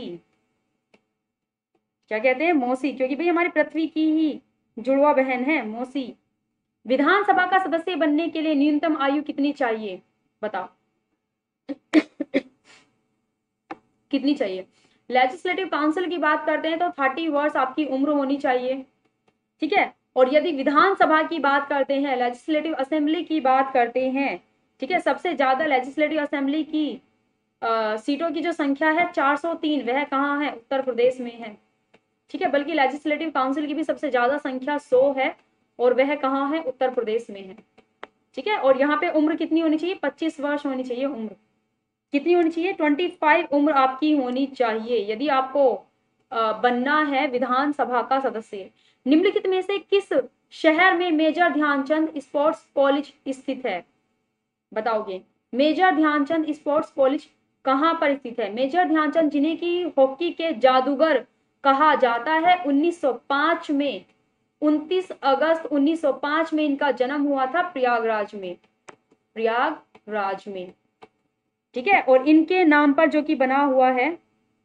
क्या कहते हैं? मौसी, क्योंकि भाई हमारी पृथ्वी की ही जुड़वा बहन है मौसी। विधानसभा का सदस्य बनने के लिए न्यूनतम आयु कितनी चाहिए? बताओ कितनी चाहिए? लेजिस्लेटिव काउंसिल की बात करते हैं तो थर्टी वर्ष आपकी उम्र होनी चाहिए, ठीक है। और यदि विधानसभा की बात करते हैं, लेजिस्लेटिव असेंबली की बात करते हैं, ठीक है, सबसे ज्यादा लेजिस्लेटिव असेंबली की आ, सीटों की जो संख्या है चार सौ तीन, वह कहाँ है? उत्तर प्रदेश में है, ठीक है। बल्कि लेजिस्लेटिव काउंसिल की भी सबसे ज्यादा संख्या सौ है, और वह कहाँ है? उत्तर प्रदेश में है, ठीक है। और यहाँ पे उम्र कितनी होनी चाहिए? पच्चीस वर्ष होनी चाहिए उम्र। कितनी होनी चाहिए? पच्चीस उम्र आपकी होनी चाहिए यदि आपको बनना है विधानसभा का सदस्य। निम्नलिखित में से किस शहर में मेजर ध्यानचंद स्पोर्ट्स कॉलेज स्थित है? बताओगे? मेजर ध्यानचंद स्पोर्ट्स कॉलेज कहाँ पर स्थित है? मेजर ध्यानचंद, जिन्हें की हॉकी के जादूगर कहा जाता है, उन्नीस सौ पाँच में, उनतीस अगस्त उन्नीस सौ पाँच में इनका जन्म हुआ था प्रयागराज में, प्रयागराज में, ठीक है। और इनके नाम पर जो कि बना हुआ है,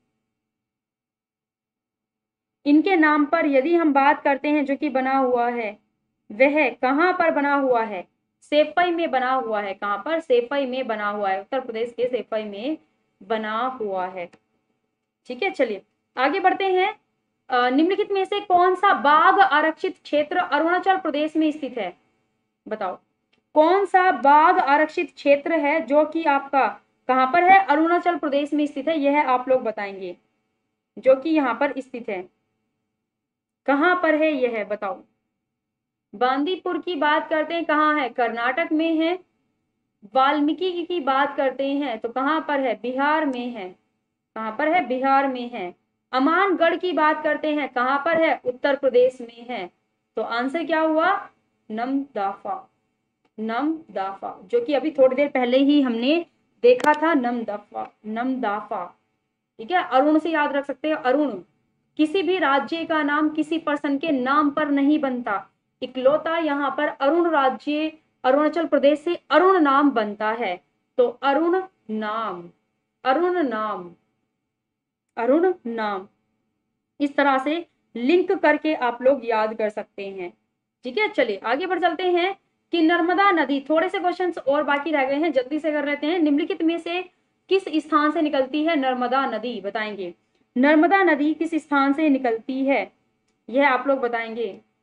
इनके नाम पर यदि हम बात करते हैं जो कि बना हुआ है, वह कहां पर बना हुआ है? सेफई में बना हुआ है। कहां पर? सेफई में बना हुआ है, उत्तर प्रदेश के सेफई में बना हुआ है, ठीक है। चलिए आगे बढ़ते हैं। निम्नलिखित में से कौन सा बाघ आरक्षित क्षेत्र अरुणाचल प्रदेश में स्थित है? बताओ कौन सा बाघ आरक्षित क्षेत्र है जो कि आपका कहां पर है? अरुणाचल प्रदेश में स्थित है, यह आप लोग बताएंगे, जो कि यहाँ पर स्थित है। कहां पर है यह? बताओ। बांदीपुर की बात करते हैं, कहाँ है? कर्नाटक में है। वाल्मीकि की बात करते हैं तो कहां पर है? बिहार में है। कहां पर है? बिहार में है। अमानगढ़ की बात करते हैं, कहां पर है? उत्तर प्रदेश में है। तो आंसर क्या हुआ? नमदाफा, नमदाफा, जो कि अभी थोड़ी देर पहले ही हमने देखा था, नमदफा, नमदाफा, ठीक है। अरुण से याद रख सकते हैं, अरुण। किसी भी राज्य का नाम किसी पर्सन के नाम पर नहीं बनता, इकलौता यहाँ पर अरुण राज्य अरुणाचल प्रदेश से अरुण नाम बनता है। तो अरुण नाम, अरुण नाम, अरुण नाम, इस तरह से लिंक करके आप लोग याद कर सकते हैं, ठीक है। चलिए आगे बढ़ चलते हैं कि नर्मदा नदी, थोड़े से क्वेश्चंस और बाकी रह गए हैं, जल्दी से कर लेते हैं। निम्नलिखित में से किस स्थान से निकलती है नर्मदा नदी? बताएंगे। नर्मदा नदी किस स्थान से निकलती है, यह आप लोग बताएंगे।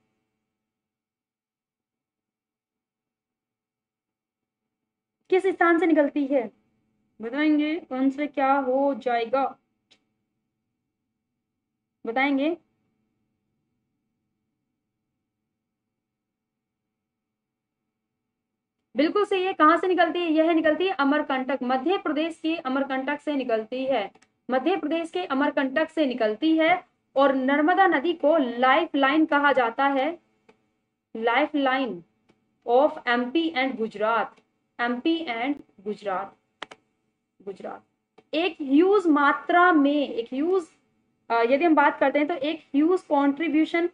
किस स्थान से निकलती है बताएंगे। कौन से क्या हो जाएगा बताएंगे। बिल्कुल सही है। कहां से निकलती है? यह निकलती है अमरकंटक, मध्य प्रदेश के अमरकंटक से निकलती है, मध्य प्रदेश के अमरकंटक से निकलती है। और नर्मदा नदी को लाइफ लाइन कहा जाता है, lifeline of MP and Gujarat, MP and Gujarat, Gujarat. एक ह्यूज मात्रा में, एक ह्यूज यदि हम बात करते हैं तो एक ह्यूज कॉन्ट्रीब्यूशन,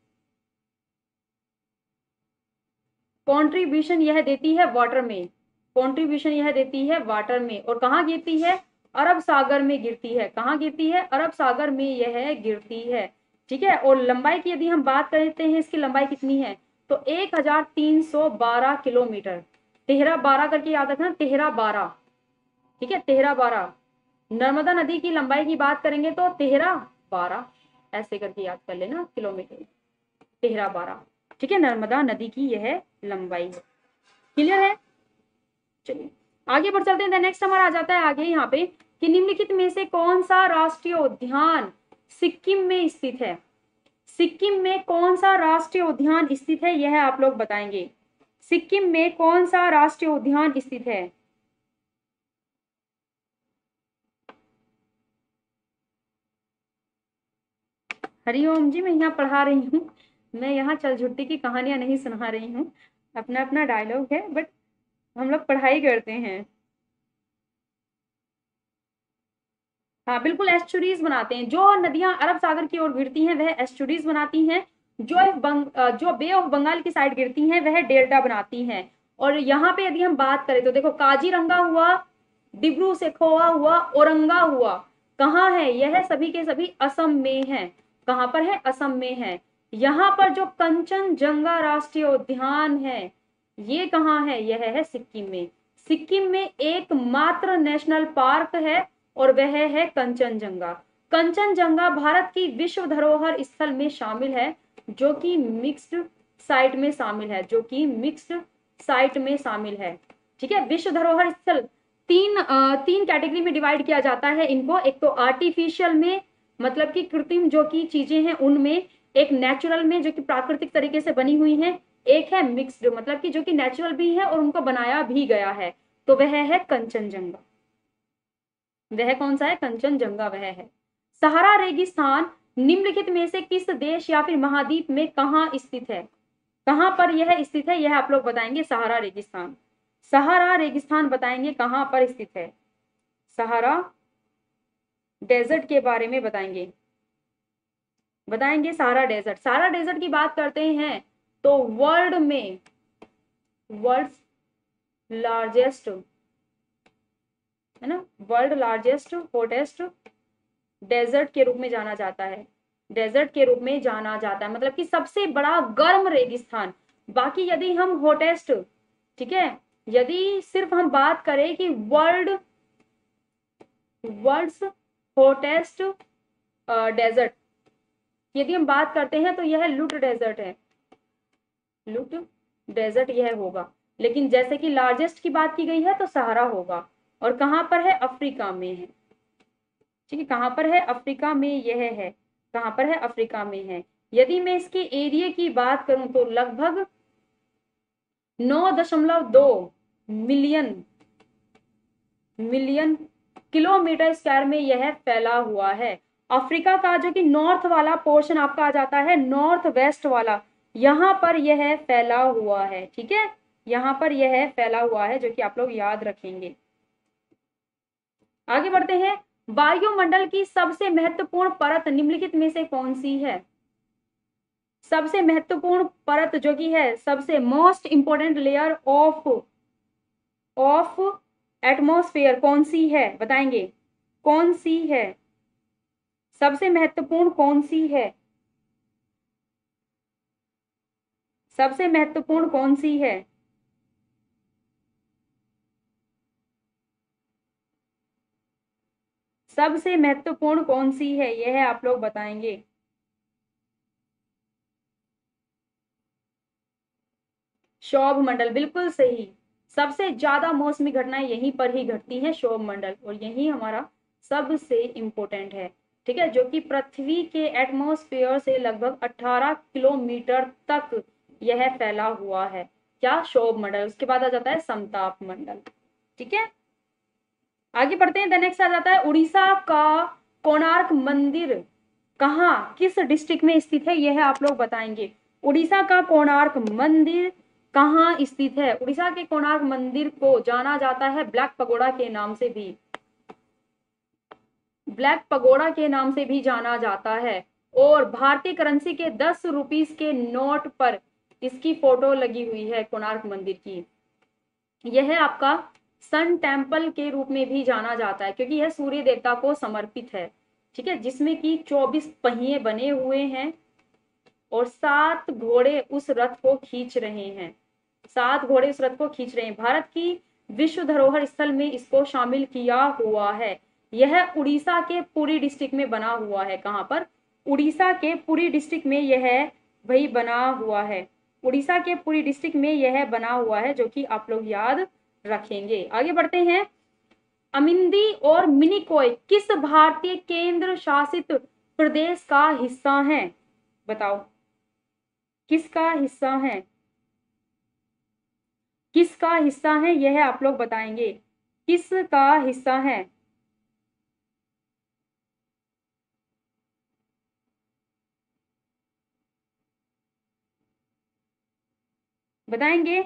कॉन्ट्रीब्यूशन यह देती है वाटर में, कॉन्ट्रीब्यूशन यह देती है वाटर में। और कहाँ गिरती है? अरब सागर में गिरती है। कहाँ गिरती है? अरब सागर में यह गिरती है, ठीक है। और लंबाई की यदि हम बात करते हैं, इसकी लंबाई कितनी है? तो एक हजार तीन सौ बारह किलोमीटर, तेरह बारह करके याद रखना, तेरह बारह, ठीक है, तेरह बारह। नर्मदा नदी की लंबाई की बात करेंगे तो तेरह बारह, ऐसे करके याद कर लेना, किलोमीटर, तेरह बारह, ठीक है। नर्मदा नदी की यह लंबाई है, क्लियर है। चलिए आगे बढ़ चलते हैं। नेक्स्ट हमारा आ जाता है आगे यहाँ पे कि निम्नलिखित में से कौन सा राष्ट्रीय उद्यान सिक्किम में स्थित है? सिक्किम में कौन सा राष्ट्रीय उद्यान स्थित है, यह आप लोग बताएंगे। सिक्किम में कौन सा राष्ट्रीय उद्यान स्थित है? हरिओम जी, मैं यहाँ पढ़ा रही हूँ, मैं यहाँ चल झुट्टी की कहानियां नहीं सुना रही हूँ, अपना अपना डायलॉग है, बट हम लोग पढ़ाई करते हैं। हाँ बिल्कुल, एस्चुरीज बनाते हैं। जो नदियां अरब सागर की ओर गिरती हैं वह एस्चुरीज बनाती हैं, जो बंग, जो बे ऑफ बंगाल की साइड गिरती हैं वह डेल्टा बनाती हैं। और यहाँ पे यदि हम बात करें तो देखो काजीरंगा हुआ, डिब्रू सेखोवा हुआ, औरंगा हुआ, कहाँ है यह? सभी के सभी असम में है। कहाँ पर है? असम में है। यहाँ पर जो कंचनजंगा राष्ट्रीय उद्यान है ये कहाँ है? यह है सिक्किम में। सिक्किम में एकमात्र नेशनल पार्क है और वह है कंचनजंगा। कंचनजंगा भारत की विश्व धरोहर स्थल में शामिल है, जो कि मिक्स्ड साइट में शामिल है, जो कि मिक्स्ड साइट में शामिल है। ठीक है, विश्व धरोहर स्थल तीन आ, तीन कैटेगरी में डिवाइड किया जाता है इनको। एक तो आर्टिफिशियल में, मतलब कि कृत्रिम जो की चीजें हैं उनमें, एक नेचुरल में जो कि प्राकृतिक तरीके से बनी हुई हैं, एक है मिक्स्ड मतलब कि जो कि नेचुरल भी है और उनको बनाया भी गया है, तो वह है कंचनजंगा। वह कौन सा है? कंचनजंगा वह है। सहारा रेगिस्तान निम्नलिखित में से किस देश या फिर महाद्वीप में कहाँ स्थित है? कहाँ पर यह स्थित है यह आप लोग बताएंगे। सहारा रेगिस्तान, सहारा रेगिस्तान बताएंगे कहाँ पर स्थित है। सहारा डेजर्ट के बारे में बताएंगे, बताएंगे सहारा डेजर्ट। सहारा डेजर्ट की बात करते हैं तो वर्ल्ड में वर्ल्ड लार्जेस्ट है ना, वर्ल्ड लार्जेस्ट हॉटेस्ट डेजर्ट के रूप में जाना जाता है। डेजर्ट के रूप में जाना जाता है मतलब कि सबसे बड़ा गर्म रेगिस्तान। बाकी यदि हम हॉटेस्ट, ठीक है, यदि सिर्फ हम बात करें कि वर्ल्ड वर्ल्ड्स हॉटेस्ट डेजर्ट यदि हम बात करते हैं तो यह लुट डेजर्ट है, लुट डेजर्ट यह होगा। लेकिन जैसे कि लार्जेस्ट की बात की गई है तो सहारा होगा। और कहां पर है? अफ्रीका में है। ठीक है, कहां पर है? अफ्रीका में यह है। कहां पर है? अफ्रीका में है। यदि मैं इसके एरिया की बात करूं तो लगभग नौ दशमलव दो मिलियन मिलियन किलोमीटर स्क्वायर में यह फैला हुआ है। अफ्रीका का जो कि नॉर्थ वाला पोर्शन आपका आ जाता है, नॉर्थ वेस्ट वाला, यहां पर यह फैला हुआ है। ठीक है, यहां पर यह फैला हुआ है, जो कि आप लोग याद रखेंगे। आगे बढ़ते हैं। वायुमंडल की सबसे महत्वपूर्ण परत निम्नलिखित में से कौन सी है? सबसे महत्वपूर्ण परत जो कि है, सबसे most important layer of of atmosphere कौन सी है? बताएंगे कौन सी है? सबसे महत्वपूर्ण कौन सी है? सबसे महत्वपूर्ण कौन सी है? सबसे महत्वपूर्ण कौन सी है यह आप लोग बताएंगे। क्षोभ मंडल, बिल्कुल सही। सबसे ज्यादा मौसमी घटनाएं यहीं पर ही घटती हैं, क्षोभ मंडल, और यही हमारा सबसे इंपॉर्टेंट है। ठीक है, जो कि पृथ्वी के एटमॉस्फेयर से लगभग अठारह किलोमीटर तक यह फैला हुआ है। क्या? क्षोभ मंडल। उसके बाद आ जाता है समताप मंडल। ठीक है, आगे बढ़ते हैं। द नेक्स्ट आ जाता है उड़ीसा का कोणार्क मंदिर कहाँ, किस डिस्ट्रिक्ट में स्थित है यह आप लोग बताएंगे। उड़ीसा का कोणार्क मंदिर कहाँ स्थित है? उड़ीसा के कोणार्क मंदिर को जाना जाता है ब्लैक पगोड़ा के नाम से भी, ब्लैक पगोड़ा के नाम से भी जाना जाता है। और भारतीय करेंसी के दस रुपीस के नोट पर इसकी फोटो लगी हुई है कोणार्क मंदिर की। यह आपका सन टेम्पल के रूप में भी जाना जाता है, क्योंकि यह सूर्य देवता को समर्पित है। ठीक है, जिसमें कि चौबीस पहिए बने हुए हैं और सात घोड़े उस रथ को खींच रहे हैं, सात घोड़े उस रथ को खींच रहे हैं। भारत की विश्व धरोहर स्थल में इसको शामिल किया हुआ है। यह उड़ीसा के पुरी डिस्ट्रिक्ट में बना हुआ है। कहां पर? उड़ीसा के पुरी डिस्ट्रिक्ट में यह वही बना हुआ है। उड़ीसा के पुरी डिस्ट्रिक्ट में यह बना हुआ है, जो कि आप लोग याद रखेंगे। आगे बढ़ते हैं। अमिंदी और मिनिकॉय किस भारतीय केंद्र शासित प्रदेश का हिस्सा है? बताओ किसका हिस्सा है? किसका हिस्सा है यह आप लोग बताएंगे। किसका हिस्सा है? बताएंगे।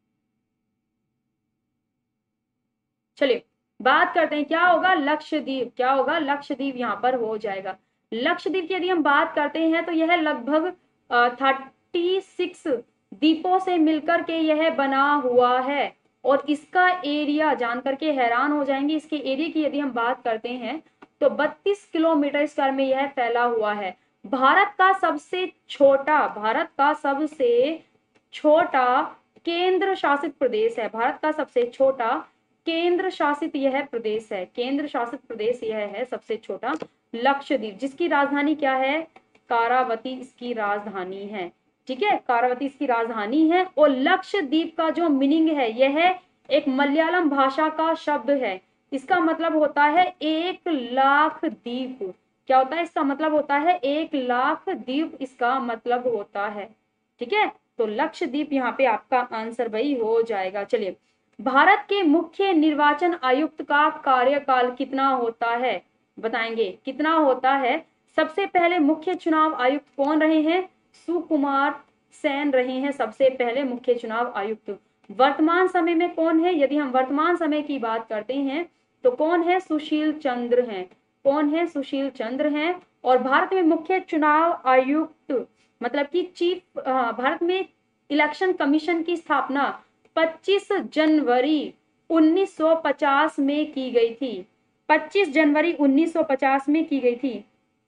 चलिए बात करते हैं, क्या होगा? लक्षद्वीप। क्या होगा? लक्षद्वीप यहां पर हो जाएगा। लक्षद्वीप की यदि हम बात करते हैं तो यह लगभग थर्टी सिक्स द्वीपों से मिलकर के यह बना हुआ है और इसका एरिया जान करके हैरान हो जाएंगे। इसके एरिया की यदि हम बात करते हैं तो बत्तीस किलोमीटर स्क्वायर में यह फैला हुआ है। भारत का सबसे छोटा भारत का सबसे छोटा केंद्र शासित प्रदेश है। भारत का सबसे छोटा केंद्र शासित यह प्रदेश है। केंद्र शासित प्रदेश यह है सबसे छोटा लक्षद्वीप, जिसकी राजधानी क्या है? कारावती इसकी राजधानी है। ठीक है, कारावती इसकी राजधानी है। और लक्षद्वीप का जो मीनिंग है यह एक मलयालम भाषा का शब्द है। इसका मतलब होता है एक लाख द्वीप। क्या होता है? इसका मतलब होता है एक लाख द्वीप इसका मतलब होता है। ठीक है, तो लक्षद्वीप यहाँ पे आपका आंसर भाई हो जाएगा। चलिए, भारत के मुख्य निर्वाचन आयुक्त का कार्यकाल कितना होता है? बताएंगे कितना होता है? सबसे पहले मुख्य चुनाव आयुक्त कौन रहे हैं? सुकुमार सेन रहे हैं सबसे पहले मुख्य चुनाव आयुक्त। वर्तमान समय में कौन है? यदि हम वर्तमान समय की बात करते हैं तो कौन है? सुशील चंद्र हैं। कौन है? सुशील चंद्र हैं। और भारत में मुख्य चुनाव आयुक्त मतलब कि चीफ भारत में इलेक्शन कमीशन की स्थापना पच्चीस जनवरी उन्नीस सौ पचास में की गई थी। पच्चीस जनवरी उन्नीस सौ पचास में की गई थी।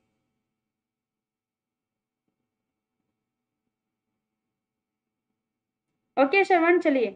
ओके श्रवण, चलिए,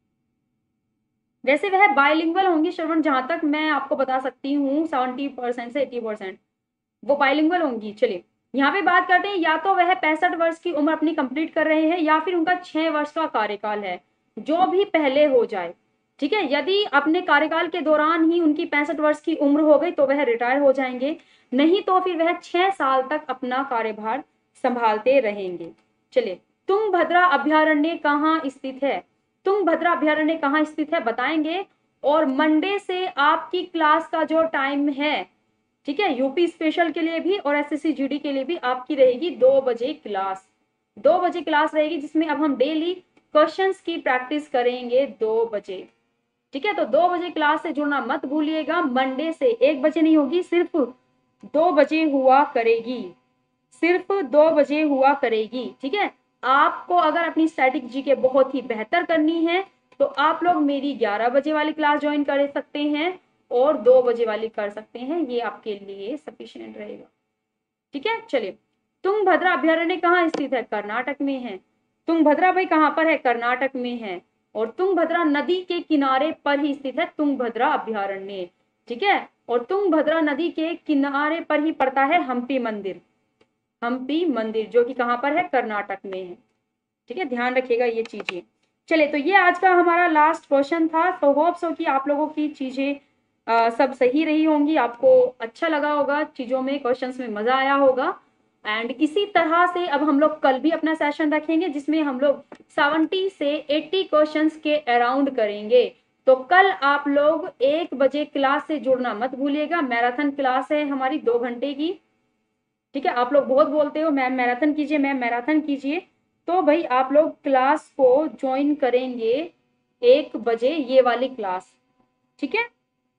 वैसे वह बायलिंगुअल होंगी श्रवण, जहां तक मैं आपको बता सकती हूँ सेवेंटी परसेंट से एटी परसेंट वो बायलिंगुअल होंगी। चलिए, यहाँ पे बात करते हैं, या तो वह पैंसठ वर्ष की उम्र अपनी कंप्लीट कर रहे हैं या फिर उनका छह वर्ष का कार्यकाल है, जो भी पहले हो जाए। ठीक है, यदि अपने कार्यकाल के दौरान ही उनकी पैंसठ वर्ष की उम्र हो गई तो वह रिटायर हो जाएंगे, नहीं तो फिर वह छह साल तक अपना कार्यभार संभालते रहेंगे। चलिए, तुंगभद्रा अभ्यारण्य कहाँ स्थित है? तुंगभद्रा अभ्यारण्य कहाँ स्थित है बताएंगे। और मंडे से आपकी क्लास का जो टाइम है, ठीक है, यूपी स्पेशल के लिए भी और एसएससी जीडी के लिए भी आपकी रहेगी दो बजे क्लास। दो बजे क्लास रहेगी, जिसमें अब हम डेली क्वेश्चंस की प्रैक्टिस करेंगे दो बजे। ठीक है, तो दो बजे क्लास से जुड़ना मत भूलिएगा। मंडे से एक बजे नहीं होगी, सिर्फ दो बजे हुआ करेगी, सिर्फ दो बजे हुआ करेगी। ठीक है, आपको अगर अपनी स्टैटिक जीके बहुत ही बेहतर करनी है तो आप लोग मेरी ग्यारह बजे वाली क्लास ज्वाइन कर सकते हैं और दो बजे वाली कर सकते हैं, ये आपके लिए सफिशिएंट रहेगा। ठीक है, चलिए, तुंगभद्रा अभ्यारण्य कहाँ स्थित है? कर्नाटक में है। तुंगभद्रा भाई कहाँ पर है? कर्नाटक में है। और तुंगभद्रा नदी के किनारे पर ही स्थित है तुंगभद्रा अभ्यारण्य। ठीक है, और तुंगभद्रा नदी के किनारे पर ही पड़ता है हम्पी मंदिर। हम्पी मंदिर जो कि कहाँ पर है? कर्नाटक में है। ठीक है, ध्यान रखिएगा ये चीजें। चलिए, तो ये आज का हमारा लास्ट क्वेश्चन था। तो होप सो कि आप लोगों की चीजें आ, सब सही रही होंगी, आपको अच्छा लगा होगा, चीजों में क्वेश्चंस में मजा आया होगा। एंड इसी तरह से अब हम लोग कल भी अपना सेशन रखेंगे, जिसमें हम लोग सत्तर से अस्सी क्वेश्चंस के अराउंड करेंगे। तो कल आप लोग एक बजे क्लास से जुड़ना मत भूलिएगा। मैराथन क्लास है हमारी दो घंटे की। ठीक है, आप लोग बहुत बोलते हो मैम मैराथन कीजिए, मैम मैराथन कीजिए, तो भाई आप लोग क्लास को ज्वाइन करेंगे एक बजे, ये वाली क्लास। ठीक है,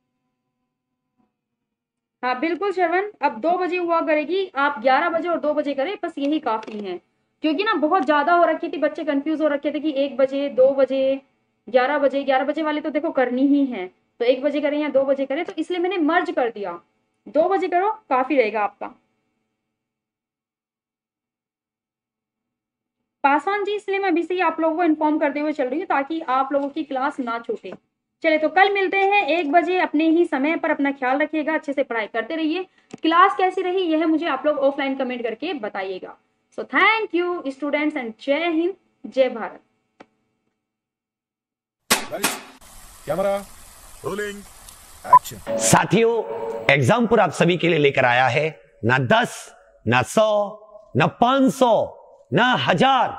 हाँ बिल्कुल श्रवण, अब दो बजे हुआ करेगी। आप ग्यारह बजे और दो बजे करें, बस यही काफी है, क्योंकि ना बहुत ज्यादा हो रखी थी, बच्चे कंफ्यूज हो रखे थे कि एक बजे, दो बजे, ग्यारह बजे। ग्यारह बजे वाले तो देखो करनी ही है, तो एक बजे करें या दो बजे करें, तो इसलिए मैंने मर्ज कर दिया। दो बजे करो, काफी रहेगा आपका। पासवान जी, इसलिए मैं अभी से ही आप लोगों को इन्फॉर्म करते हुए चल रही हूँ ताकि आप लोगों की क्लास ना छूटे। चले, तो कल मिलते हैं एक बजे अपने ही समय पर। अपना ख्याल रखिएगा, अच्छे से पढ़ाई करते रहिए। क्लास कैसी रही यह मुझे आप लोग ऑफलाइन कमेंट करके बताइएगा। So thank you students and Jai Hind, जय भारत। Camera rolling action. साथियों, एग्जामपुर आप सभी के लिए लेकर आया है ना दस, ना सौ, ना पांच सौ, ना हजार,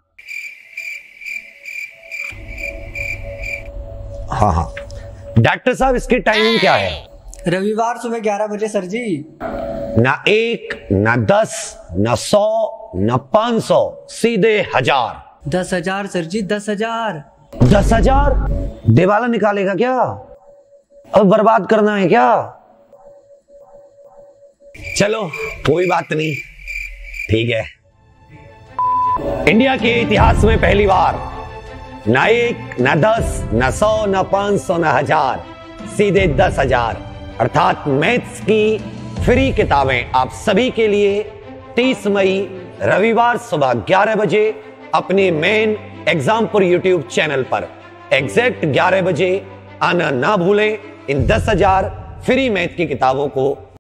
हाँ हाँ डॉक्टर साहब, इसकी टाइमिंग क्या है? रविवार सुबह ग्यारह बजे सर जी। ना एक, ना दस, ना सौ, ना पांच सौ, सीधे हजार। दस हजार सर जी, दस हजार। दस हजार दिवाला निकालेगा क्या? अब बर्बाद करना है क्या? चलो कोई बात नहीं, ठीक है। इंडिया के इतिहास में पहली बार न एक न दस न सौ न पांच सौ न हजार, सीधे दस हजार अर्थात मैथ्स की फ्री किताबें आप सभी के लिए तीस मई रविवार सुबह ग्यारह बजे अपने मेन एग्जामपुर यूट्यूब चैनल पर एग्जैक्ट ग्यारह बजे आना ना भूलें। इन दस हजार फ्री मैथ की किताबों को